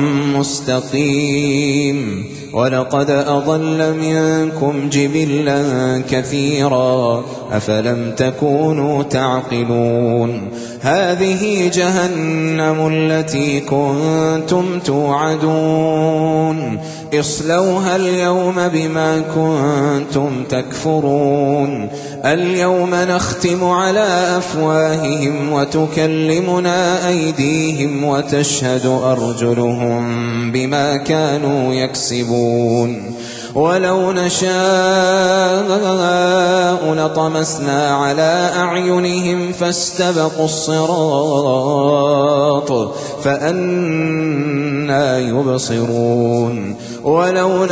مستقيم ولقد أضل منكم جبلا كثيرا أفلم تكونوا تعقلون هذه جهنم التي كنتم توعدون اصلوها اليوم بما كنتم تكفرون اليوم نختم على أفواههم وتكلمنا أيديهم وتشهد أرجلهم بما كانوا يكسبون ولو نشاء لطمسنا على أعينهم فاستبقوا الصراط فأنى يبصرون ولو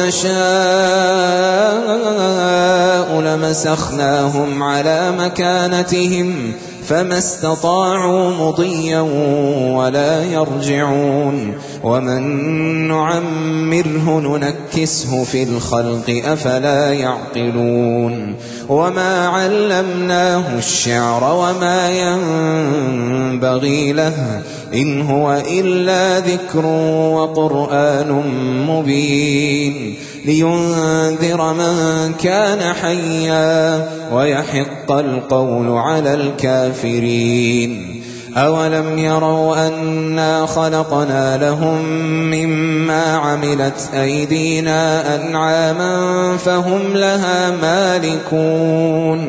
نشاء لمسخناهم على مكانتهم فما استطاعوا مضيا ولا يرجعون ومن نعمره ننكسه في الخلق أفلا يعقلون وما علمناه الشعر وما ينبغي له إن هو إلا ذكر وقرآن مبين لينذر من كان حيا ويحق القول على الكافرين أولم يروا أنا خلقنا لهم مما عملت أيدينا أنعاما فهم لها مالكون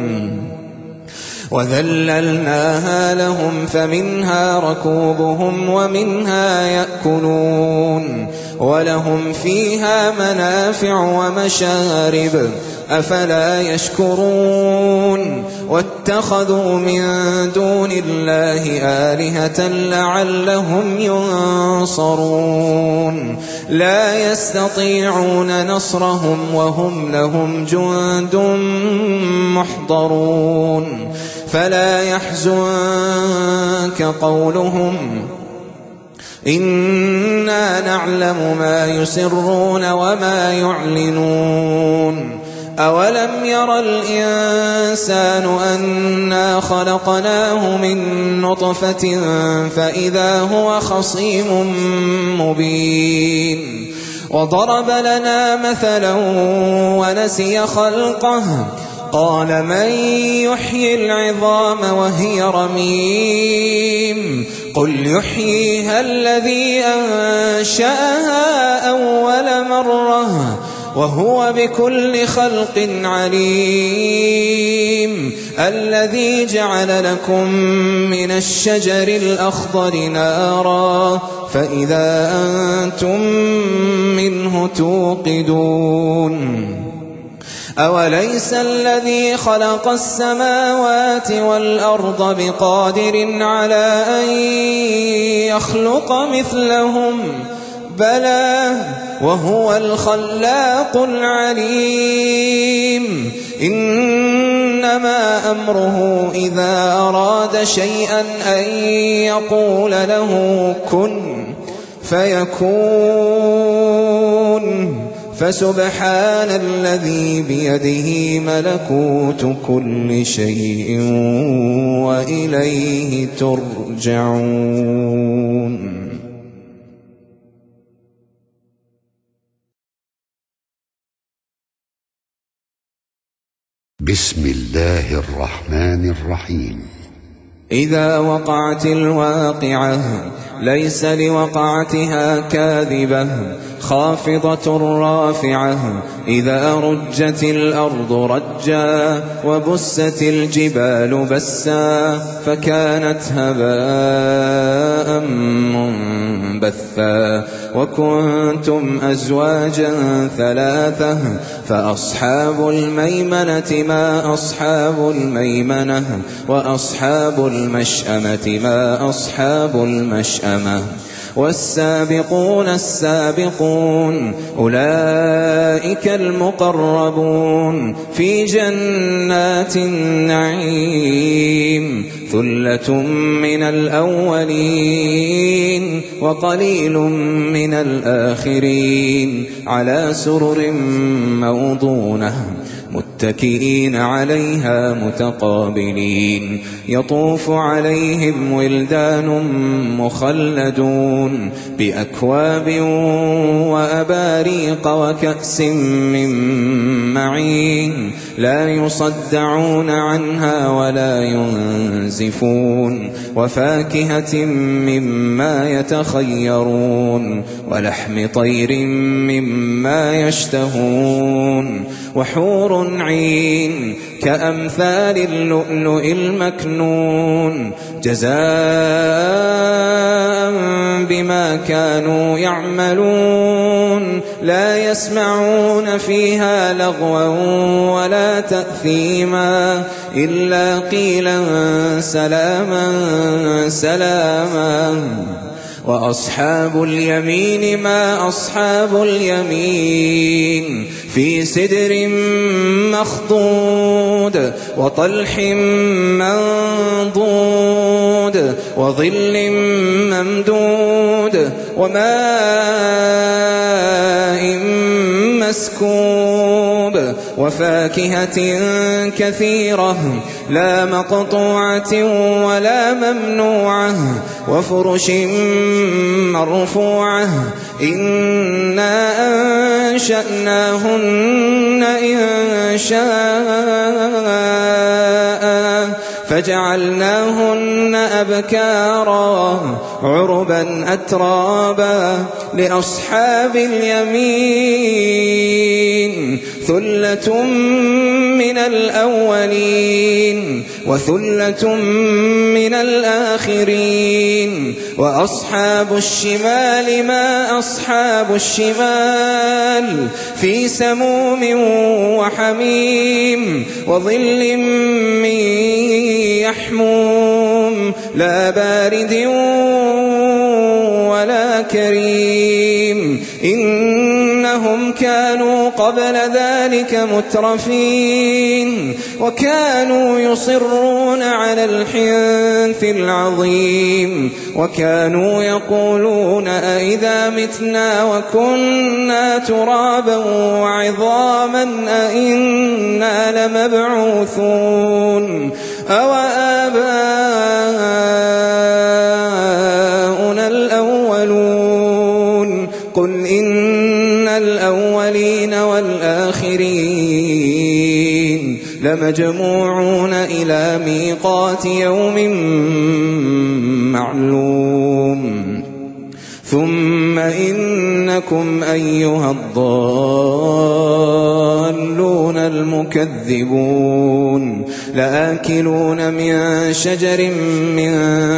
وذللناها لهم فمنها ركوبهم ومنها يأكلون ولهم فيها منافع ومشارب أفلا يشكرون واتخذوا من دون الله آلهة لعلهم ينصرون لا يستطيعون نصرهم وهم لهم جند محضرون فلا يحزنك قولهم إنا نعلم ما يسرون وما يعلنون أولم ير الإنسان أنا خلقناه من نطفة فإذا هو خصيم مبين وضرب لنا مثلا ونسي خلقه قال من يحيي العظام وهي رميم قل يحييها الذي أنشأها أول مرة وهو بكل خلق عليم الذي جعل لكم من الشجر الأخضر نارا فإذا أنتم منه توقدون أوليس الذي خلق السماوات والأرض بقادر على أن يخلق مثلهم بلى وهو الخلاق العليم إنما أمره إذا أراد شيئا أن يقول له كن فيكون فسبحان الذي بيده ملكوت كل شيء وإليه ترجعون. بسم الله الرحمن الرحيم. إذا وقعت الواقعة ليس لوقعتها كاذبة خافضة رافعة إذا رجت الأرض رجا وبست الجبال بسا فكانت هباء منبثا وكنتم أزواجا ثلاثة فأصحاب الميمنة ما أصحاب الميمنة وأصحاب المشأمة ما أصحاب المشأمة والسابقون السابقون أولئك المقربون في جنات النعيم ثلة من الأولين وقليل من الآخرين على سرر موضونة متكئين عليها متقابلين يطوف عليهم ولدان مخلدون بأكواب وأباريق وكأس من معين لا يصدعون عنها ولا ينزفون وفاكهة مما يتخيرون ولحم طير مما يشتهون وحور عين كأمثال اللؤلؤ المكنون جزاء بما كانوا يعملون لا يسمعون فيها لغوا ولا تأثيما إلا قيلا سلاما سلاما وأصحاب اليمين ما أصحاب اليمين في سدر مخضود وطلح منضود وظل ممدود وماء مسكوب وفاكهة كثيرة لا مقطوعة ولا ممنوعة وفرش مرفوعة إنا أنشأناهن إن شاء فجعلناهن أبكارا عربا أترابا لأصحاب اليمين ثلة من الأولين وثلة من الآخرين وأصحاب الشمال ما أصحاب الشمال في سموم وحميم وظل من يحموم لا بارد ولا كريم إنهم كانوا قبل ذلك مترفين وكانوا يصرون على الحنث العظيم وكانوا يقولون أئذا متنا وكنا ترابا وعظاما أئنا لمبعوثون أو آباؤنا الأولون قل إن الأولين والآخرين لمجموعون إلى ميقات يوم معلوم ثم إنكم أيها الضالون المكذبون لآكلون من شجر من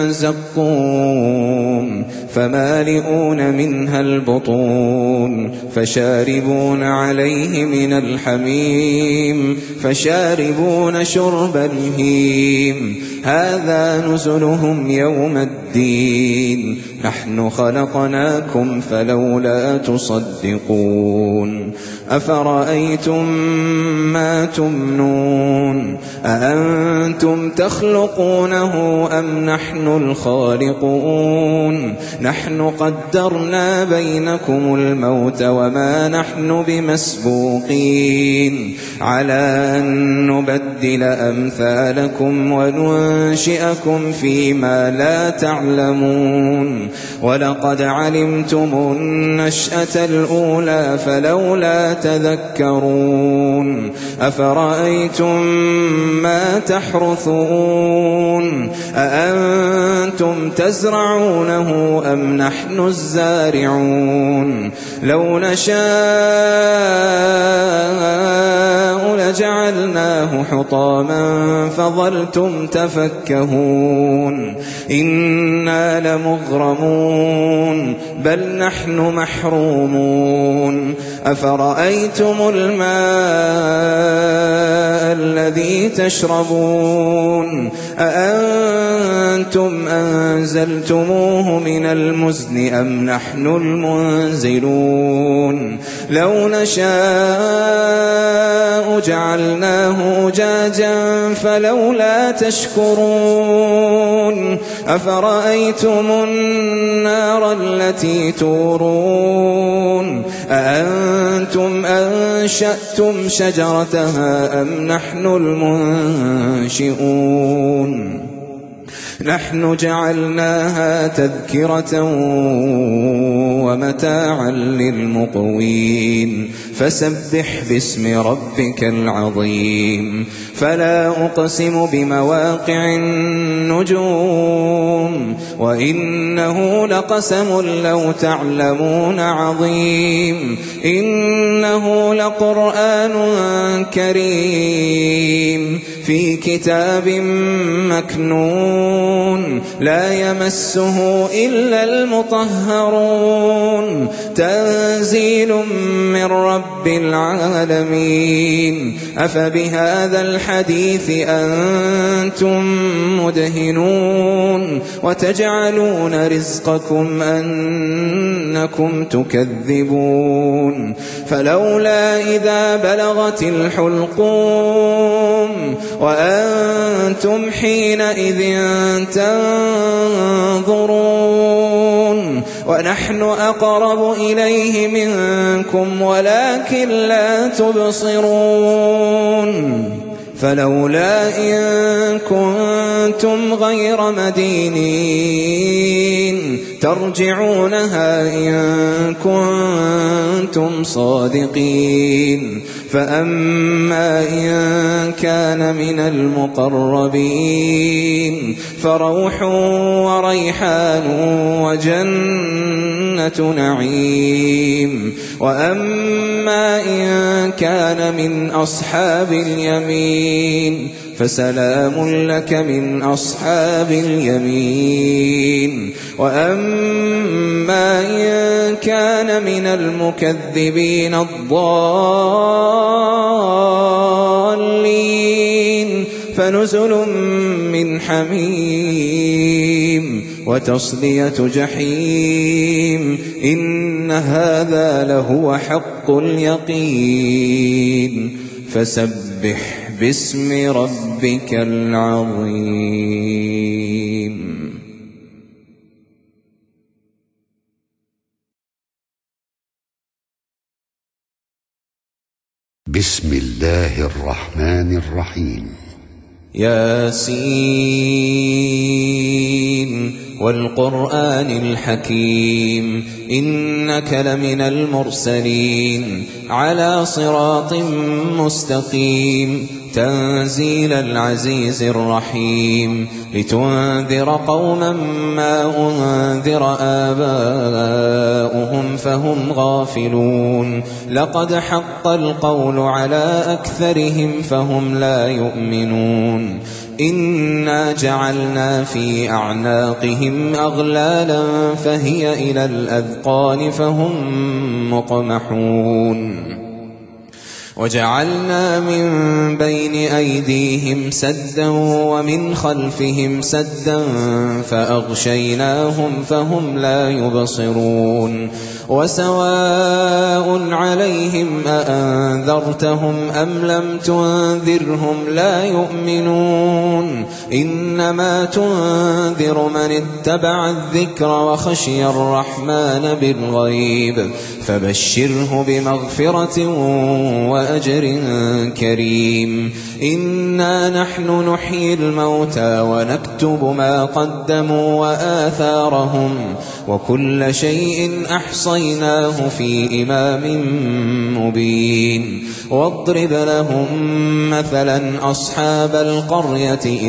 زقوم فمالئون منها البطون فشاربون عليه من الحميم فشاربون شرب الهيم هذا نزلهم يوم الدين نحن خلقناكم فلولا تصدقون أفرأيتم ما تمنون أأنتم تخلقونه أم نحن الخالقون نحن قدرنا بينكم الموت وما نحن بمسبوقين على أن نبدل أمثالكم وننشئكم فيما لا تعلمون ولقد علمتم النشأة الأولى فلولا تذكرون أفرأيتم ما تحرثون أأنتم تزرعونه أم نحن الزارعون لو نشاء لجعلناه حطاما فظلتم تفكهون إنا لمغرمون بل نحن محرومون أفرأيتم الماء الذي تشربون أأنتم أنزلتموه من المزن أم نحن المنزلون لو نشاء جعلناه أجاجا فلولا تشكرون أفرأيتم النار التي تورون أأنتم أنشأتم شجرتها أم نحن المنشئون نحن جعلناها تذكرة ومتاعا للمقوين فسبح باسم ربك العظيم فلا أقسم بمواقع النجوم وإنه لقسم لو تعلمون عظيم إنه لقرآن كريم في كتاب مكنون لا يمسه إلا المطهرون تنزيل من رب العالمين أفبهذا الحديث أنتم مدهنون وتجعلون رزقكم أنكم تكذبون فلولا إذا بلغت الحلقوم وأنتم حينئذ تنظرون ونحن أقرب إليه منكم ولكن لا تبصرون فلولا إن كنتم غير مدينين ترجعونها إن كنتم صادقين فأما إن كان من المقربين فروح وريحان وجنة نعيم وأما إن كان من أصحاب اليمين فسلام لك من أصحاب اليمين وأما إن كان من المكذبين الضالين فنزل من حميم وتصلية جحيم إن هذا لهو حق اليقين فسبح باسم ربك العظيم. بسم الله الرحمن الرحيم. ياسين والقرآن الحكيم إنك لمن المرسلين على صراط مستقيم تنزيل العزيز الرحيم لتنذر قوما ما أنذر آباؤهم فهم غافلون لقد حق القول على أكثرهم فهم لا يؤمنون إنا جعلنا في أعناقهم أغلالا فهي إلى الأذقان فهم مقمحون وجعلنا من بين أيديهم سدا ومن خلفهم سدا فأغشيناهم فهم لا يبصرون وسواء عليهم أأنذرتهم أم لم تنذرهم لا يؤمنون إنما تنذر من اتبع الذكر وخشي الرحمن بالغيب فبشره بمغفرة وأجر كريم إنا نحن نحيي الموتى ونكتب ما قدموا وآثارهم وكل شيء أحصيناه في إمام مبين واضرب لهم مثلا أصحاب القرية إذ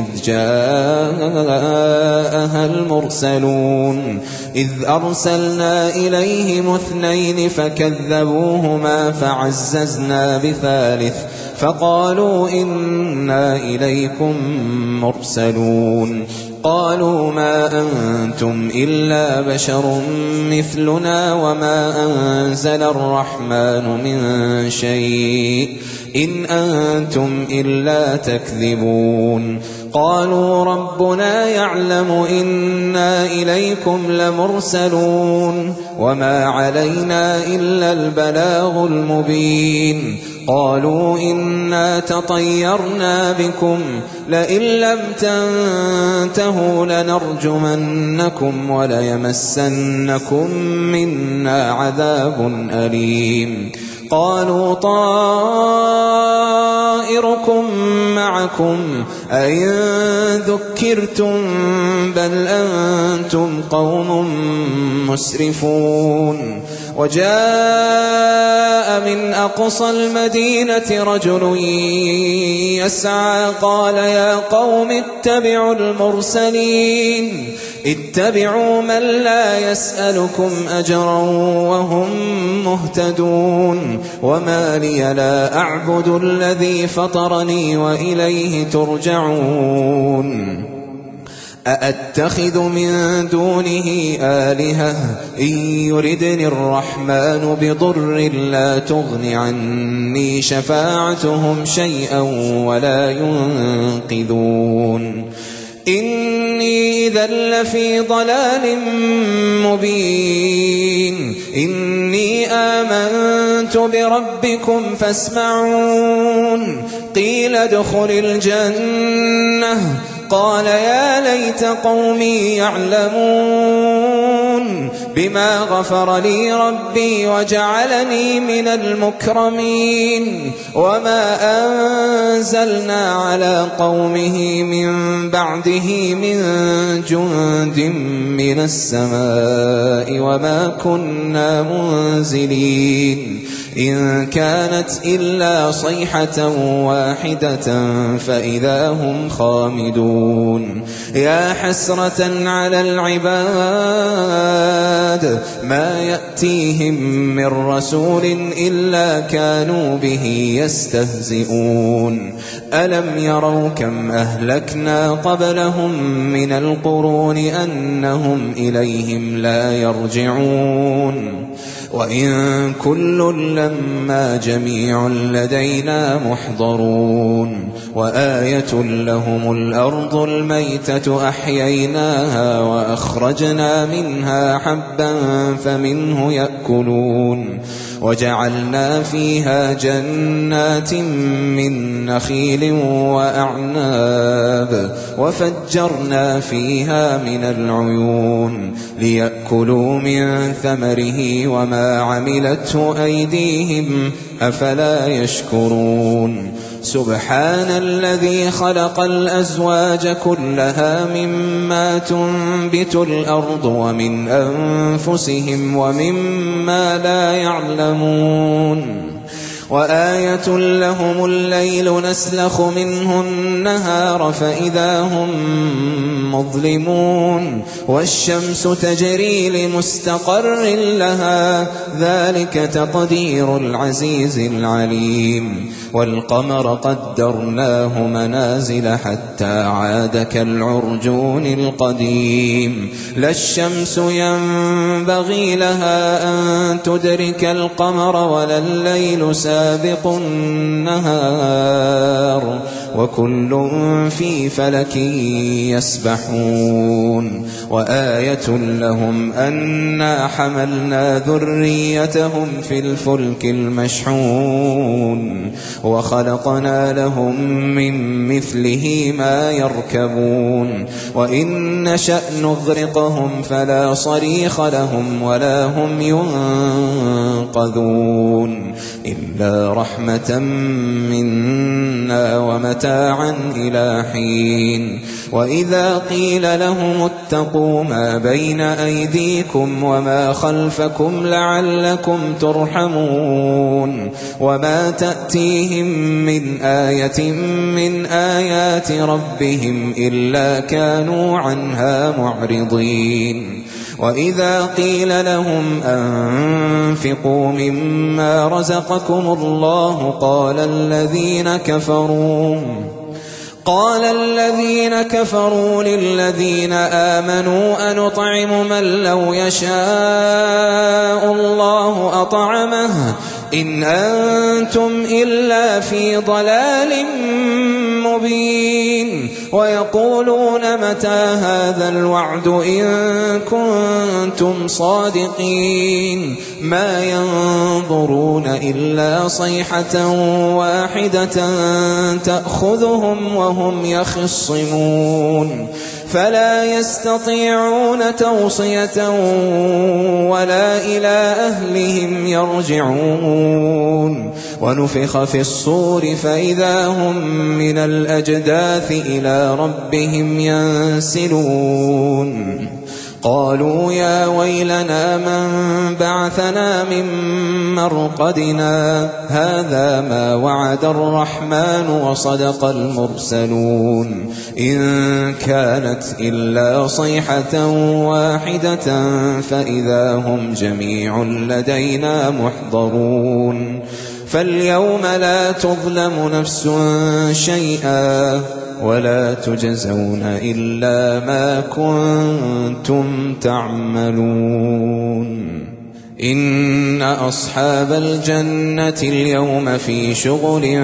جاءها المرسلون إذ أرسلنا إليهم اثنين فكذبوهما فعززنا بثالث فقالوا إنا إليكم مرسلون قالوا ما أنتم إلا بشر مثلنا وما أنزل الرحمن من شيء إن أنتم إلا تكذبون قالوا ربنا يعلم إنا إليكم لمرسلون وما علينا إلا البلاغ المبين قالوا إنا تطيرنا بكم لئن لم تنتهوا لنرجمنكم وليمسنكم منا عذاب أليم قالوا طائركم معكم أئن ذكرتم بل أنتم قوم مسرفون وجاء من أقصى المدينة رجل يسعى قال يا قوم اتبعوا المرسلين اتبعوا من لا يسألكم أجرا وهم مهتدون وما لي لا أعبد الذي فطرني وإليه ترجعون أأتخذ من دونه آلهة إن يردني الرحمن بضر لا تغن عني شفاعتهم شيئا ولا ينقذون إني إذا لفي ضلال مبين إني آمنت بربكم فاسمعون قيل ادخل الجنة قال يا ليت قومي يعلمون بما غفر لي ربي وجعلني من المكرمين وما أنزلنا على قومه من بعده من جند من السماء وما كنا منزلين إن كانت إلا صيحة واحدة فإذا هم خامدون يا حسرة على العباد ما يأتيهم من رسول إلا كانوا به يستهزئون ألم يروا كم أهلكنا قبلهم من القرون أنهم إليهم لا يرجعون وإن كل لما جميع لدينا محضرون وآية لهم الأرض الميتة أحييناها وأخرجنا منها حبا فمنه يأكلون وجعلنا فيها جنات من نخيل وأعناب وفجرنا فيها من العيون ليأكلوا من ثمره وما عملته أيديهم أفلا يشكرون سبحان الذي خلق الأزواج كلها مما تنبت الأرض ومن أنفسهم ومما لا يعلمون وآية لهم الليل نسلخ منه النهار فإذا هم مظلمون والشمس تجري لمستقر لها ذلك تقدير العزيز العليم والقمر قدرناه منازل حتى عاد كالعرجون القديم لا الشمس ينبغي لها أن تدرك القمر ولا الليل سابق النهار وكل في فلك يسبحون وآية لهم أنا حملنا ذريتهم في الفلك المشحون وخلقنا لهم من مثله ما يركبون وإن نشأ نغرقهم فلا صريخ لهم ولا هم ينقذون إلا رحمة منا ومتاعا إلى حين وإذا قيل لهم اتقوا ما بين أيديكم وما خلفكم لعلكم ترحمون وما تأتيهم من آية من آيات ربهم إلا كانوا عنها معرضين وإذا قيل لهم أنفقوا مما رزقكم الله قال الذين كفروا قال الذين كفروا للذين آمنوا أنطعم من لو يشاء الله أطعمه إن أنتم إلا في ضلال مبين ويقولون متى هذا الوعد إن كنتم صادقين ما ينظرون إلا صيحة واحدة تأخذهم وهم يخصمون فلا يستطيعون توصية ولا إلى أهلهم يرجعون ونفخ في الصور فإذا هم من الأجداث إلى ربهم ينسلون قالوا يا ويلنا من بعثنا من مرقدنا هذا ما وعد الرحمن وصدق المرسلون إن كانت إلا صيحة واحدة فإذا هم جميع لدينا محضرون فاليوم لا تظلم نفس شيئا ولا تجزون إلا ما كنتم تعملون إن أصحاب الجنة اليوم في شغل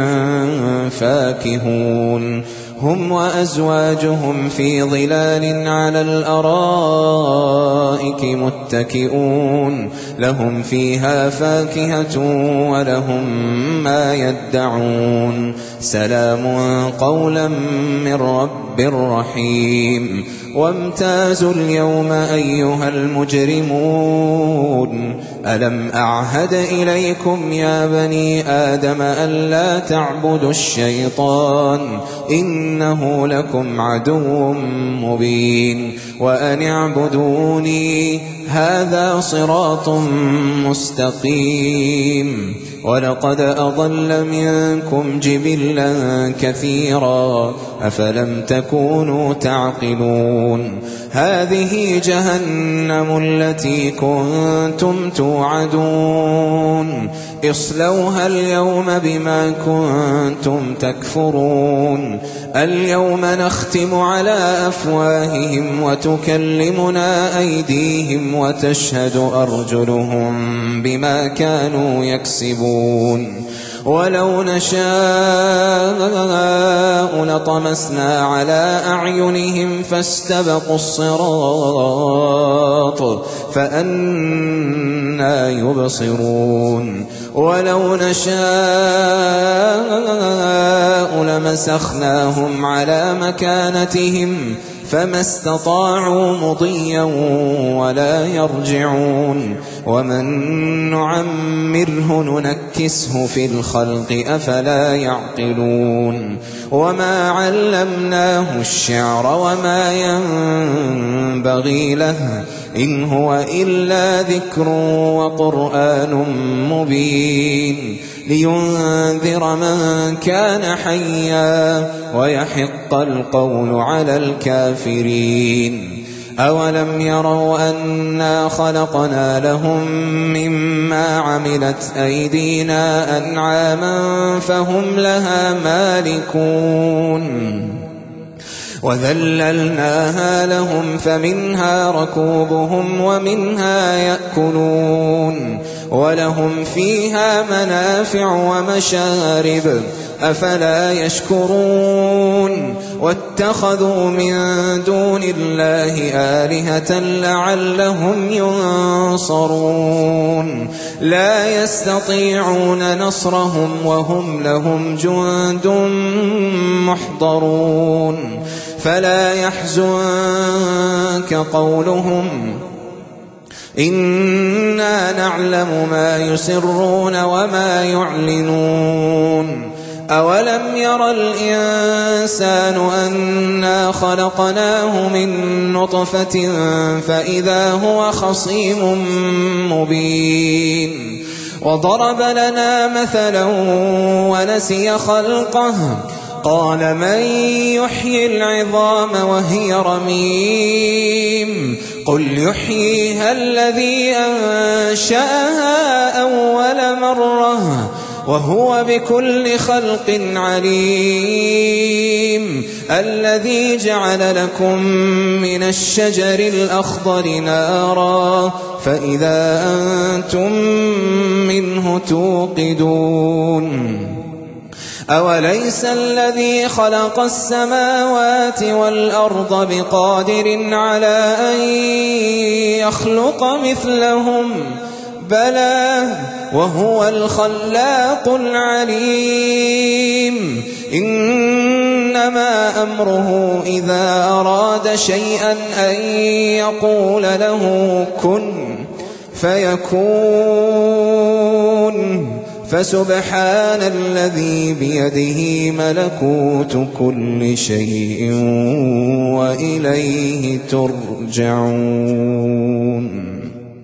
فاكهون هم وأزواجهم في ظلال على الأرائك متكئون لهم فيها فاكهة ولهم ما يدعون سلام قولا من رب رحيم وامتازوا اليوم أيها المجرمون ألم أعهد إليكم يا بني آدم ألا تعبدوا الشيطان إنه لكم عدو مبين وأن اعبدوني هذا صراط مستقيم ولقد أضل منكم جبلا كثيرا أفلم تكونوا تعقلون هذه جهنم التي كنتم توعدون اصلوها اليوم بما كنتم تكفرون اليوم نختم على أفواههم وتكلمنا أيديهم وتشهد أرجلهم بما كانوا يكسبون ولو نشاء لطمسنا على أعينهم فاستبقوا الصراط فأنى يبصرون ولو نشاء لمسخناهم على مكانتهم فما استطاعوا مضيا ولا يرجعون ومن نعمره ننكسه في الخلق أفلا يعقلون وما علمناه الشعر وما ينبغي له إن هو إلا ذكر وقرآن مبين لينذر من كان حيا ويحق القول على الكافرين أولم يروا أنا خلقنا لهم مما عملت أيدينا أنعاما فهم لها مالكون وذللناها لهم فمنها ركوبهم ومنها يأكلون ولهم فيها منافع ومشارب أفلا يشكرون واتخذوا من دون الله آلهة لعلهم ينصرون لا يستطيعون نصرهم وهم لهم جند محضرون فلا يحزنك قولهم إنا نعلم ما يسرون وما يعلنون أولم ير الإنسان أنا خلقناه من نطفة فإذا هو خصيم مبين وضرب لنا مثلا ونسي خلقه قال من يحيي العظام وهي رميم قل يحييها الذي أنشأها أول مرة وهو بكل خلق عليم الذي جعل لكم من الشجر الأخضر نارا فإذا أنتم منه توقدون أوليس الذي خلق السماوات والأرض بقادر على أن يخلق مثلهم بلى وهو الخلاق العليم إنما أمره إذا أراد شيئا أن يقول له كن فيكون فسبحان الذي بيده ملكوت كل شيء وإليه ترجعون.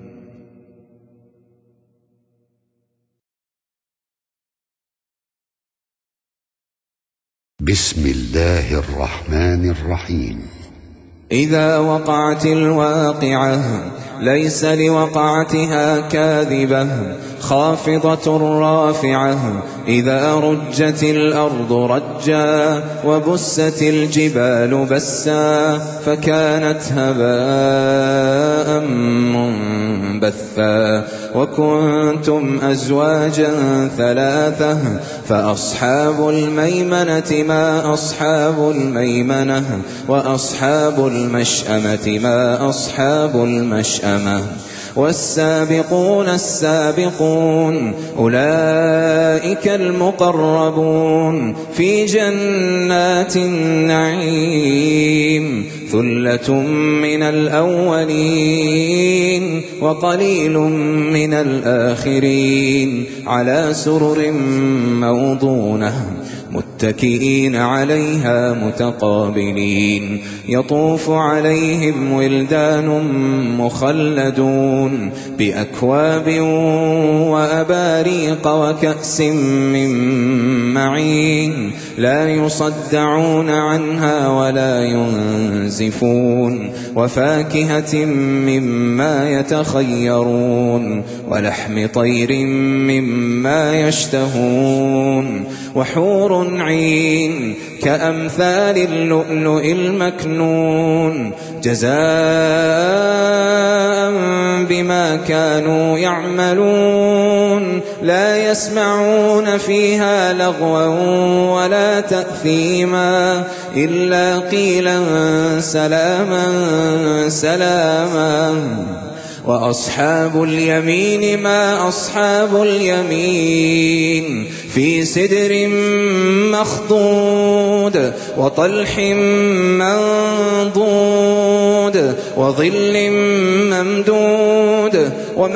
بسم الله الرحمن الرحيم. إذا وقعت الواقعة ليس لوقعتها كاذبة خافضة رافعة إذا رجت الأرض رجا وبست الجبال بسا فكانت هباء منبثا وكنتم أزواجا ثلاثة فأصحاب الميمنة ما أصحاب الميمنة وأصحاب المشأمة ما أصحاب المشأمة والسابقون السابقون أولئك المقربون في جنات النعيم ثلة من الأولين وقليل من الآخرين على سرر موضونة متكئين عليها متقابلين يطوف عليهم ولدان مخلدون بأكواب وأباريق وكأس من معين لا يصدعون عنها ولا ينزفون وفاكهة مما يتخيرون ولحم طير مما يشتهون وحور عين كأمثال اللؤلؤ المكنون جزاء بما كانوا يعملون لا يسمعون فيها لغوا ولا تأثيما إلا قيلا سلاما سلاما وأصحاب اليمين ما أصحاب اليمين في سدر مخضود وطلح منضود وظل ممدود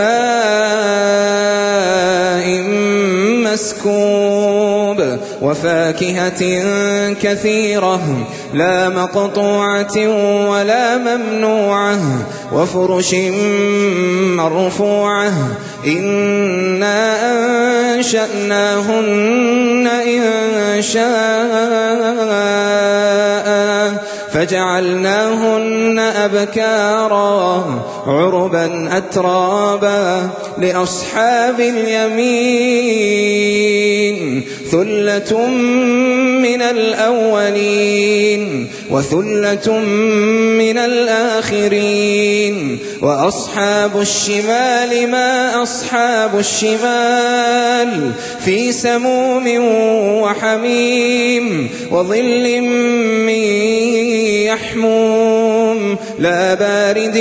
وماء مسكوب وفاكهة كثيرة لا مقطوعة ولا ممنوعة وفرش مرفوعة إنا أنشأناهن إن شاء فجعلناهن أبكارا عربا أترابا لأصحاب اليمين ثلة من الأولين وثلة من الآخرين وأصحاب الشمال ما أصحاب الشمال في سموم وحميم وظل من يحموم لا بارد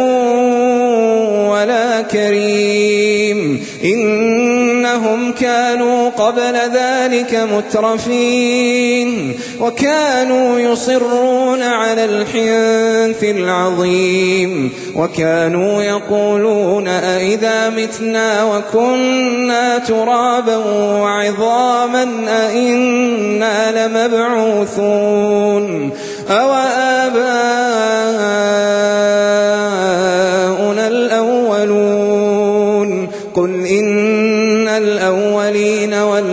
ولا كريم إنهم كانوا قبل ذلك مترفين وكانوا يصرون على الحنث العظيم وكانوا يقولون أئذا متنا وكنا ترابا وعظاما أئنا لمبعوثون أو آباؤنا الأولون قل إن الأولين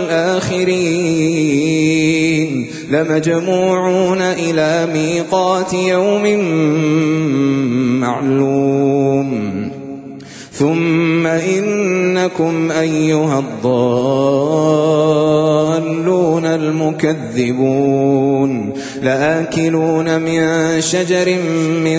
والآخرين لمجموعون إلى ميقات يوم معلوم ثم إنكم أيها الضالون المكذبون لآكلون من شجر من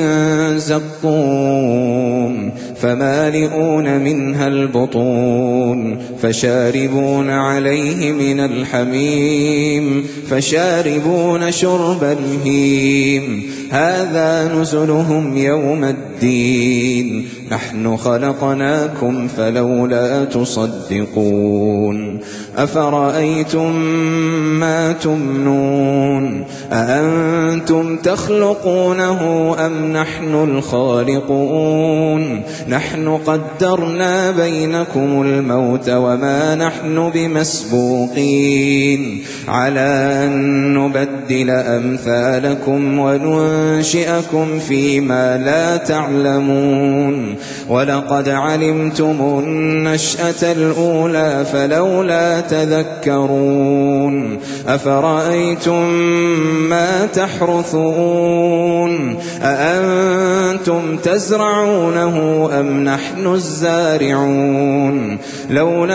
زقوم فمالئون منها البطون فشاربون عليه من الحميم فشاربون شرب الهيم هذا نزلهم يوم الدين نحن خلقناكم فلولا تصدقون أفرأيتم ما تمنون أأنتم تخلقونه أم نحن الخالقون نحن قدرنا بينكم الموت وما نحن بمسبوقين على أن نبدل أمثالكم وننشئكم فيما لا تعلمون ولقد علمتم النشأة الأولى فلولا تذكرون أفرأيتم ما تحرثون أأنتم تزرعونه أم نحن الزارعون لو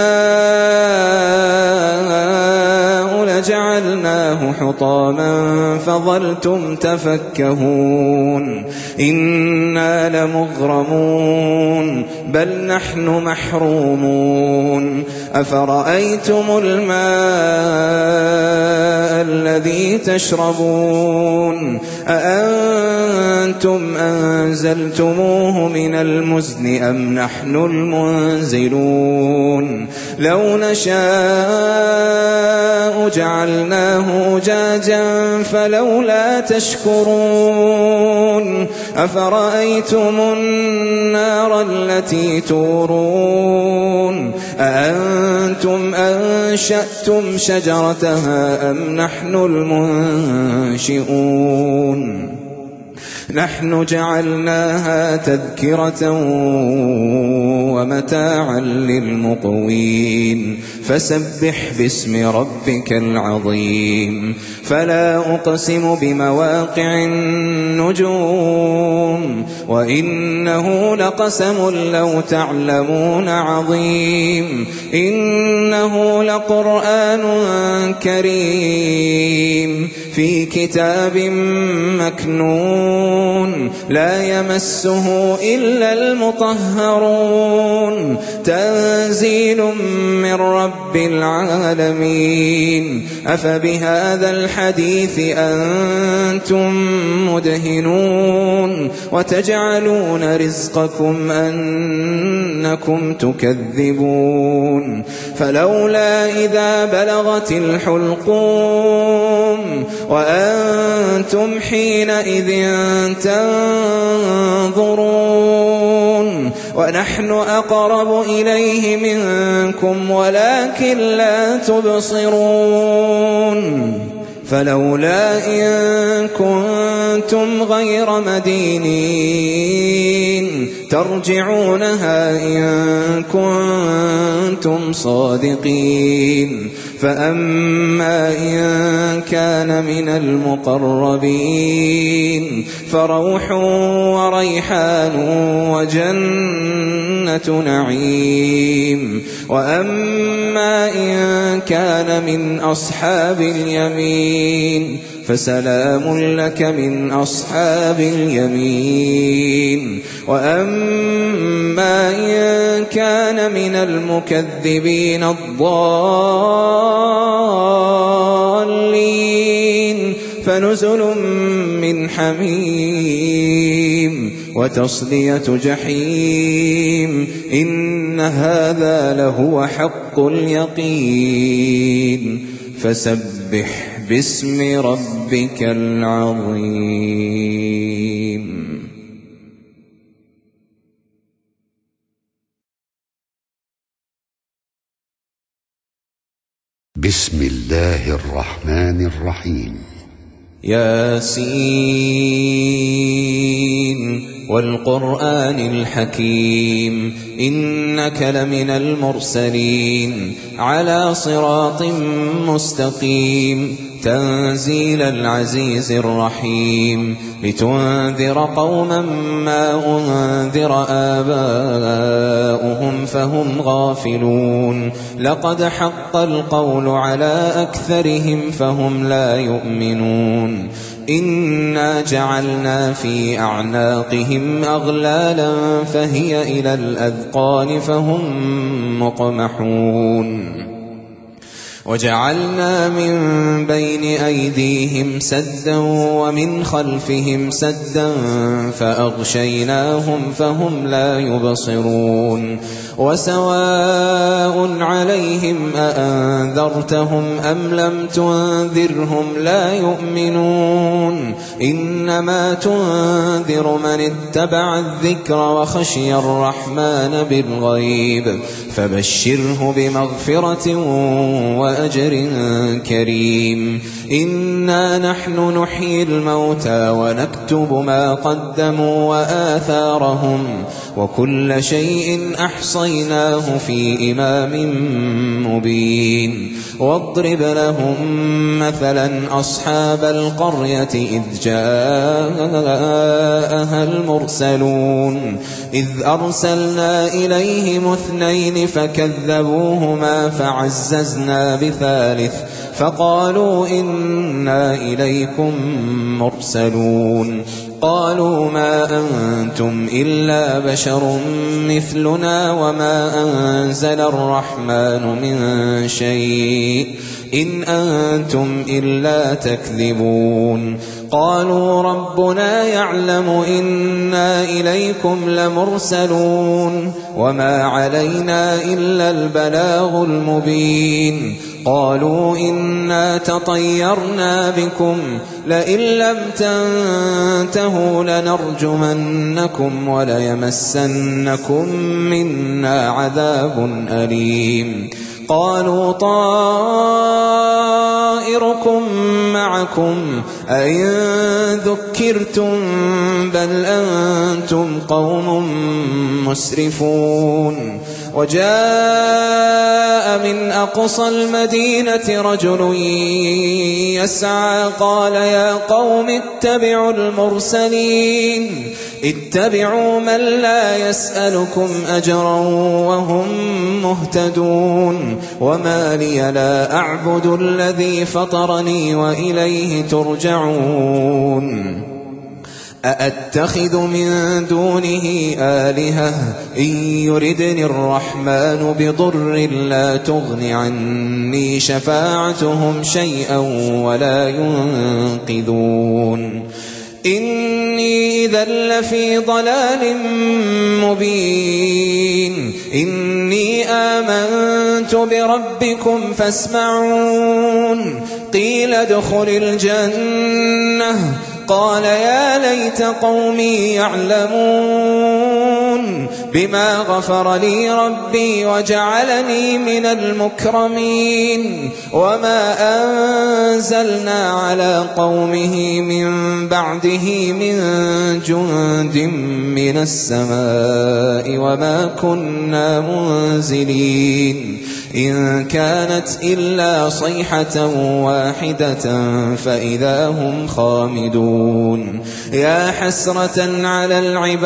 نشاء لجعلناه حطاما فظلتم تفكهون إنا لمغرمون بل نحن محرومون أفرأيتم الماء الذي تشربون أأنتم أنزلتموه من المزن أم نحن المنزلون لو نشاء جعلناه أجاجا فلولا تشكرون أفرأيتم النار التي تورون أأنتم أنشأتم شجرتها أم نحن المنشئون نحن جعلناها تذكرة ومتاعا للمقوين فسبح باسم ربك العظيم فلا أقسم بمواقع النجوم وإنه لقسم لو تعلمون عظيم إنه لقرآن كريم في كتاب مكنون لا يمسه إلا المطهرون تنزيل من رب العالمين أفبهذا الحديث أنتم مدهنون وتجعلون رزقكم أنكم تكذبون فلولا إذا بلغت الحلقوم وأنتم حينئذ تنظرون ونحن أقرب إليه منكم ولكن لا تبصرون فلولا إن كنتم غير مدينين ترجعونها إن كنتم صادقين فأما إن كان من المقربين فروح وريحان وجنة نعيم وأما إن كان من أصحاب اليمين فسلام لك من أصحاب اليمين وأما إن كان من المكذبين الضالين فنزل من حميم وتصلية جحيم إن هذا لهو حق اليقين فسبح باسم ربك العظيم بسم الله الرحمن الرحيم ياسين والقرآن الحكيم إنك لمن المرسلين على صراط مستقيم تنزيل العزيز الرحيم لتنذر قوما ما أنذر آباؤهم فهم غافلون لقد حق القول على أكثرهم فهم لا يؤمنون إنا جعلنا في أعناقهم أغلالا فهي إلى الأذقان فهم مقمحون وجعلنا من بين أيديهم سدا ومن خلفهم سدا فأغشيناهم فهم لا يبصرون وسواء عليهم أأنذرتهم أم لم تنذرهم لا يؤمنون إنما تنذر من اتبع الذكر وخشي الرحمن بالغيب فبشره بمغفرة وأجر كريم إنا نحن نحيي الموتى ونكتب ما قدموا وآثارهم وكل شيء أحصيناه في إمام مبين واضرب لهم مثلا أصحاب القرية إذ جاءها المرسلون إذ أرسلنا إليهم اثنين فكذبوهما فعززنا بثالث فقالوا إنا إليكم مرسلون قالوا ما أنتم إلا بشر مثلنا وما أنزل الرحمن من شيء إن أنتم إلا تكذبون قالوا ربنا يعلم إنا إليكم لمرسلون وما علينا إلا البلاغ المبين قالوا إنا تطيرنا بكم لئن لم تنتهوا لنرجمنكم وليمسنكم منا عذاب أليم قالوا طائركم معكم أئن ذكرتم بل أنتم قوم مسرفون وجاء من أقصى المدينة رجل يسعى قال يا قوم اتبعوا المرسلين اتبعوا من لا يسألكم أجرا وهم مهتدون وما لي لا أعبد الذي فطرني وإليه ترجعون أأتخذ من دونه آلهة إن يردني الرحمن بضر لا تغن عني شفاعتهم شيئا ولا ينقذون إني إذا لفي ضلال مبين إني آمنت بربكم فاسمعون قيل ادخل الجنة قال يا ليت قومي يعلمون بما غفر لي ربي وجعلني من المكرمين وما أنزلنا على قومه من بعده من جند من السماء وما كنا منزلين إن كانت إلا صيحة واحدة فإذا هم خامدون يا حسرة على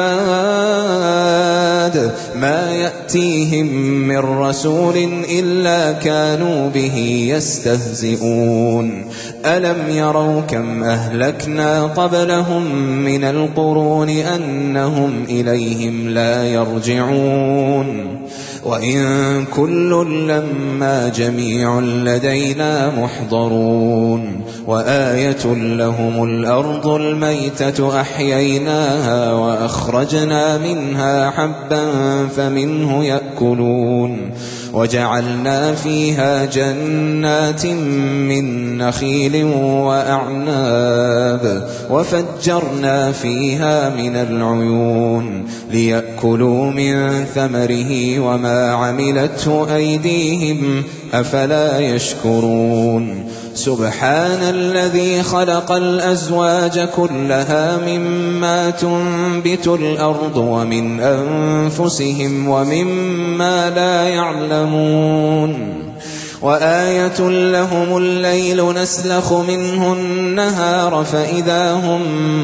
العباد ما يأتيهم من رسول إلا كانوا به يستهزئون ألم يروا كم أهلكنا قبلهم من القرون أنهم إليهم لا يرجعون وإن كل لما جميع لدينا محضرون وآية لهم الأرض الميتة أحييناها وأخرجنا منها حبا فمنه يأكلون وجعلنا فيها جنات من نخيل وأعناب وفجرنا فيها من العيون ليأكلوا من ثمره وما عملته أيديهم أفلا يشكرون سبحان الذي خلق الأزواج كلها مما تنبت الأرض ومن أنفسهم ومما لا يعلمون وآية لهم الليل نسلخ منه النهار فإذا هم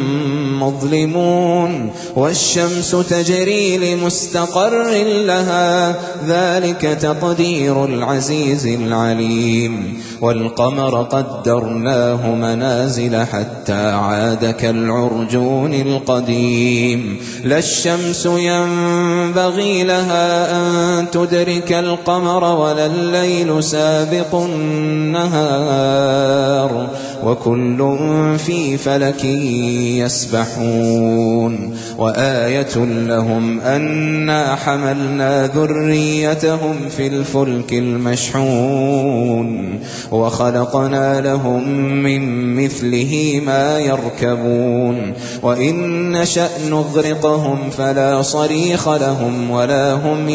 مظلمون والشمس تجري لمستقر لها ذلك تقدير العزيز العليم والقمر قدرناه منازل حتى عاد كالعرجون القديم لا الشمس ينبغي لها أن تدرك القمر ولا الليل سابق سابق النهار وكل في فلك يسبحون وآية لهم أنا حملنا ذريتهم في الفلك المشحون وخلقنا لهم من مثله ما يركبون وإن نشأ نغرقهم فلا صريخ لهم ولا هم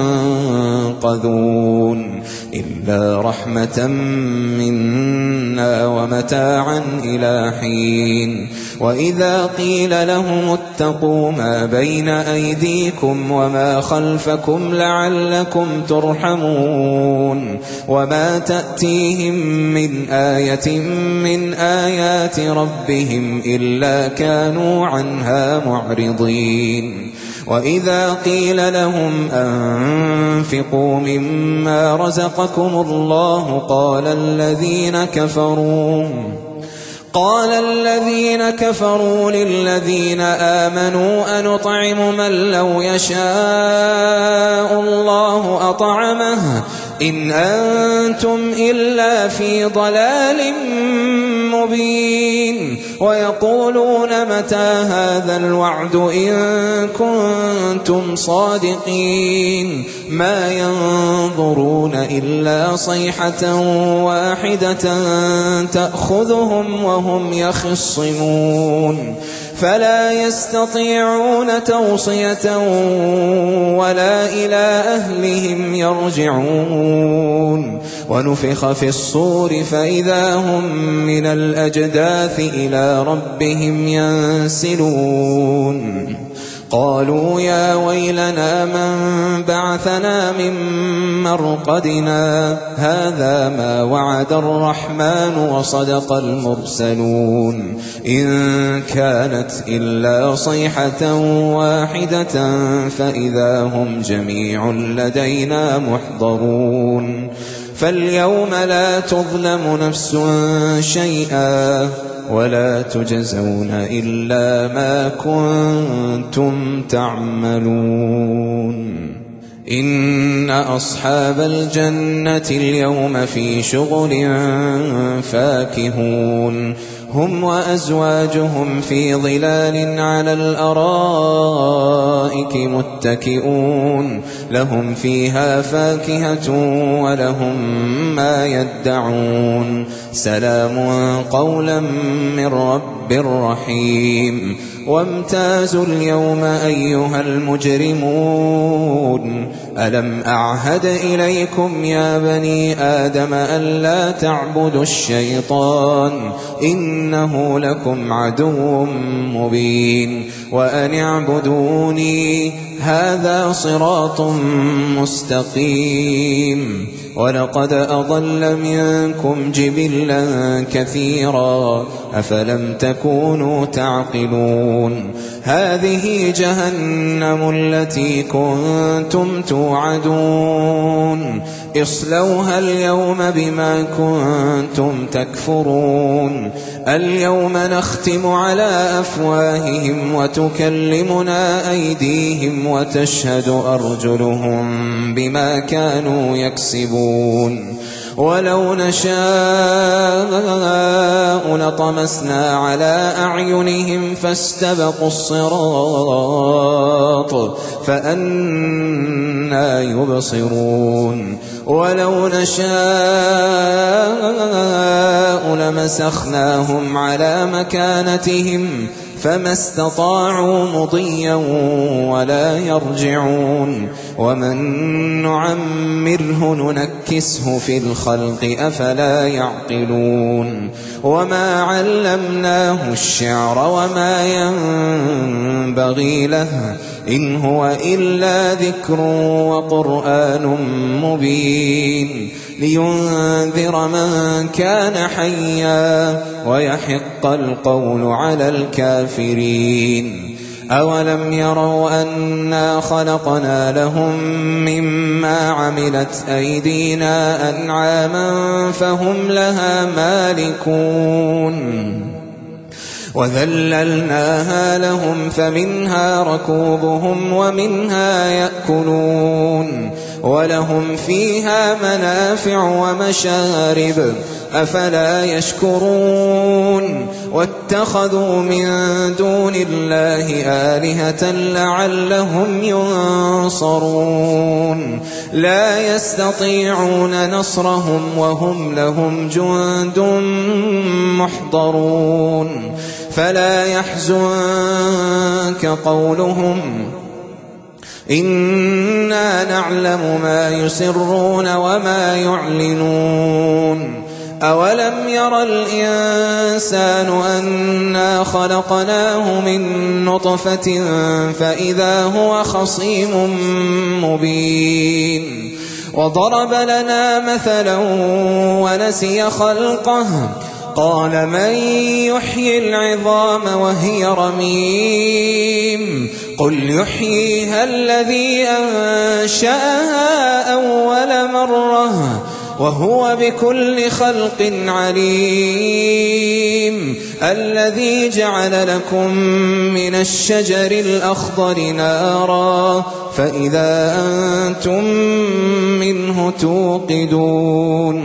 ينقذون إلا رحمة منا ومتاعا إلى حين وإذا قيل لهم اتقوا ما بين أيديكم وما خلفكم لعلكم ترحمون وما تأتيهم من آية من آيات ربهم إلا كانوا عنها معرضين وإذا قيل لهم أنفقوا مما رزقكم الله قال الذين كفروا قال الذين كفروا للذين آمنوا أنطعم من لو يشاء الله أطعمه إن أنتم إلا في ضلال مبين ويقولون متى هذا الوعد إن كنتم صادقين ما ينظرون إلا صيحة واحدة تأخذهم وهم يخصمون فلا يستطيعون توصية ولا إلى أهلهم يرجعون ونفخ في الصور فإذا هم من الأجداث إلى ربهم ينسلون قالوا يا ويلنا من بعثنا من مرقدنا هذا ما وعد الرحمن وصدق المرسلون إن كانت إلا صيحة واحدة فإذا هم جميع لدينا محضرون فاليوم لا تظلم نفس شيئا ولا تجزون إلا ما كنتم تعملون إن أصحاب الجنة اليوم في شغل فاكهون هم وأزواجهم في ظلال على الأرائك متكئون لهم فيها فاكهة ولهم ما يدعون سلام قولا من رب رحيم وامتازوا اليوم أيها المجرمون ألم أعهد إليكم يا بني آدم ألا تعبدوا الشيطان إنه لكم عدو مبين وأن اعبدوني هذا صراط مستقيم ولقد أضل منكم جبلا كثيرا أفلم تكونوا تعقلون هذه جهنم التي كنتم توعدون اصلوها اليوم بما كنتم تكفرون اليوم نختم على أفواههم وتكلمنا أيديهم وتشهد أرجلهم بما كانوا يكسبون ولو نشاء لطمسنا على أعينهم فاستبقوا الصراط فأنى يبصرون ولو نشاء لمسخناهم على مكانتهم فما استطاعوا مضيا ولا يرجعون ومن نعمره ننكسه في الخلق أفلا يعقلون وما علمناه الشعر وما ينبغي له إن هو إلا ذكر وقرآن مبين لينذر من كان حيا ويحق القول على الكافرين أولم يروا أنا خلقنا لهم مما عملت أيدينا أنعاما فهم لها مالكون وذللناها لهم فمنها ركوبهم ومنها يأكلون ولهم فيها منافع ومشارب أفلا يشكرون واتخذوا من دون الله آلهة لعلهم ينصرون لا يستطيعون نصرهم وهم لهم جند محضرون فلا يحزنك قولهم إنا نعلم ما يسرون وما يعلنون أولم ير الإنسان أنا خلقناه من نطفة فإذا هو خصيم مبين وضرب لنا مثلا ونسي خلقه قال من يحيي العظام وهي رميم قل يحييها الذي أنشأها أول مرة وهو بكل خلق عليم الذي جعل لكم من الشجر الأخضر نارا فإذا أنتم منه توقدون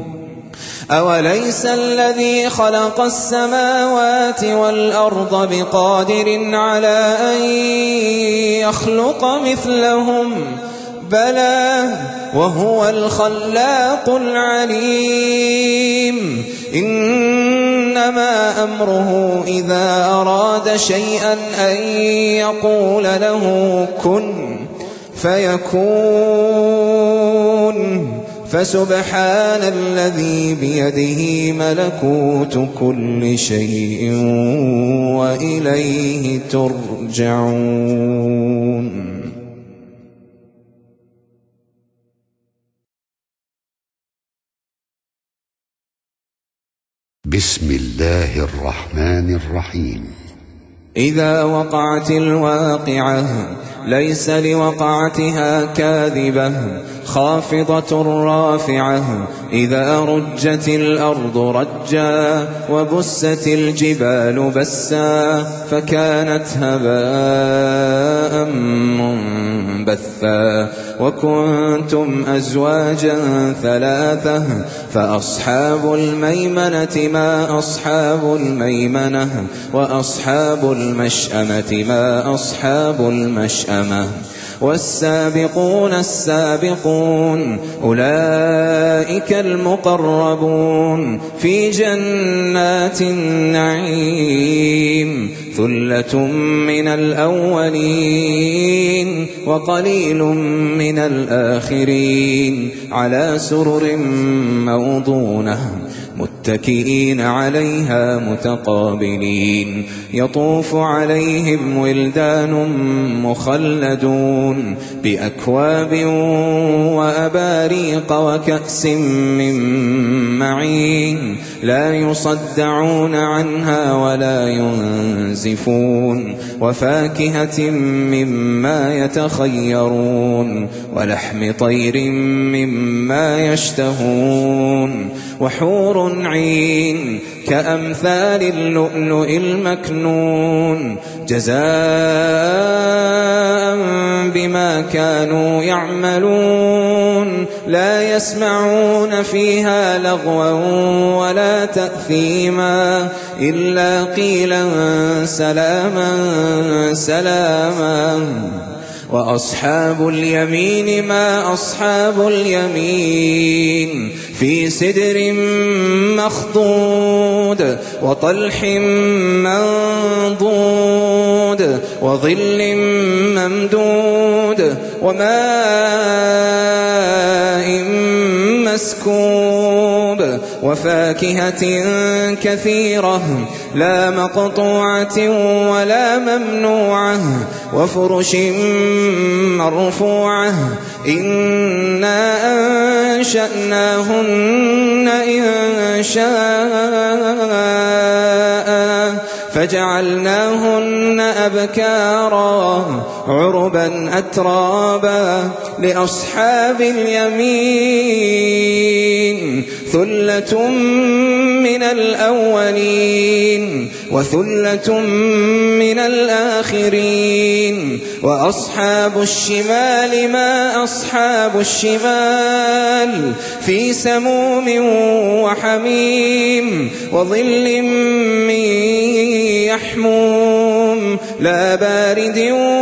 أوليس الذي خلق السماوات والأرض بقادر على أن يخلق مثلهم بلى وهو الخلاق العليم إنما أمره إذا أراد شيئا أن يقول له كن فيكون فسبحان الذي بيده ملكوت كل شيء وإليه ترجعون. بسم الله الرحمن الرحيم. إذا وقعت الواقعة ليس لوقعتها كاذبة خافضة رافعة إذا رجت الأرض رجا وبست الجبال بسا فكانت هباء منبثا وكنتم أزواجا ثلاثة فأصحاب الميمنة ما أصحاب الميمنة وأصحاب المشأمة ما أصحاب المشأمة والسابقون السابقون أولئك المقربون في جنات النعيم ثلة من الأولين وقليل من الآخرين على سرر موضونة متكئين عليها متقابلين يطوف عليهم ولدان مخلدون بأكواب وأباريق وكأس من معين لا يصدعون عنها ولا ينزفون وفاكهة مما يتخيرون ولحم طير مما يشتهون وحور عين كأمثال اللؤلؤ المكنون جزاء بما كانوا يعملون لا يسمعون فيها لغوا ولا تأثيما إلا قيلا سلاما سلاما وأصحاب اليمين ما أصحاب اليمين في سدر مخضود وطلح منضود وظل ممدود وماء مسكوب وفاكهة كثيرة لا مقطوعة ولا ممنوعة وفرش مرفوعة إنا أنشأناهن إن شاء فجعلناهن أبكارا عربا أترابا لأصحاب اليمين ثلة من الأولين وثلة من الآخرين وأصحاب الشمال ما أصحاب الشمال في سموم وحميم وظل من يحموم لا بارد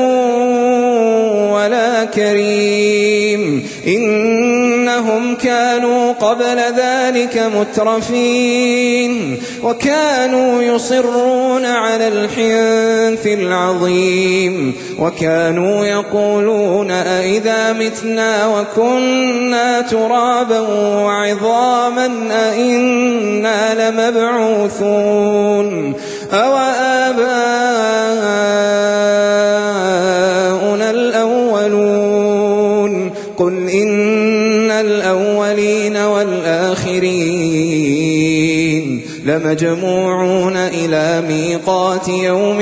ولا كريم إنهم كانوا قبل ذلك مترفين وكانوا يصرون على الحنث العظيم وكانوا يقولون أئذا متنا وكنا ترابا وعظاما أئنا لمبعوثون أو آباؤنا الأولون قل إن الأولين والآخرين لمجموعون إلى ميقات يوم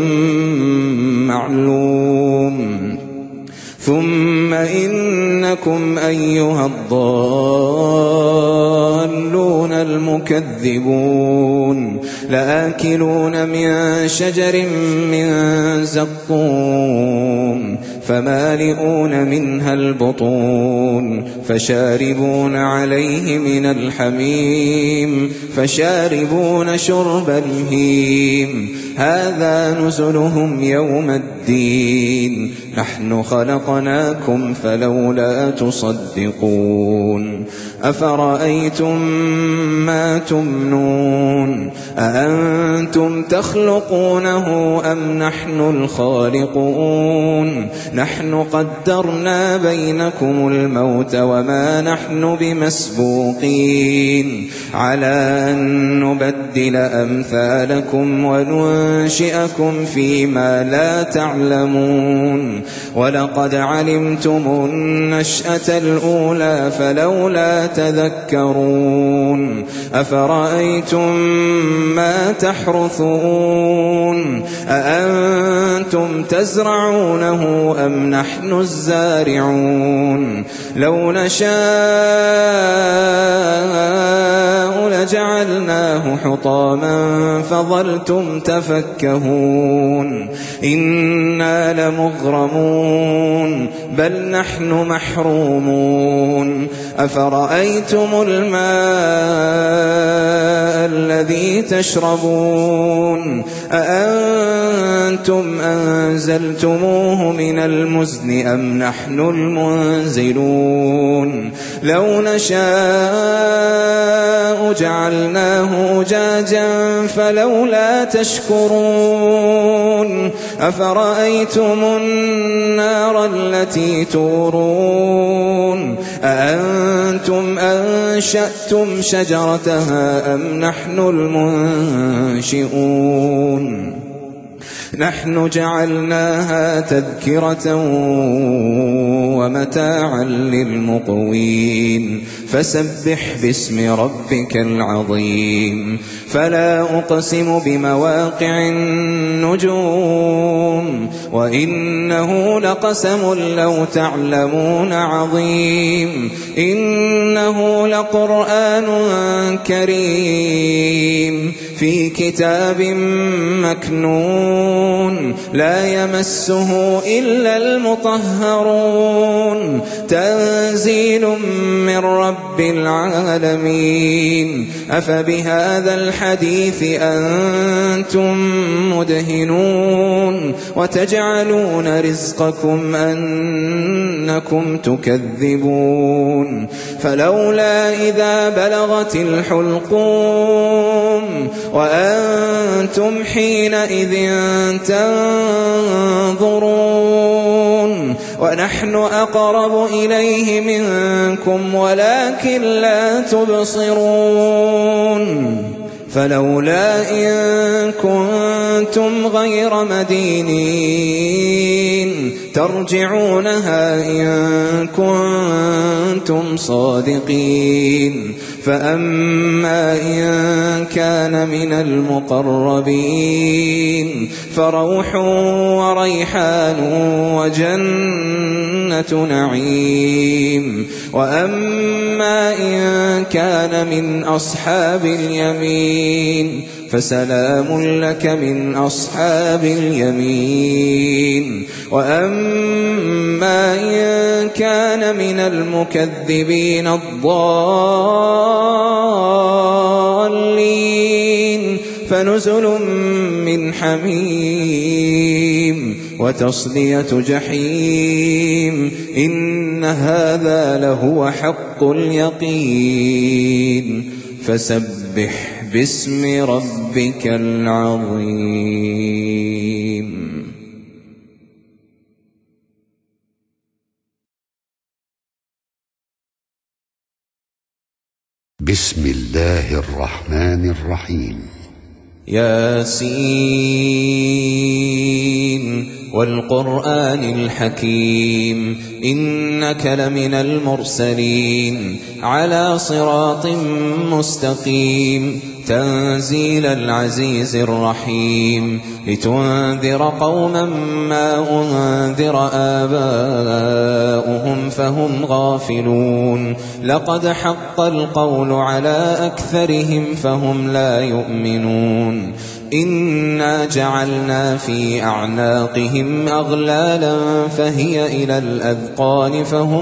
معلوم ثم إنكم أيها الضالون المكذبون لآكلون من شجر من زقوم فمالئون منها البطون فشاربون عليه من الحميم فشاربون شرب الهيم هذا نزلهم يوم الدين نحن خلقناكم فلولا تصدقون أفرأيتم ما تمنون أأنتم تخلقونه أم نحن الخالقون نحن قدرنا بينكم الموت وما نحن بمسبوقين على أن نبدل أمثالكم وننشئكم فيما لا تعلمون ولقد علمتم النشأة الأولى فلولا تذكرون أفرأيتم ما تحرثون أأنتم تزرعونه أم نحن الزارعون لو نشاء لجعلناه حطاما فظلتم تفكهون إنا لمغرمون بل نحن محرومون أفرأيتم الماء الذي تشربون أأنتم أنزلتموه من المزن أم نحن المنزلون لو نشاء جعلناه أجاجا فلولا تشكرون أفرأيتم النار التي تورون أأنتم أنشأتم شجرتها أم نحن المنشئون نحن جعلناها تذكرة ومتاعا للمقوين فسبح باسم ربك العظيم فلا أقسم بمواقع النجوم وإنه لقسم لو تعلمون عظيم إنه لقرآن كريم في كتاب مكنون لا يمسه إلا المطهرون تنزيل من رب العالمين أفبهذا الحديث أنتم مدهنون وتجعلون رزقكم أنكم تكذبون فلولا إذا بلغت الحلقوم وأنتم حينئذ تنظرون ونحن أقرب إليه منكم ولكن لا تبصرون فلولا إن كنتم غير مدينين ترجعونها إن كنتم صادقين فأما إن كان من المقربين فروح وريحان وجنة جنة نعيم. وأما إن كان من أصحاب اليمين فسلام لك من أصحاب اليمين. وأما إن كان من المكذبين الضالين فنزل من حميم وتصلية جحيم. إن هذا لهو حق اليقين. فسبح باسم ربك العظيم. بسم الله الرحمن الرحيم. ياسين والقرآن الحكيم إنك لمن المرسلين على صراط مستقيم تنزيل العزيز الرحيم لتنذر قوما ما أنذر آباؤهم فهم غافلون. لقد حق القول على أكثرهم فهم لا يؤمنون. إنا جعلنا في أعناقهم أغلالا فهي إلى الأذقان فهم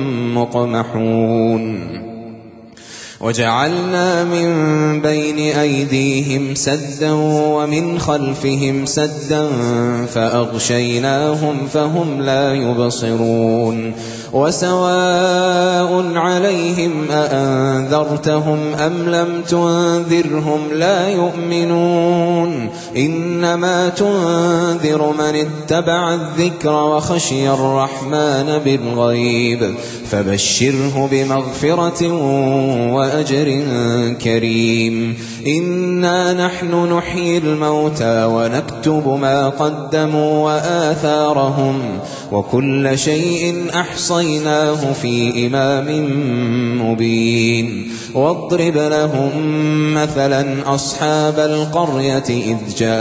مقمحون. وجعلنا من بين أيديهم سدا ومن خلفهم سدا فأغشيناهم فهم لا يبصرون. وسواء عليهم أأنذرتهم أم لم تنذرهم لا يؤمنون. إنما تنذر من اتبع الذكر وخشي الرحمن بالغيب فبشره بمغفرة وأجر كريم. إنا نحن نحيي الموتى ونكتب ما قدموا وآثارهم وكل شيء أحصيناه في إمام مبين. واضرب لهم مثلا أصحاب القرية إذ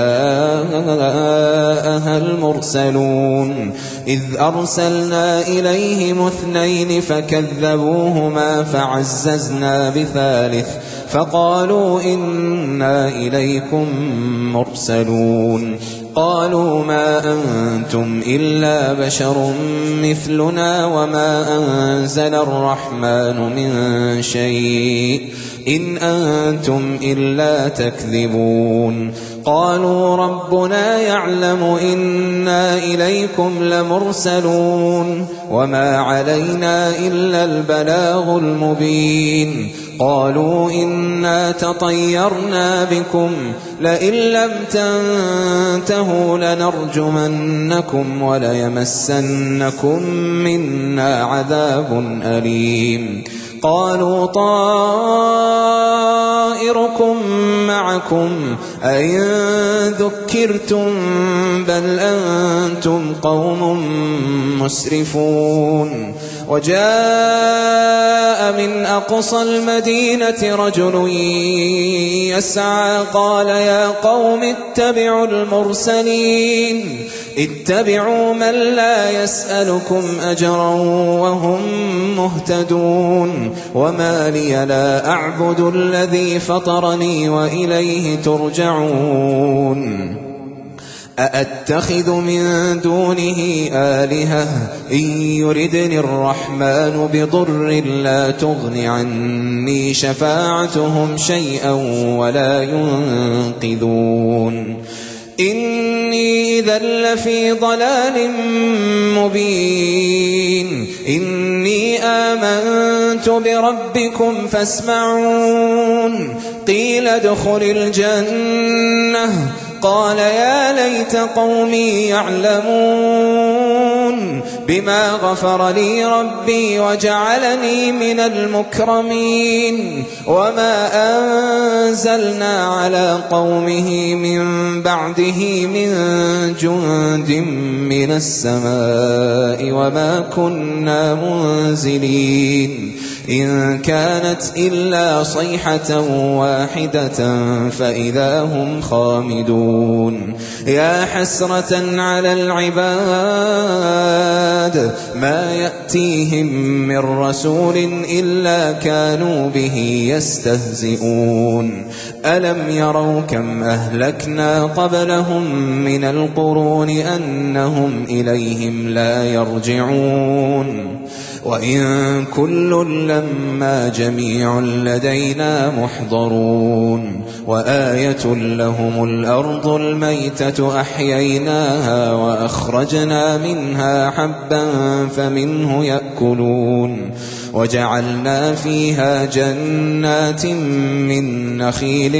جاءها المرسلون إذ أرسلنا إليهم اثنين فكذبوهما فعززنا بثالث فقالوا إنا إليكم مرسلون. قالوا ما أنتم إلا بشر مثلنا وما أنزل الرحمن من شيء إن أنتم إلا تكذبون. قالوا ربنا يعلم إنا إليكم لمرسلون وما علينا إلا البلاغ المبين. قالوا إنا تطيرنا بكم لئن لم تنتهوا لنرجمنكم وليمسنكم منا عذاب أليم. قالوا طائركم معكم أئن ذكرتم بل أنتم قوم مسرفون. وجاء من أقصى المدينة رجل يسعى قال يا قوم اتبعوا المرسلين اتبعوا من لا يسألكم أجرا وهم مهتدون. وما لي لا أعبد الذي فطرني وإليه ترجعون. أأتخذ من دونه آلهة إن يردني الرحمن بضر لا تغن عني شفاعتهم شيئا ولا ينقذون. إني إذا لفي ضلال مبين. إني آمنت بربكم فاسمعون. قيل ادخل الجنة قال يا ليت قومي يعلمون بما غفر لي ربي وجعلني من المكرمين. وما أنزلنا على قومه من بعده من جند من السماء وما كنا منزلين. إن كانت إلا صيحة واحدة فإذا هم خامدون. يا حسرة على العباد العباد ما يأتيهم من رسول إلا كانوا به يستهزئون ألم يروا كم أهلكنا قبلهم من القرون أنهم إليهم لا يرجعون وإن كل لما جميع لدينا محضرون وآية لهم الأرض الميتة أحييناها وأخرجنا منها حبا فمنه يأكلون وجعلنا فيها جنات من نخيل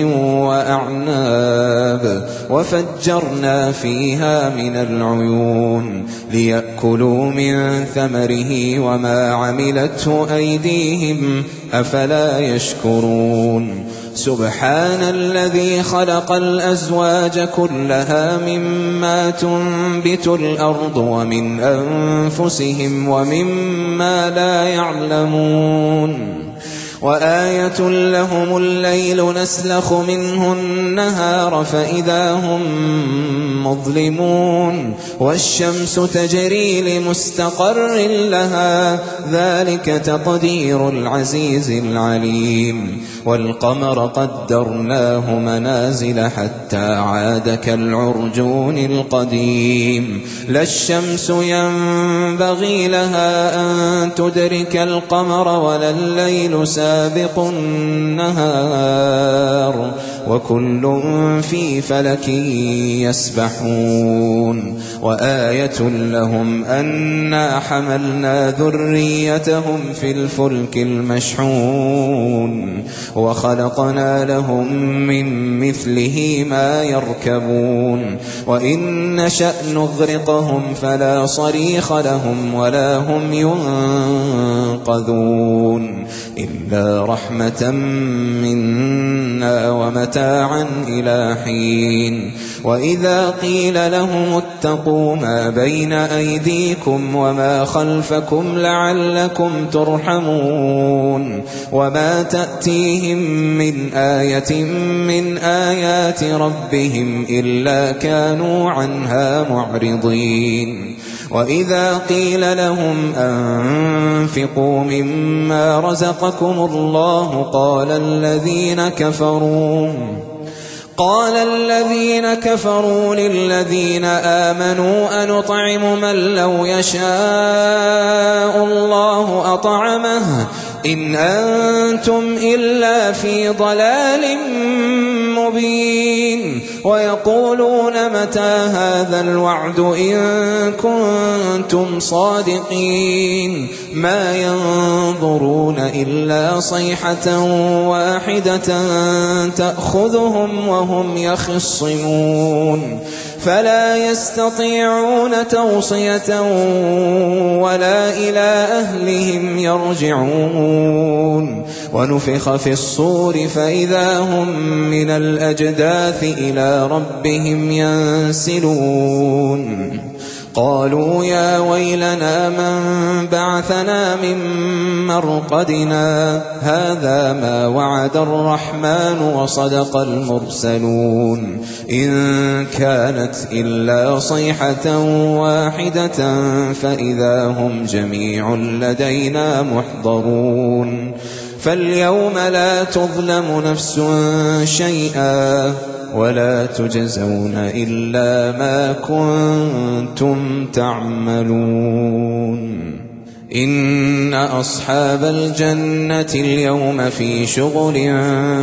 وأعناب وفجرنا فيها من العيون ليأكلوا من ثمره وما عملته أيديهم أفلا يشكرون سبحان الذي خلق الأزواج كلها مما تنبت الأرض ومن أنفسهم ومما لا يعلمون وآية لهم الليل نسلخ منه النهار فإذا هم مظلمون والشمس تجري لمستقر لها ذلك تقدير العزيز العليم والقمر قدرناه منازل حتى عاد كالعرجون القديم لا الشمس ينبغي لها أن تدرك القمر ولا الليل سابق النهار وكل في فلك يسبحون وآية لهم أنا حملنا ذريتهم في الفلك المشحون وخلقنا لهم من مثله ما يركبون وإن نشأ نغرقهم فلا صريخ لهم ولا هم ينقذون إلا رحمة منا ومتاعا إلى حين وإذا قيل لهم اتقوا ما بين أيديكم وما خلفكم لعلكم ترحمون وما تأتيهم من آية من آيات ربهم إلا كانوا عنها معرضين وإذا قيل لهم أنفقوا مما رزقكم الله قال الذين كفروا قال الذين كفروا للذين آمنوا أنطعم من لو يشاء الله أطعمه إن أنتم إلا في ضلال مبين ويقولون متى هذا الوعد إن كنتم صادقين ما ينظرون إلا صيحة واحدة تأخذهم وهم يخصمون فلا يستطيعون توصية ولا إلى أهلهم يرجعون ونفخ في الصور فإذا هم من الأجداث إلى ربهم ينسلون قالوا يا ويلنا من بعثنا من مرقدنا هذا ما وعد الرحمن وصدق المرسلون إن كانت إلا صيحة واحدة فإذا هم جميع لدينا محضرون فاليوم لا تظلم نفس شيئا ولا تجزون إلا ما كنتم تعملون إن أصحاب الجنة اليوم في شغل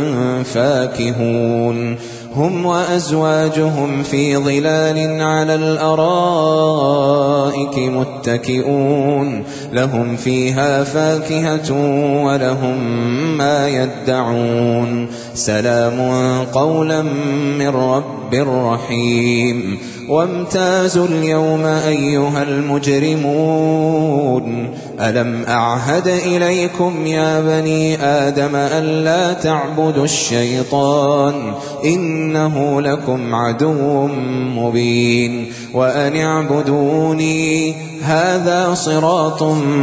فاكهون هم وأزواجهم في ظلال على الأرائك متكئون لهم فيها فاكهة ولهم ما يدعون سلام قولا من رب رحيم وامتازوا اليوم أيها المجرمون ألم أعهد إليكم يا بني آدم ألا تعبدوا الشيطان إنه لكم عدو مبين وأن اعبدوني هذا صراط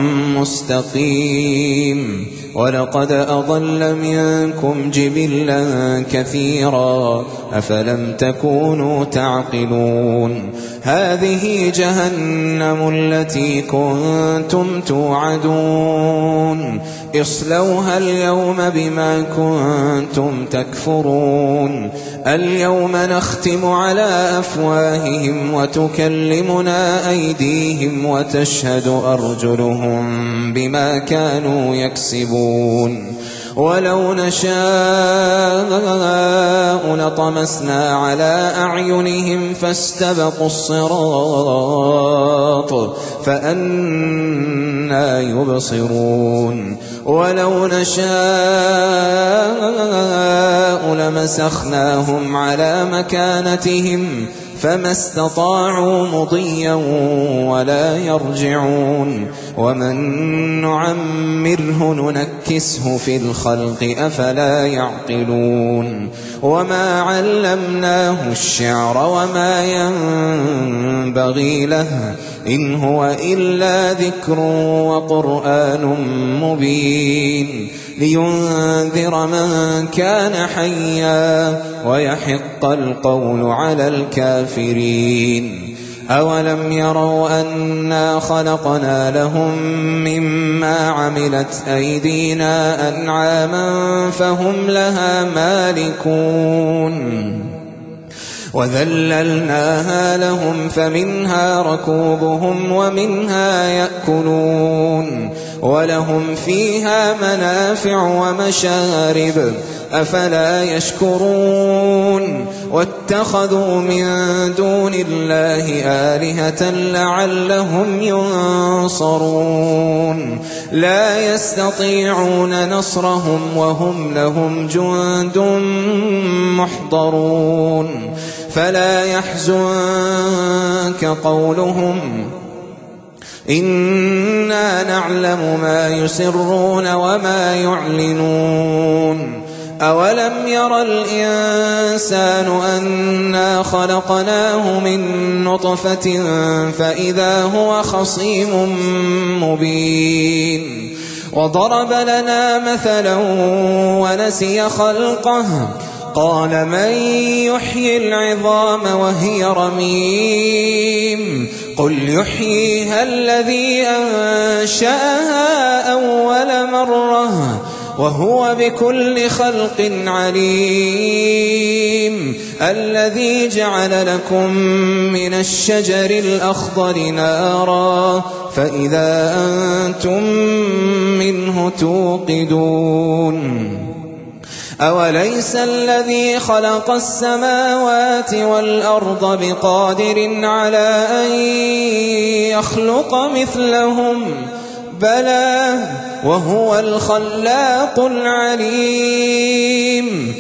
مستقيم ولقد أضل منكم جبلا كثيرا أفلم تكونوا تعقلون هذه جهنم التي كنتم توعدون اصلوها اليوم بما كنتم تكفرون اليوم نختم على أفواههم وتكلمنا أيديهم وتشهد أرجلهم بما كانوا يكسبون ولو نشاء لطمسنا على أعينهم فاستبقوا الصراط فأنى يبصرون ولو نشاء لمسخناهم على مكانتهم فما استطاعوا مضيا ولا يرجعون ومن نعمره ننكسه في الخلق أفلا يعقلون وما علمناه الشعر وما ينبغي له إن هو إلا ذكر وقرآن مبين لينذر من كان حيا ويحق القول على الكافرين أولم يروا أنا خلقنا لهم مما عملت أيدينا أنعاما فهم لها مالكون وذللناها لهم فمنها ركوبهم ومنها يأكلون ولهم فيها منافع ومشارب أفلا يشكرون واتخذوا من دون الله آلهة لعلهم ينصرون لا يستطيعون نصرهم وهم لهم جند محضرون فلا يحزنك قولهم إنا نعلم ما يسرون وما يعلنون أولم ير الإنسان أنا خلقناه من نطفة فإذا هو خصيم مبين وضرب لنا مثلا ونسي خلقه قال من يحيي العظام وهي رميم قل يحييها الذي أنشأها أول مرة وهو بكل خلق عليم الذي جعل لكم من الشجر الأخضر نارا فإذا أنتم منه توقدون أوليس الذي خلق السماوات والأرض بقادر على أن يخلق مثلهم بلى وهو الخلاق العليم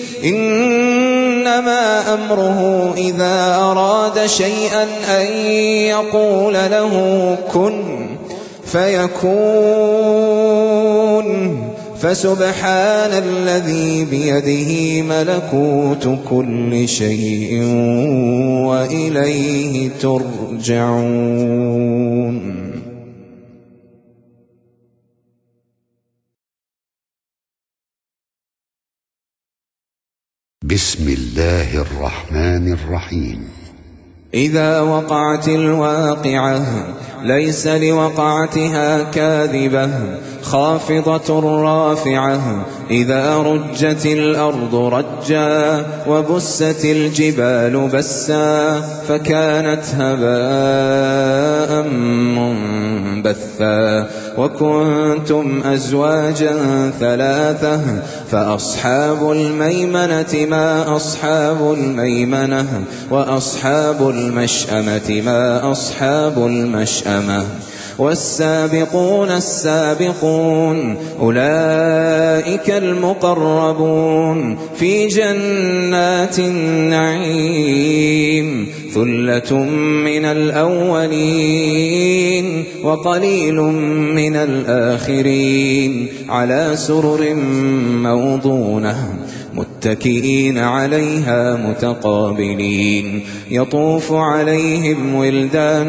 إنما أمره إذا أراد شيئا أن يقول له كن فيكون فسبحان الذي بيده ملكوت كل شيء وإليه ترجعون. بسم الله الرحمن الرحيم. إذا وقعت الواقعة ليس لوقعتها كاذبة خافضة رافعة إذا رجت الأرض رجا وبست الجبال بسا فكانت هباء منبثا وكنتم أزواجا ثلاثة فأصحاب الميمنة ما أصحاب الميمنة وأصحاب المشأمة ما أصحاب المشأمة والسابقون السابقون أولئك المقربون في جنات النعيم ثلة من الأولين وقليل من الآخرين على سرر موضونة متكئين عليها متقابلين يطوف عليهم ولدان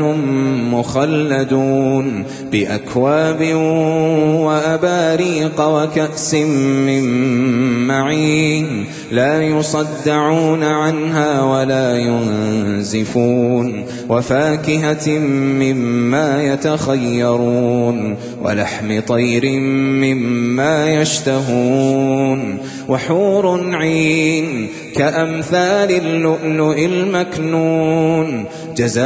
مخلدون بأكواب وأباريق وكأس من معين لا يصدعون عنها ولا ينزفون وفاكهة مما يتخيرون ولحم طير مما يشتهون وحور عين كأمثال اللؤلؤ المكنون جزاء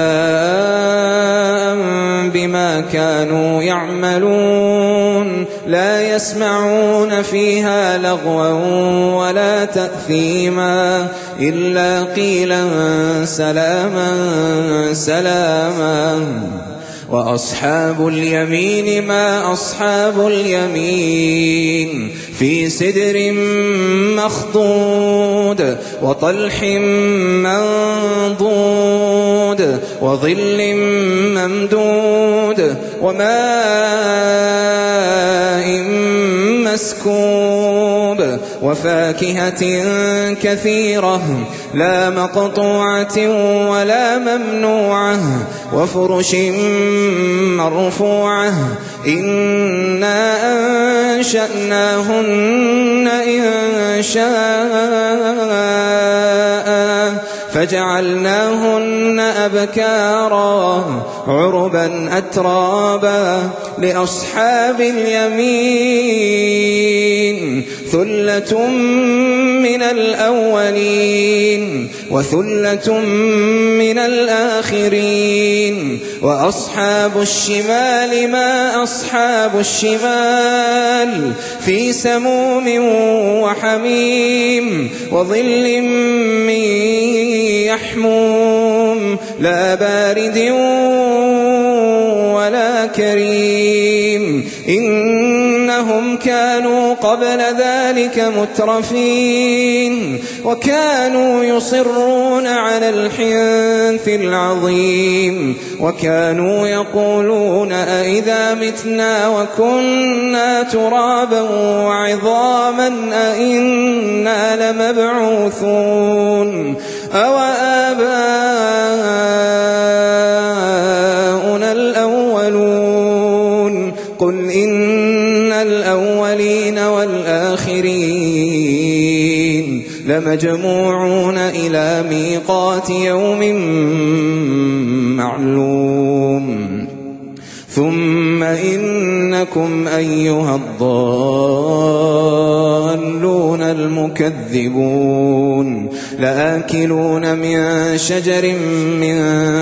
بما كانوا يعملون لا يسمعون فيها لغوا ولا تأثيما إلا قيلا سلاما سلاما وأصحاب اليمين ما أصحاب اليمين في سدر مخضود وطلح منضود وظل ممدود وماء مسكوب وفاكهة كثيرة لا مقطوعة ولا ممنوعة وفرش مرفوعة إنا أنشأناهن إن شاء فجعلناهن أبكارا عربا أترابا لأصحاب اليمين ثلة من الأولين وثلة من الآخرين وأصحاب الشمال ما أصحاب الشمال في سموم وحميم وظل من يحموم لا بارد ولا كريم إنهم كانوا قبل ذلك مترفين وكانوا يصرون على الحنث العظيم وكانوا يقولون أئذا متنا وكنا ترابا وعظاما أئنا لمبعوثون أو آباؤنا الأولون قل إن الأولين والآخرين لمجموعون إلى ميقات يوم معلوم ثم إنكم أيها الضالون المكذبون لآكلون من شجر من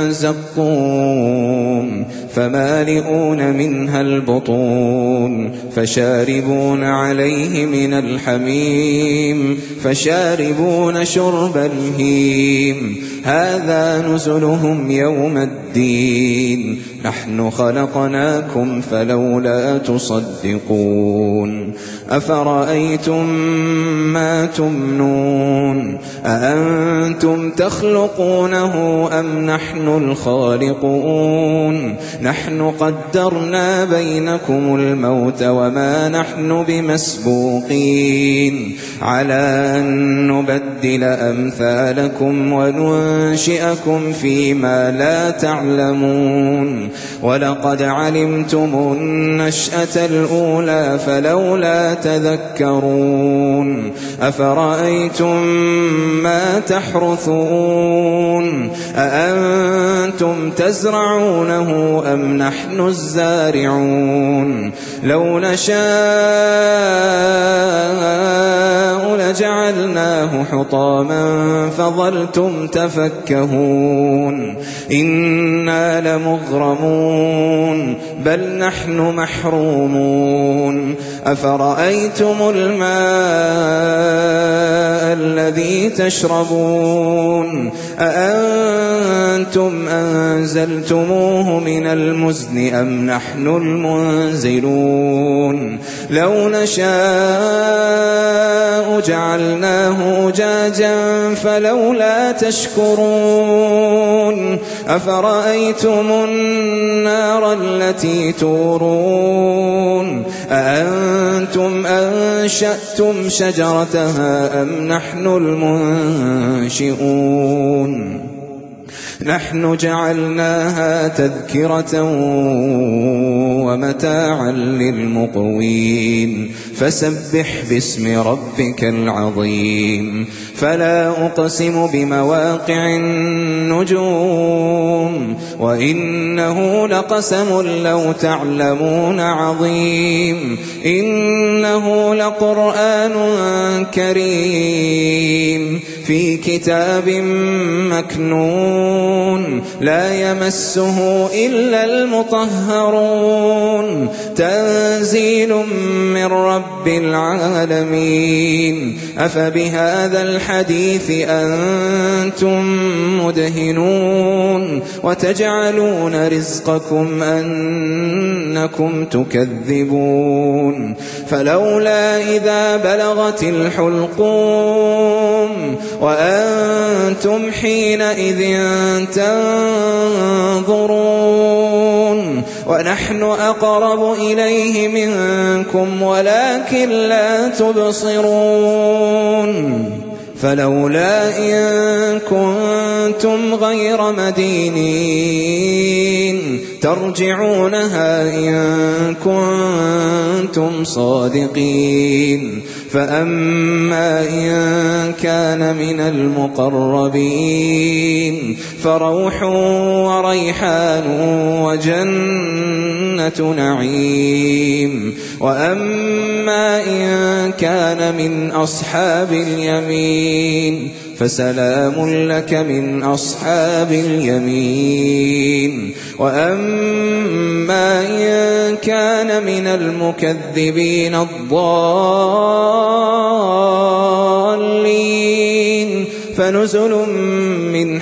زقوم فمالئون منها البطون فشاربون عليه من الحميم فشاربون شرب الهيم هذا نزلهم يوم الدين نحن خلقناكم فلولا تصدقون أفرأيتم ما تمنون أأنتم تخلقونه أم نحن الخالقون نحن قدرنا بينكم الموت وما نحن بمسبوقين على أن نبدل أمثالكم وننشئكم فيما لا تعلمون ولقد علمتم النشأة الأولى فلولا تذكرون أفرأيتم ما تحرثون أأنتم تزرعونه أم نحن الزارعون لو نشاء لجعلناه حطاما فظلتم تفكهون إنا لمغرمون بل نحن محرومون أفرأيتم الماء الذي تشربون أأنتم أنزلتموه من المزن أم نحن المنزلون لو نشاء جعلناه أجاجا فلولا تشكرون أفرأيتم النار التي تورون أأنتم أنشأتم شجرتها أم نحن المنشئون نحن جعلناها تذكرة ومتاعا للمقوين فسبح باسم ربك العظيم فلا أقسم بمواقع النجوم وإنه لقسم لو تعلمون عظيم إنه لقرآن كريم في كتاب مكنون لا يمسه إلا المطهرون تنزيل من رب العالمين أفبهذا الحديث أنتم مدهنون وتجعلون رزقكم أنكم تكذبون فلولا إذا بلغت الحلقوم وأنتم حينئذ تنظرون ونحن أقرب إليه منكم ولكن لا تبصرون فلولا إن كنتم غير مدينين ترجعونها إن كنتم صادقين فأما إن كان من المقربين فروح وريحان وجنة نعيم وأما إن كان من أصحاب اليمين فسلام لك من أصحاب اليمين وأما إن كان من المكذبين الضالين فنزل من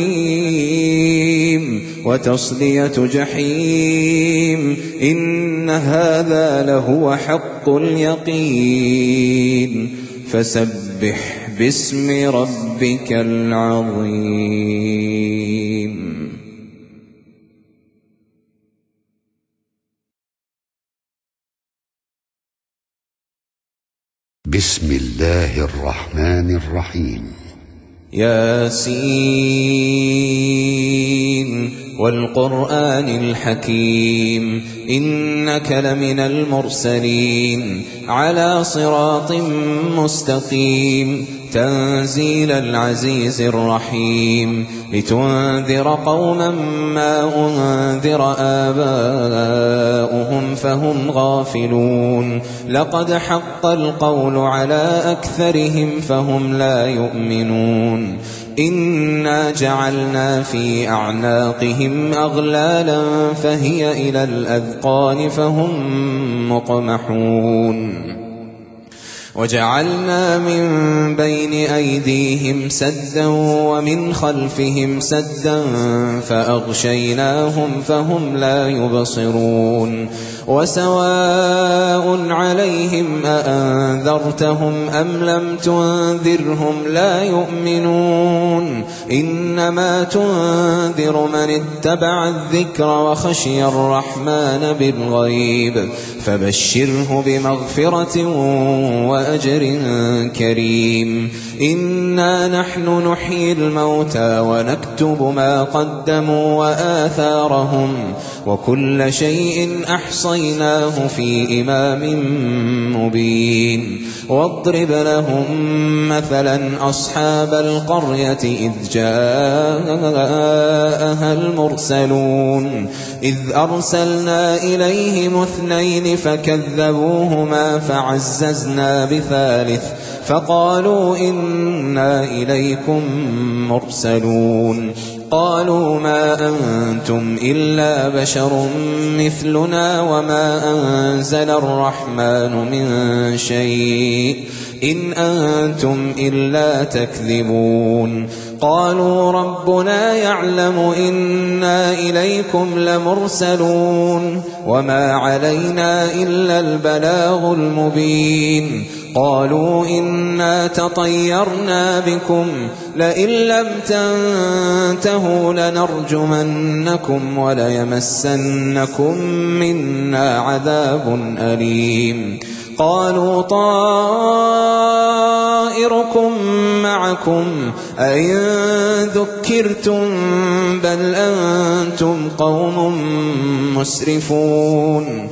حميم وتصلية جحيم إن هذا لهو حق اليقين فسبح باسم ربك العظيم بسم الله الرحمن الرحيم ياسين والقرآن الحكيم إنك لمن المرسلين على صراط مستقيم تنزيل العزيز الرحيم لتنذر قوما ما أنذر آباؤهم فهم غافلون لقد حق القول على أكثرهم فهم لا يؤمنون إنا جعلنا في أعناقهم أغلالا فهي إلى الأذقان فهم مقمحون وجعلنا من بين أيديهم سدا ومن خلفهم سدا فأغشيناهم فهم لا يبصرون وسواء عليهم أأنذرتهم أم لم تنذرهم لا يؤمنون إنما تنذر من اتبع الذكر وخشي الرحمن بالغيب فبشره بمغفرة وأجر كريم إنا نحن نحيي الموتى ونكتب ما قدموا وآثارهم وكل شيء أحصيناه في إمام مبين واضرب لهم مثلا أصحاب القرية إذ جاءها المرسلون إذ أرسلنا إليهم اثنين فكذبوهما فعززنا بثالث فقالوا إنا إليكم مرسلون قالوا ما أنتم إلا بشر مثلنا وما أنزل الرحمن من شيء إن أنتم إلا تكذبون قالوا ربنا يعلم إنا إليكم لمرسلون وما علينا إلا البلاغ المبين قالوا إنا تطيرنا بكم لئن لم تنتهوا لنرجمنكم وليمسنكم منا عذاب أليم قالوا طائركم معكم أئن ذكرتم بل أنتم قوم مسرفون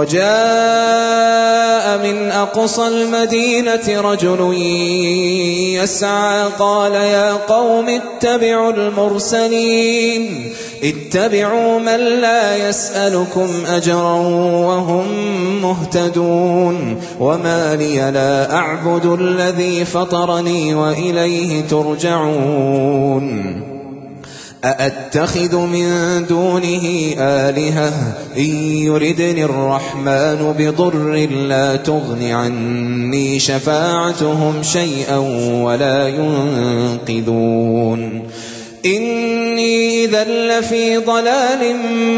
وجاء من أقصى المدينة رجل يسعى قال يا قوم اتبعوا المرسلين اتبعوا من لا يسألكم أجرا وهم مهتدون وما لي لا أعبد الذي فطرني وإليه ترجعون أأتخذ من دونه آلهة إن يردني الرحمن بضر لا تغن عني شفاعتهم شيئا ولا ينقذون إني إذا لفي ضلال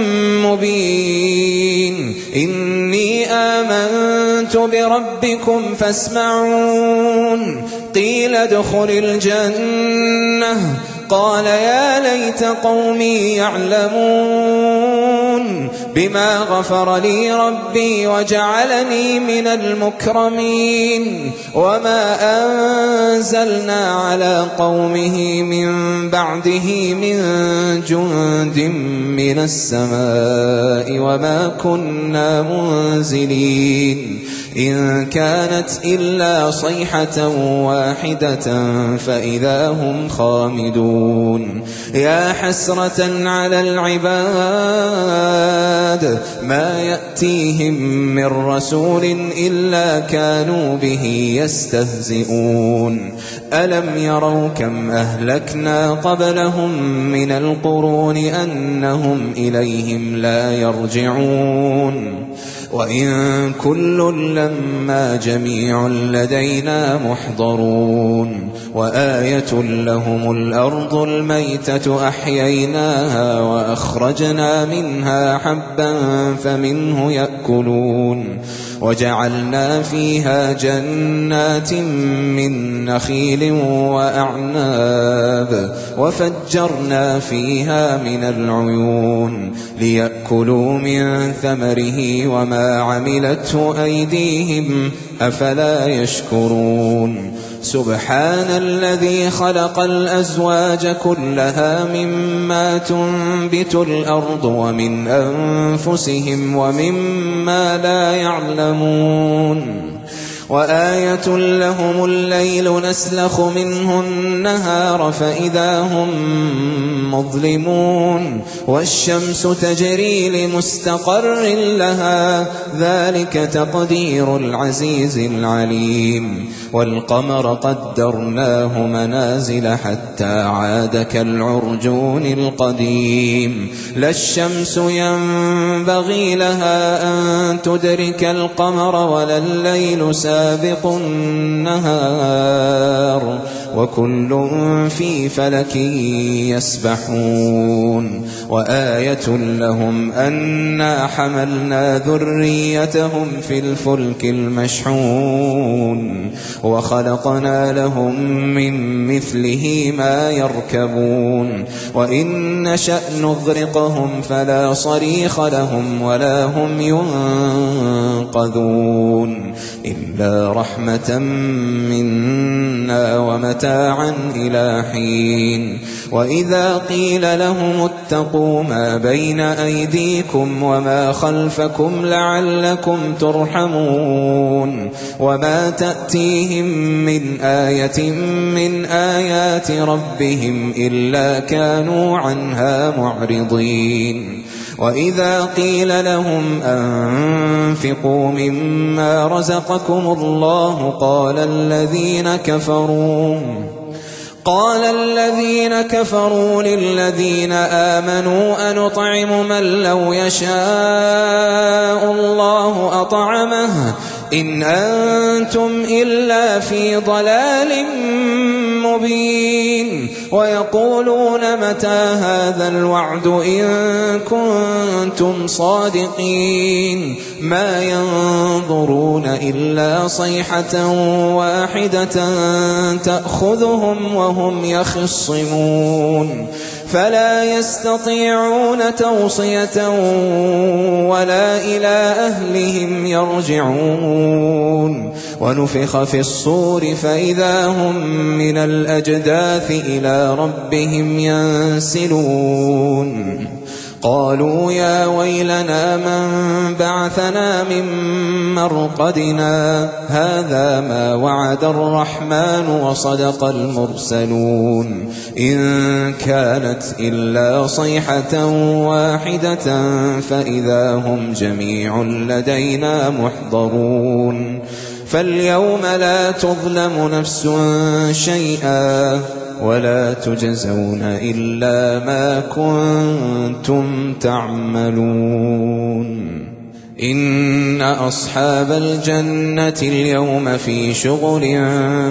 مبين إني آمنت بربكم فاسمعون قيل ادخل الجنة قال يا ليت قومي يعلمون بما غفر لي ربي وجعلني من المكرمين وما أنزلنا على قومه من بعده من جند من السماء وما كنا منزلين إن كانت إلا صيحة واحدة فإذا هم خامدون يا حسرة على العباد ما يأتيهم من رسول إلا كانوا به يستهزئون ألم يروا كم أهلكنا قبلهم من القرون أنهم إليهم لا يرجعون وإن كل لما جميع لدينا محضرون وآية لهم الأرض الميتة أحييناها وأخرجنا منها حبا فمنه يأكلون وجعلنا فيها جنات من نخيل وأعناب وفجرنا فيها من العيون ليأكلوا من ثمره وما عملته أيديهم أفلا يشكرون سبحان الذي خلق الأزواج كلها مما تنبت الأرض ومن أنفسهم ومما لا يعلمون وآية لهم الليل نسلخ منه النهار فإذا هم مظلمون والشمس تجري لمستقر لها ذلك تقدير العزيز العليم والقمر قدرناه منازل حتى عاد كالعرجون القديم لا الشمس ينبغي لها أن تدرك القمر ولا الليل سابق النهار وكل في فلك يسبحون وآية لهم أنا حملنا ذريتهم في الفلك المشحون وخلقنا لهم من مثله ما يركبون وإن نشأ نغرقهم فلا صريخ لهم ولا هم ينقذون إلا رحمة منا ومتاعا إلى حين وإذا قيل لهم اتقوا ما بين أيديكم وما خلفكم لعلكم ترحمون وما تأتيهم من آية من آيات ربهم إلا كانوا عنها معرضين وإذا قيل لهم أنفقوا مما رزقكم الله قال الذين كفروا قال الذين كفروا للذين آمنوا أنطعم من لو يشاء الله أطعمه إن أنتم إلا في ضلال مبين ويقولون متى هذا الوعد إن كنتم صادقين ما ينظرون إلا صيحة واحدة تأخذهم وهم يخصمون فلا يستطيعون توصية ولا إلى أهلهم يرجعون ونفخ في الصور فإذا هم من الأجداث إلى ربهم ينسلون قالوا يا ويلنا من بعثنا من مرقدنا هذا ما وعد الرحمن وصدق المرسلون إن كانت إلا صيحة واحدة فإذا هم جميع لدينا محضرون فاليوم لا تظلم نفس شيئا ولا تجزون إلا ما كنتم تعملون إن أصحاب الجنة اليوم في شغل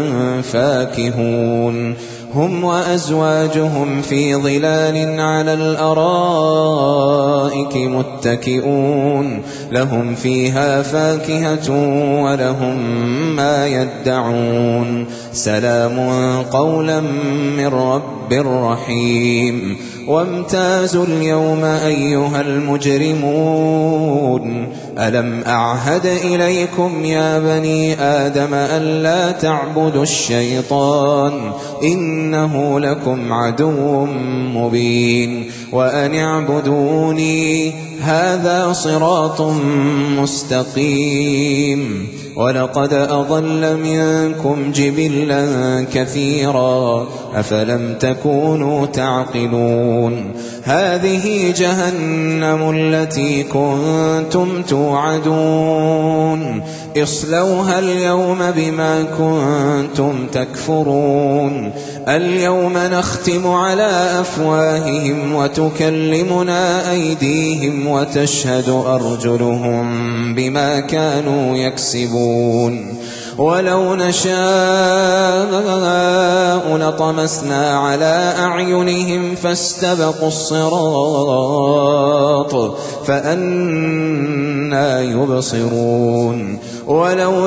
فاكهون هم وأزواجهم في ظلال على الأرائك متكئون لهم فيها فاكهة ولهم ما يدعون سلام قولا من رب رحيم وامتازوا اليوم أيها المجرمون ألم أعهد إليكم يا بني آدم ألا تعبدوا الشيطان إنه لكم عدو مبين وأن اعبدوني هذا صراط مستقيم ولقد أضل منكم جبلا كثيرا أفلم تكونوا تعقلون هذه جهنم التي كنتم توعدون اصلوها اليوم بما كنتم تكفرون اليوم نختم على أفواههم وتكلمنا أيديهم وتشهد أرجلهم بما كانوا يكسبون ولو نشاء لطمسنا على أعينهم فاستبقوا الصراط فأنى يبصرون ولو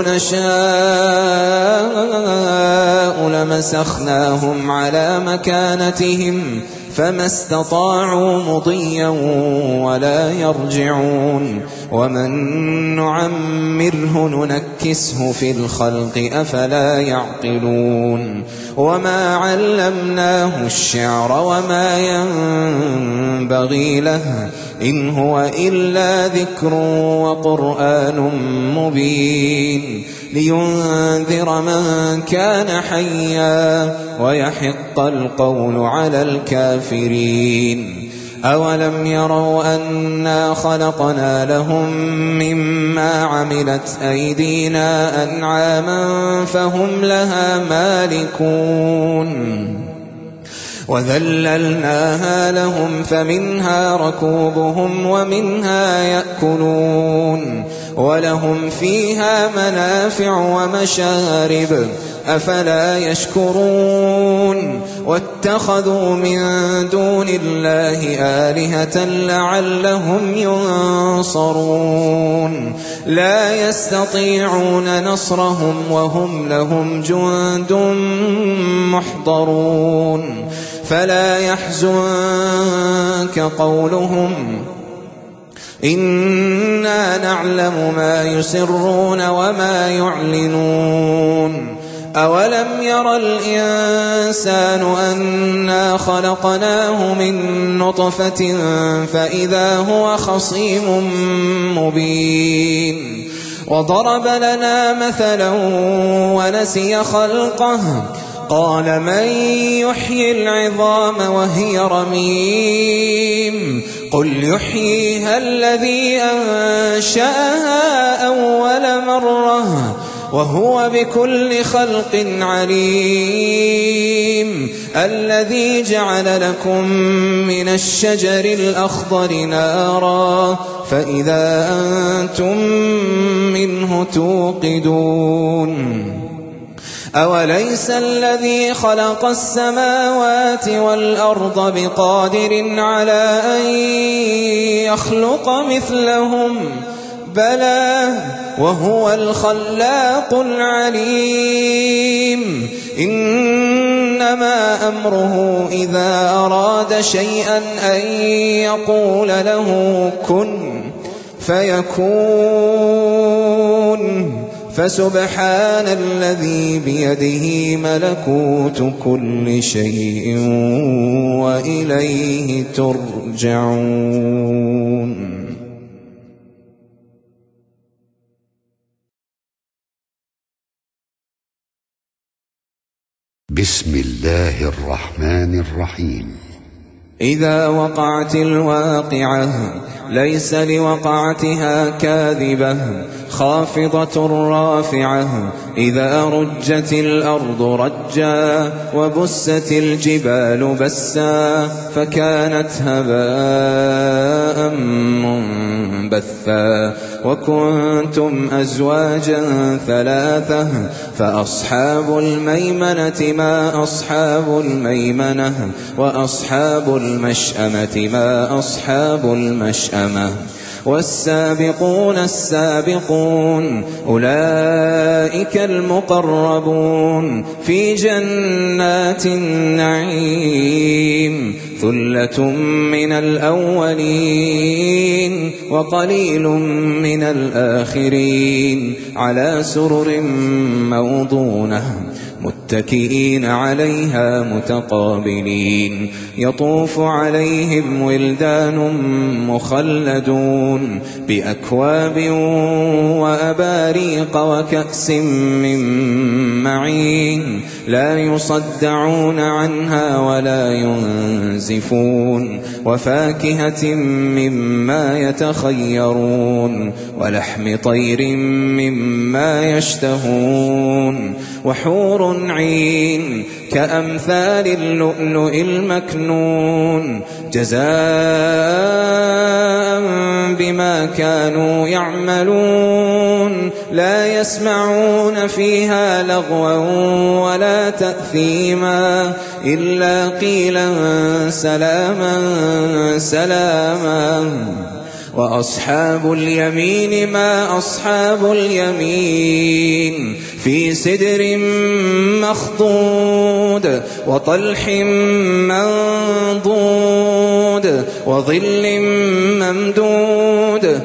نشاء لمسخناهم على مكانتهم فما استطاعوا مضيا ولا يرجعون ومن نعمره ننكسه في الخلق أفلا يعقلون وما علمناه الشعر وما ينبغي له إن هو إلا ذكر وقرآن مبين لينذر من كان حيا ويحق القول على الكافرين أولم يروا أنا خلقنا لهم مما عملت أيدينا أنعاما فهم لها مالكون وذللناها لهم فمنها ركوبهم ومنها يأكلون ولهم فيها منافع ومشارب أفلا يشكرون واتخذوا من دون الله آلهة لعلهم ينصرون لا يستطيعون نصرهم وهم لهم جند محضرون فلا يحزنك قولهم إنا نعلم ما يسرون وما يعلنون أولم ير الإنسان أنا خلقناه من نطفة فإذا هو خصيم مبين وضرب لنا مثلا ونسي خلقه قال من يحيي العظام وهي رميم قل يحييها الذي أنشأها أول مرة وهو بكل خلق عليم الذي جعل لكم من الشجر الأخضر نارا فإذا أنتم منه توقدون أوليس الذي خلق السماوات والأرض بقادر على أن يخلق مثلهم بلى وهو الخلاق العليم إنما أمره إذا أراد شيئا أن يقول له كن فيكون فسبحان الذي بيده ملكوت كل شيء وإليه ترجعون. بسم الله الرحمن الرحيم. إذا وقعت الواقعة ليس لوقعتها كاذبة خافضة رافعة إذا رجت الأرض رجا وبست الجبال بسا فكانت هباء منبثا وكنتم أزواجا ثلاثة فأصحاب الميمنة ما أصحاب الميمنة وأصحاب المشأمة ما أصحاب المشأمة والسابقون السابقون أولئك المقربون في جنات النعيم ثلة من الأولين وقليل من الآخرين على سرر موضونة متكئين عليها متقابلين يطوف عليهم ولدان مخلدون بأكواب وأباريق وكأس من معين لا يصدعون عنها ولا ينزفون وفاكهة مما يتخيرون ولحم طير مما يشتهون وحور عين كأمثال اللؤلؤ المكنون جزاء بما كانوا يعملون لا يسمعون فيها لغوا ولا تأثيما إلا قيلا سلاما سلاما وأصحاب اليمين ما أصحاب اليمين في سدر مخضود وطلح منضود وظل ممدود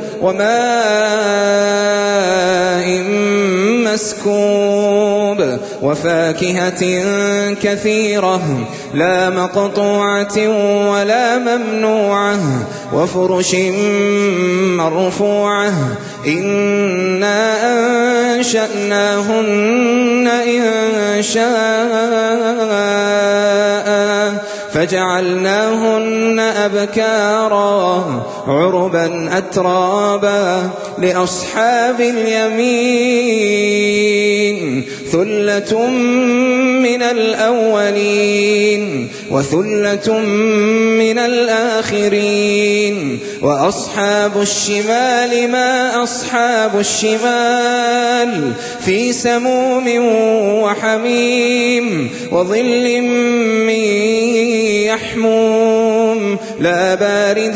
وماء مسكوب وفاكهة كثيرة لا مقطوعة ولا ممنوعة وفرش مرفوعة إنا أنشأناهن إن شاء فجعلناهن أبكارا عربا أترابا لأصحاب اليمين ثلة من الأولين وثلة من الآخرين وأصحاب الشمال ما أصحاب الشمال في سموم وحميم وظل من يحموم لا بارد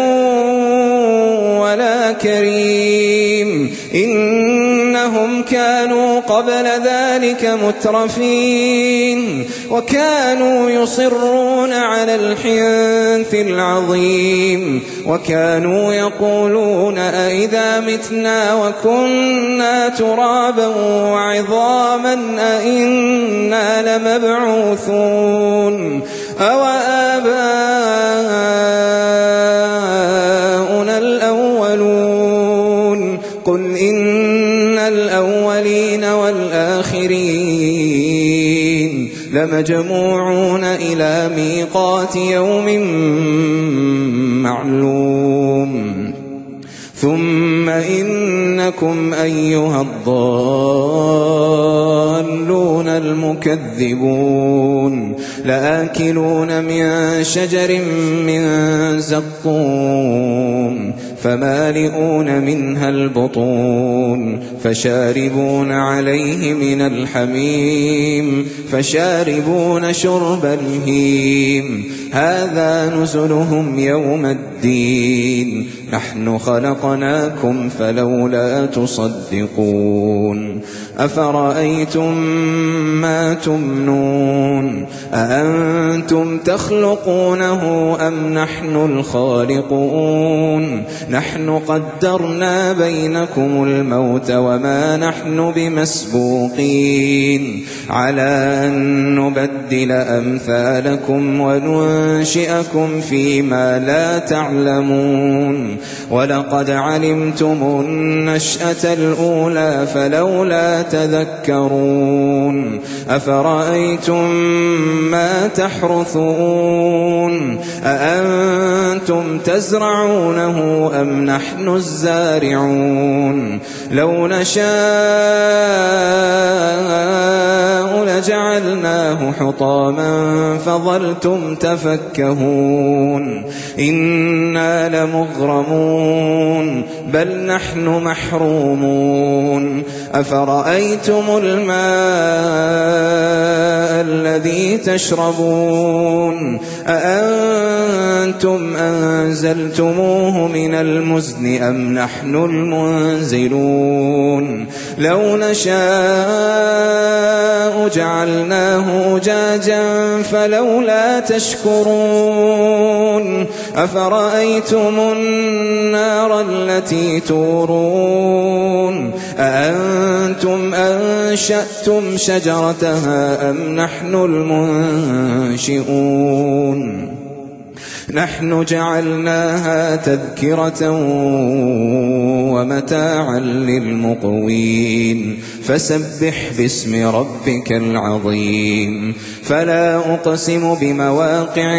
ولا كريم إنهم كانوا قبل ذلك مترفين وكانوا يصرون على الحنث العظيم وكانوا يقولون أئذا متنا وكنا ترابا وعظاما أئنا لمبعوثون أو آباؤنا الأولون قل إن الأولين والآخرين لمجموعون إلى ميقات يوم معلوم ثم إنكم أيها الضالون المكذبون لآكلون من شجر من زقوم فمالئون منها البطون فشاربون عليه من الحميم فشاربون شرب الهيم هذا نزلهم يوم الدين نحن خلقناكم فلولا تصدقون أفرأيتم ما تمنون أأنتم تخلقونه أم نحن الخالقون نحن قدرنا بينكم الموت وما نحن بمسبوقين على أن نبدل أمثالكم وننشئكم فيما لا تعلمون ولقد علمتم النشأة الأولى فلولا تذكرون أفرأيتم ما تحرثون أأنتم تزرعونه أم نحن الزارعون لو نشاء لجعلناه حطاما فظلتم تفكهون إنا لمغرمون بل نحن محرومون أفرأيتم الماء الذي تشربون أأنتم أنزلتموه من المزن أم نحن المنزلون لو نشاء جعلناه أجاجا فلولا تشكرون أفرأيتم النار التي تورون أأنتم أنشأتم شجرتها أم نحن المنشئون نحن جعلناها تذكرة ومتاعا للمقوين فسبح باسم ربك العظيم فلا أقسم بمواقع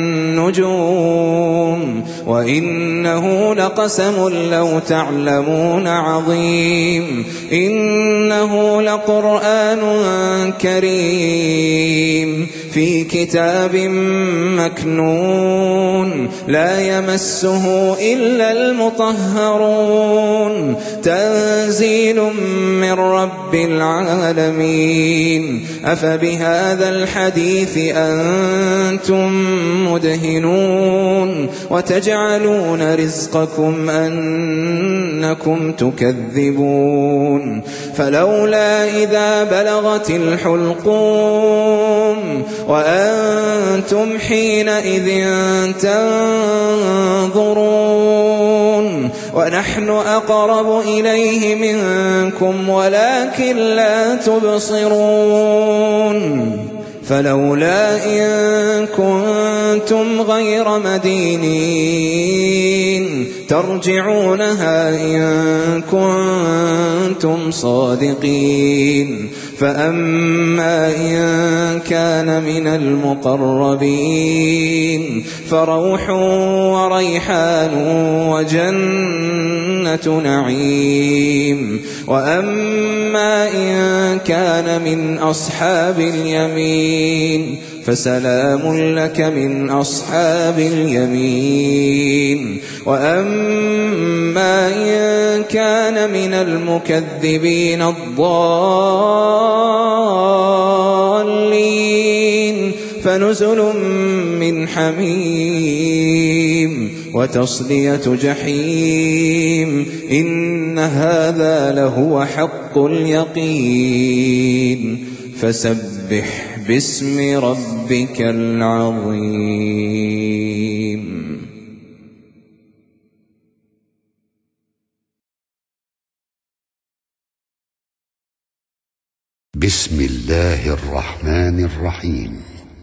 النجوم وإنه لقسم لو تعلمون عظيم إنه لقرآن كريم في كتاب مكنون لا يمسه إلا المطهرون تنزيل من رب العالمين أفبهذا الحديث أنتم مدهنون وتجعلون رزقكم أنكم تكذبون فلولا إذا بلغت الحلقوم وأنتم حينئذ تنظرون ونحن أقرب إليه منكم ولكن لا تبصرون فلولا إن كنتم غير مدينين ترجعونها إن كنتم صادقين فأما إن كان من المقربين فروح وريحان وجنة نعيم وأما إن كان من أصحاب اليمين فسلام لك من أصحاب اليمين وأما إن كان من المكذبين الضالين فنزل من حميم وتصلية جحيم إن هذا لهو حق اليقين فسبح باسم ربك العظيم بسم الله الرحمن الرحيم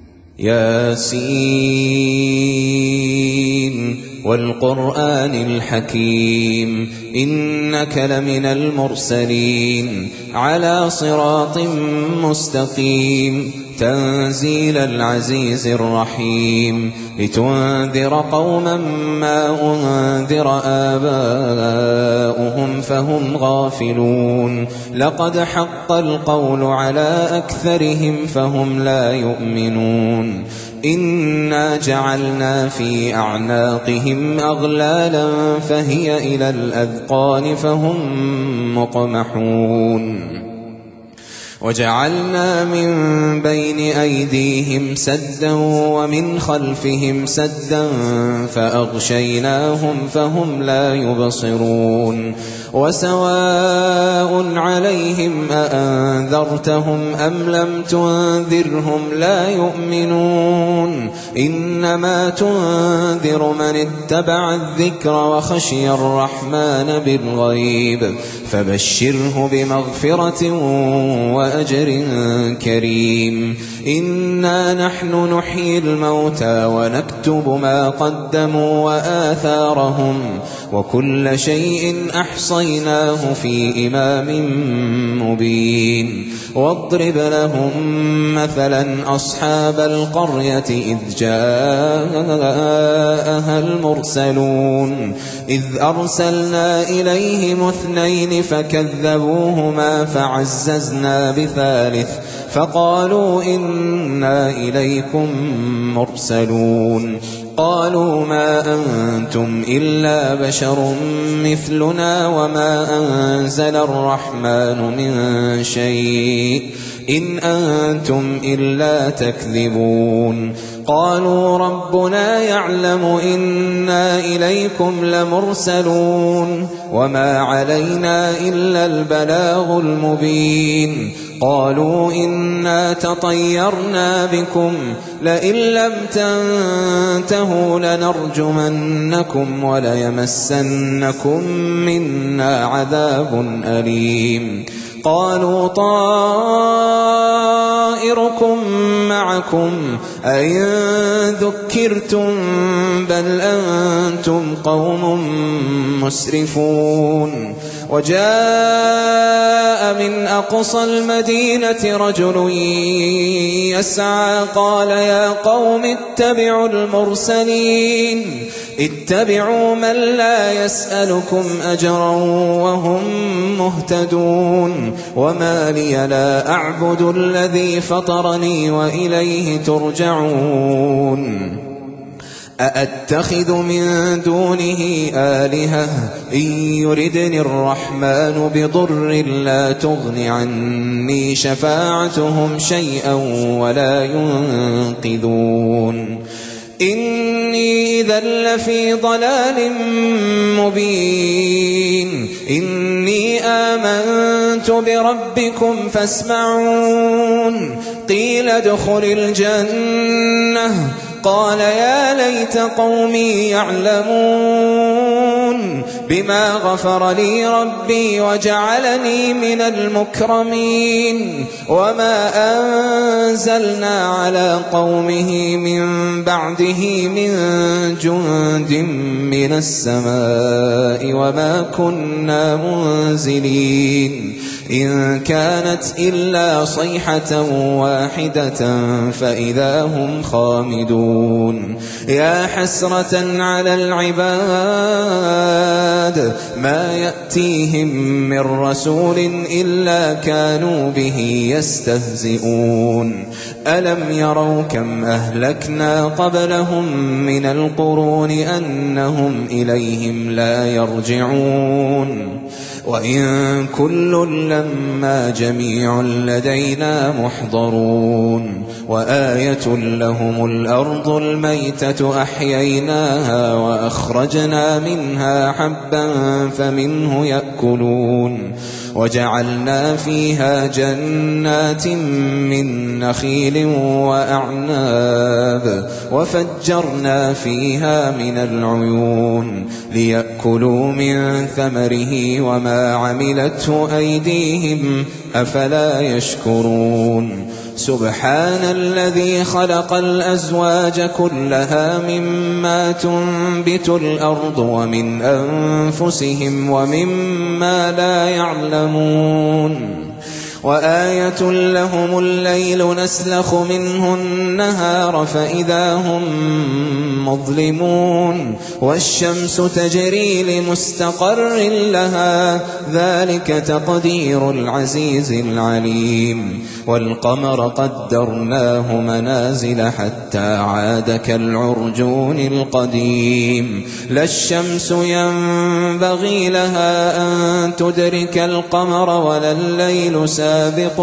ياسين والقرآن الحكيم إنك لمن المرسلين على صراط مستقيم تنزيل العزيز الرحيم لتنذر قوما ما أنذر آباؤهم فهم غافلون لقد حق القول على أكثرهم فهم لا يؤمنون إنا جعلنا في أعناقهم أغلالا فهي إلى الأذقان فهم مقمحون وجعلنا من بين أيديهم سدا ومن خلفهم سدا فأغشيناهم فهم لا يبصرون وسواء عليهم أأنذرتهم أم لم تنذرهم لا يؤمنون إنما تنذر من اتبع الذكر وخشي الرحمن بالغيب فبشره بمغفرة وأجر كريم إنا نحن نحيي الموتى ونكتب ما قدموا وآثارهم وكل شيء أحصيناه في إمام مبين واضرب لهم مثلا أصحاب القرية إذ جاءها المرسلون إذ أرسلنا إليهم اثنين فكذبوهما فعززنا بثالث فقالوا إنا إليكم مرسلون قالوا ما أنتم إلا بشر مثلنا وما أنزل الرحمن من شيء إن أنتم إلا تكذبون قالوا ربنا يعلم إنا إليكم لمرسلون وما علينا إلا البلاغ المبين قالوا إنا تطيرنا بكم لئن لم تنتهوا لنرجمنكم وليمسنكم منا عذاب أليم قالوا طائركم معكم أئن ذكرتم بل أنتم قوم مسرفون وجاء من أقصى المدينة رجل يسعى قال يا قوم اتبعوا المرسلين اتبعوا من لا يسألكم أجرا وهم مهتدون وما لي لا أعبد الذي فطرني وإليه ترجعون أأتخذ من دونه آلهة إن يردني الرحمن بضر لا تغن عني شفاعتهم شيئا ولا ينقذون إني إذا لفي ضلال مبين إني آمنت بربكم فاسمعون قيل ادخل الجنة قال يا ليت قومي يعلمون بما غفر لي ربي وجعلني من المكرمين وما أنزلنا على قومه من بعده من جند من السماء وما كنا منزلين إن كانت إلا صيحة واحدة فإذا هم خامدون يا حسرة على العباد ما يأتيهم من رسول إلا كانوا به يستهزئون ألم يروا كم أهلكنا قبلهم من القرون أنهم إليهم لا يرجعون وإن كل لما جميع لدينا محضرون وآية لهم الأرض الميتة أحييناها وأخرجنا منها حبا فمنه يأكلون وجعلنا فيها جنات من نخيل وأعناب وفجرنا فيها من العيون ليأكلوا من ثمره وما عملته أيديهم أفلا يشكرون سبحان الذي خلق الأزواج كلها مما تنبت الأرض ومن أنفسهم ومما لا يعلمون وآية لهم الليل نسلخ منه النهار فإذا هم مظلمون والشمس تجري لمستقر لها ذلك تقدير العزيز العليم والقمر قدرناه منازل حتى عاد كالعرجون القديم لا الشمس ينبغي لها أن تدرك القمر ولا الليل سابق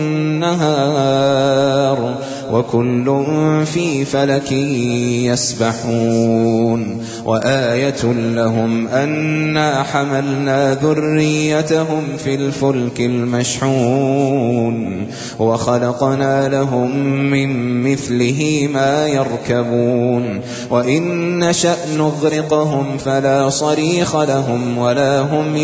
النهار وكل في فلك يسبحون وآية لهم أنا حملنا ذريتهم في الفلك المشحون وخلقنا لهم من مثله ما يركبون وإن نشأ نغرقهم فلا صريخ لهم ولا هم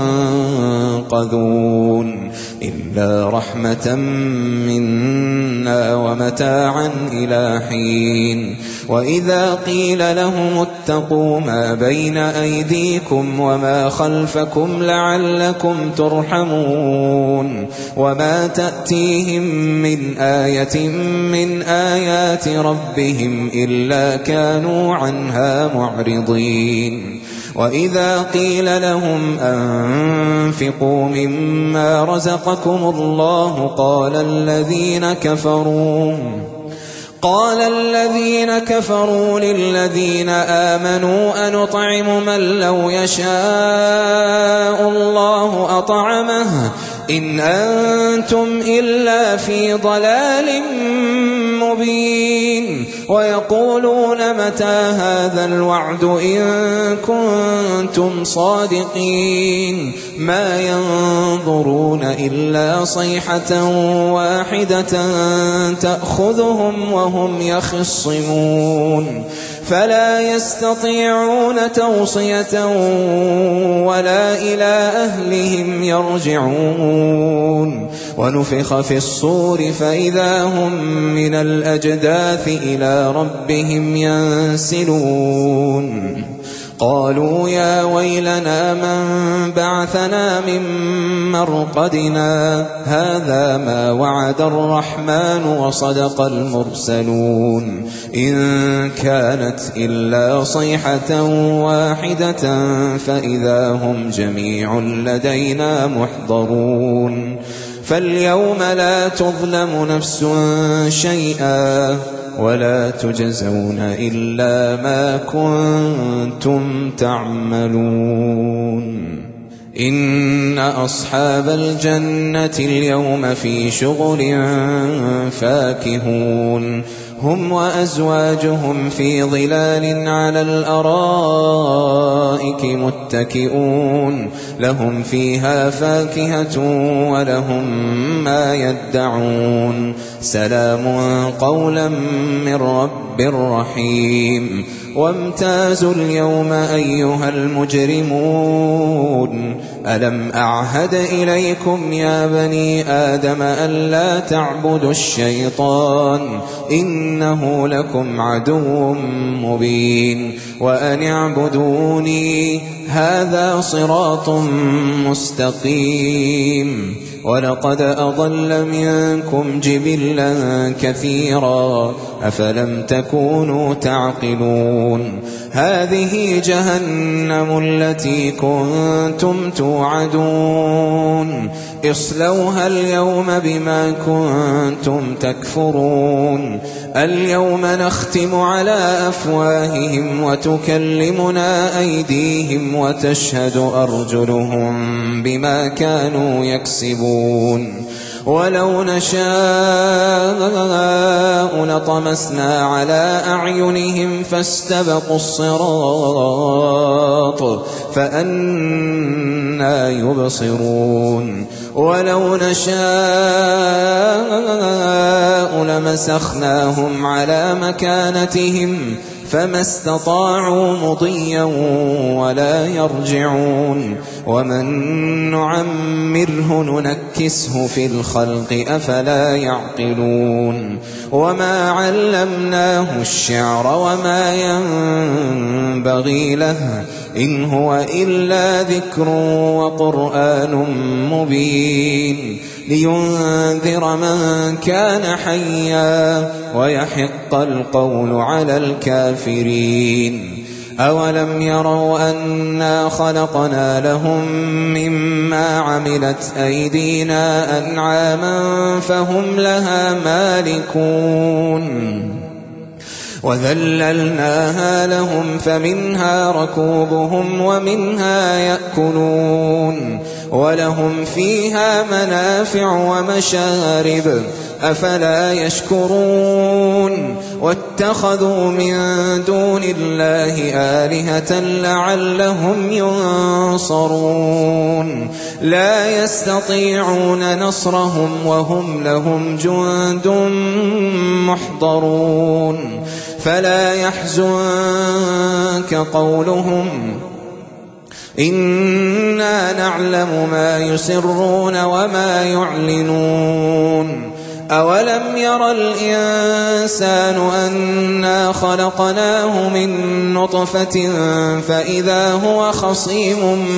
ينقذون إلا رحمة منا ومتاعا إلى حين وإذا قيل لهم اتقوا ما بين أيديكم وما خلفكم لعلكم ترحمون وما تأتيهم من آية من آيات ربهم إلا كانوا عنها معرضين وإذا قيل لهم أنفقوا مما رزقكم الله قال الذين كفروا قال الذين كفروا للذين آمنوا أنطعم من لو يشاء الله أطعمه إن أنتم إلا في ضلال مبين ويقولون متى هذا الوعد إن كنتم صادقين ما ينظرون إلا صيحة واحدة تأخذهم وهم يخصمون فلا يستطيعون توصية ولا إلى أهلهم يرجعون ونفخ في الصور فإذا هم من الأجداث إلى ربهم ينسلون قالوا يا ويلنا من بعثنا من مرقدنا هذا ما وعد الرحمن وصدق المرسلون إن كانت إلا صيحة واحدة فإذا هم جميع لدينا محضرون فاليوم لا تظلم نفس شيئا ولا تجزون إلا ما كنتم تعملون إن أصحاب الجنة اليوم في شغل فاكهون هم وأزواجهم في ظلال على الأرائك متكئون لهم فيها فاكهة ولهم ما يدعون سلام قولا من رب رحيم وامتازوا اليوم أيها المجرمون ألم أعهد إليكم يا بني آدم ألا تعبدوا الشيطان إنه لكم عدو مبين وأن اعبدوني هذا صراط مستقيم ولقد أضل منكم جبلا كثيرا أفلم تكونوا تعقلون هذه جهنم التي كنتم توعدون اصلوها اليوم بما كنتم تكفرون اليوم نختم على أفواههم وتكلمنا أيديهم وتشهد أرجلهم بما كانوا يكسبون ولو نشاء لطمسنا على أعينهم فاستبقوا الصراط فأنى يبصرون ولو نشاء لمسخناهم على مكانتهم فما استطاعوا مضيا ولا يرجعون ومن نعمره ننكسه في الخلق أفلا يعقلون وما علمناه الشعر وما ينبغي له إن هو إلا ذكر وقرآن مبين لينذر من كان حيا ويحق القول على الكافرين. أولم يروا أنا خلقنا لهم مما عملت أيدينا أنعاما فهم لها مالكون وذللناها لهم فمنها ركوبهم ومنها يأكلون ولهم فيها منافع ومشارب أفلا يشكرون واتخذوا من دون الله آلهة لعلهم ينصرون لا يستطيعون نصرهم وهم لهم جند محضرون فلا يحزنك قولهم إنا نعلم ما يسرون وما يعلنون أولم ير الإنسان أنا خلقناه من نطفة فإذا هو خصيم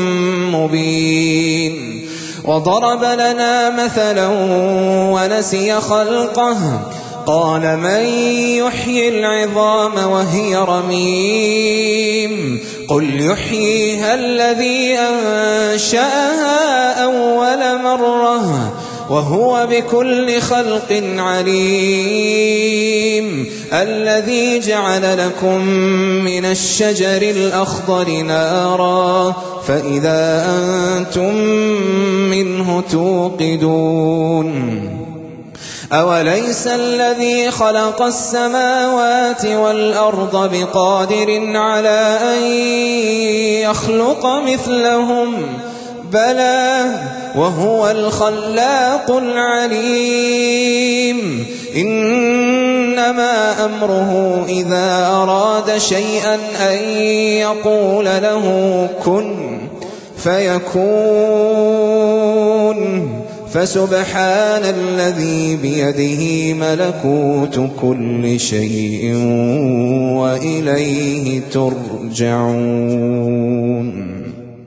مبين وضرب لنا مثلا ونسي خلقه قال من يحيي العظام وهي رميم قل يحييها الذي أنشأها أول مرة وهو بكل خلق عليم الذي جعل لكم من الشجر الأخضر نارا فإذا أنتم منه توقدون أوليس الذي خلق السماوات والأرض بقادر على أن يخلق مثلهم بلى وهو الخلاق العليم إنما أمره إذا أراد شيئا أن يقول له كن فيكون فسبحان الذي بيده ملكوت كل شيء وإليه ترجعون.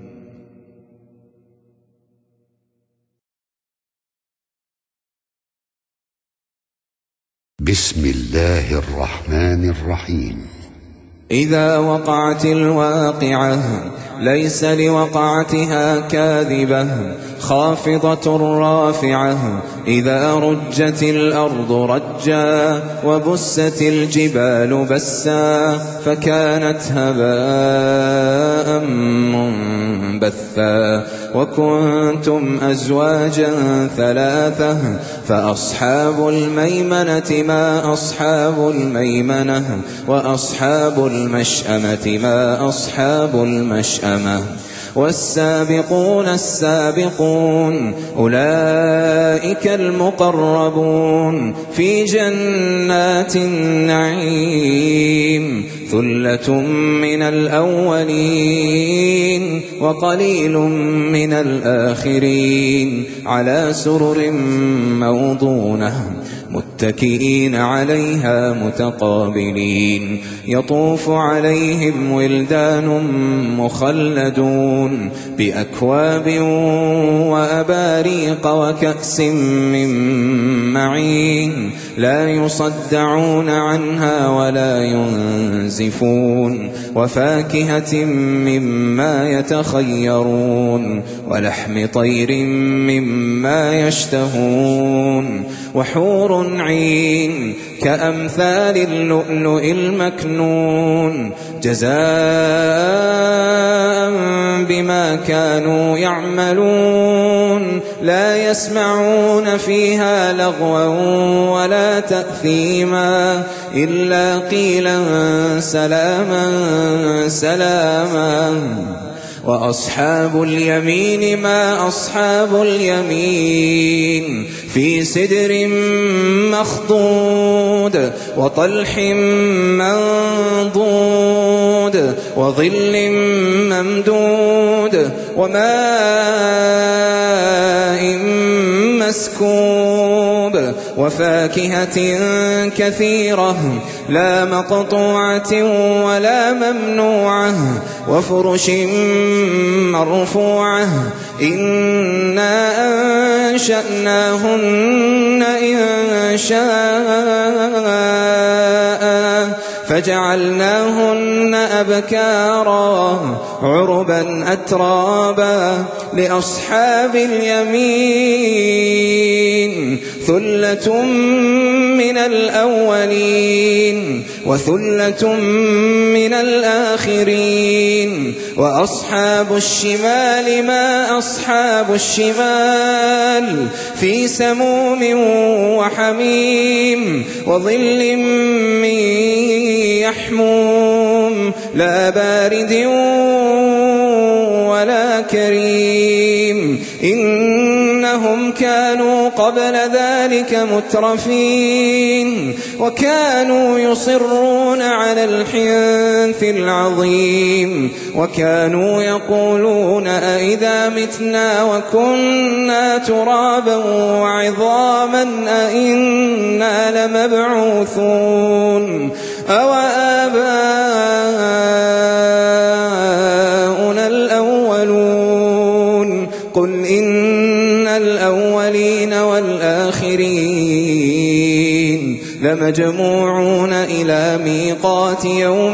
بسم الله الرحمن الرحيم. إذا وقعت الواقعة ليس لوقعتها كاذبة خافضة رافعة إذا رجت الأرض رجا وبست الجبال بسا فكانت هباء منبثا وكنتم أزواجا ثلاثة فأصحاب الميمنة ما أصحاب الميمنة وأصحاب المشأمة ما أصحاب المشأمة والسابقون السابقون أولئك المقربون في جنات النعيم ثلة من الأولين وقليل من الآخرين على سرر موضونة متكئين عليها متقابلين يطوف عليهم ولدان مخلدون بأكواب وأباريق وكأس من معين لا يصدعون عنها ولا ينزفون وفاكهة مما يتخيرون ولحم طير مما يشتهون وحور عين كأمثال اللؤلؤ المكنون جزاء بما كانوا يعملون لا يسمعون فيها لغوا ولا تأثيما إلا قيلا سلاما سلاما وأصحاب اليمين ما أصحاب اليمين في سدر مخضود وطلح منضود وظل ممدود وماء مسكوب وفاكهة كثيرة لا مقطوعة ولا ممنوعة وفرش مرفوعة إنا أنشأناهن إن شاء فجعلناهن أبكارا عربا أترابا لأصحاب اليمين ثلة من الأولين وثلة من الآخرين وأصحاب الشمال ما أصحاب الشمال في سموم وحميم وظل من يحموم لا بارد ولا كريم إنهم كانوا قبل ذلك مترفين وكانوا يصرون على الحنث العظيم وكانوا يقولون أئذا متنا وكنا ترابا وعظاما أئنا لمبعوثون أو آباؤنا الأولون قل إن الأولين والآخرين لمجموعون إلى ميقات يوم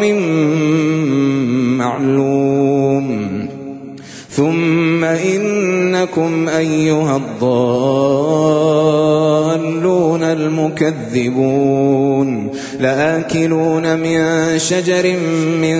معلوم ثم إنكم أيها الضالون المكذبون لآكلون من شجر من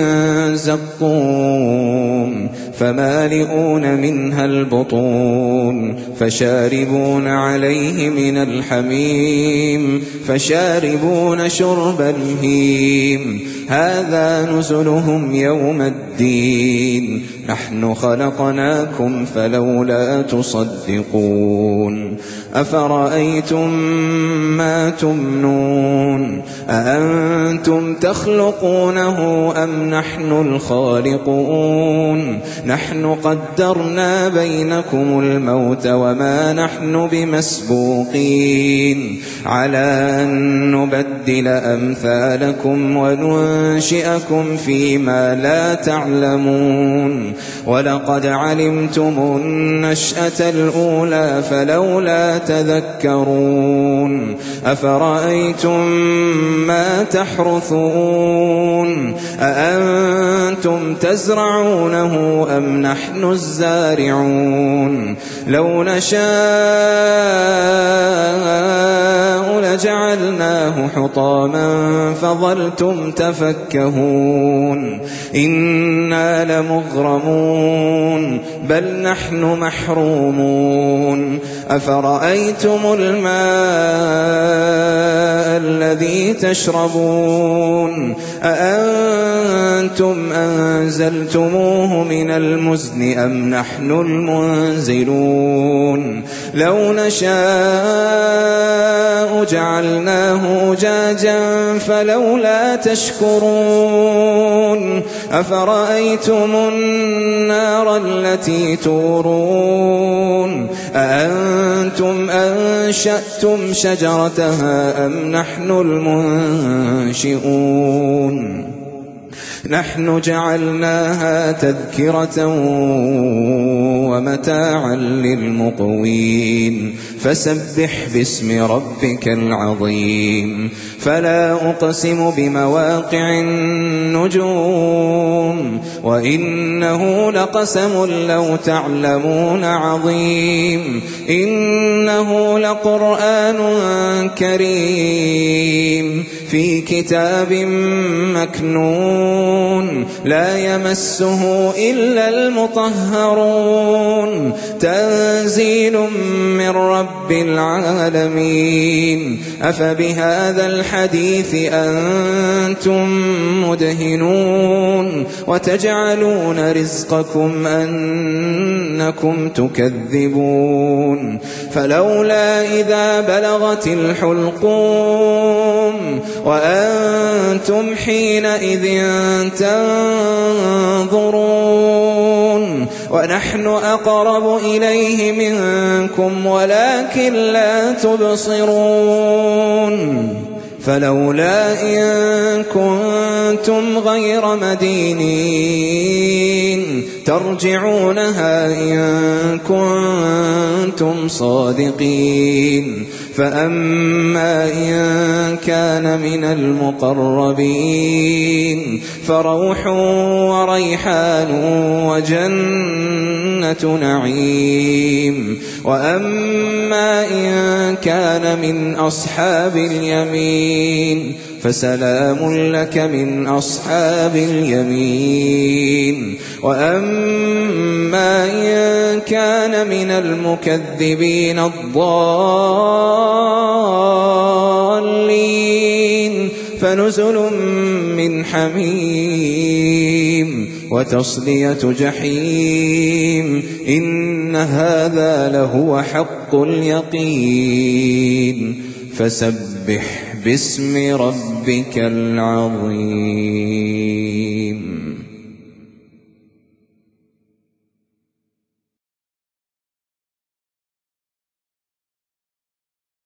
زقوم فمالئون منها البطون فشاربون عليه من الحميم فشاربون شرب الهيم هذا نزلهم يوم الدين نحن خلقناكم فلولا تصدقون أفرأيتم ما تمنون أأنتم تخلقونه أم نحن الخالقون نحن قدرنا بينكم الموت وما نحن بمسبوقين على أن نبدل أمثالكم وننشئكم فيما لا تعلمون ولقد علمتم النشأة الأولى فلولا تذكرون أفرأيتم ما تحرثون أأنتم تزرعونه أم نحن الزارعون لو نشاء لجعلناه حطاما فظلتم تفكهون إنا لمغرمون بل نحن محرومون أفرأيتم الماء الذي تشربون أأنتم أنزلتموه من المزن أم نحن المنزلون لو نشاء جعلناه أجاجا فلولا تشكرون أفرأيتم النار التي تورون أأنتم أنشأتم شجرتها أم نحن المنشئون نحن جعلناها تذكرة ومتاعا للمقوين فسبح باسم ربك العظيم فلا أقسم بمواقع النجوم وإنه لقسم لو تعلمون عظيم إنه لقرآن كريم في كتاب مكنون لا يمسه إلا المطهرون تنزيل من رب العالمين أفبهذا الحديث أنتم مدهنون وتجعلون رزقكم أنكم تكذبون فلولا إذا بلغت الحلقوم وأنتم حينئذ تنظرون ونحن أقرب إليه منكم ولكن لا تبصرون فلولا إن كنتم غير مدينين ترجعونها إن كنتم صادقين فأما إن كان من المقربين فروح وريحان وجنة نعيم وأما إن كان من أصحاب اليمين فسلام لك من أصحاب اليمين وأما إن كان من المكذبين الضالين فنزل من حميم وتصلية جحيم إن هذا لهو حق اليقين فسبح باسم ربك العظيم.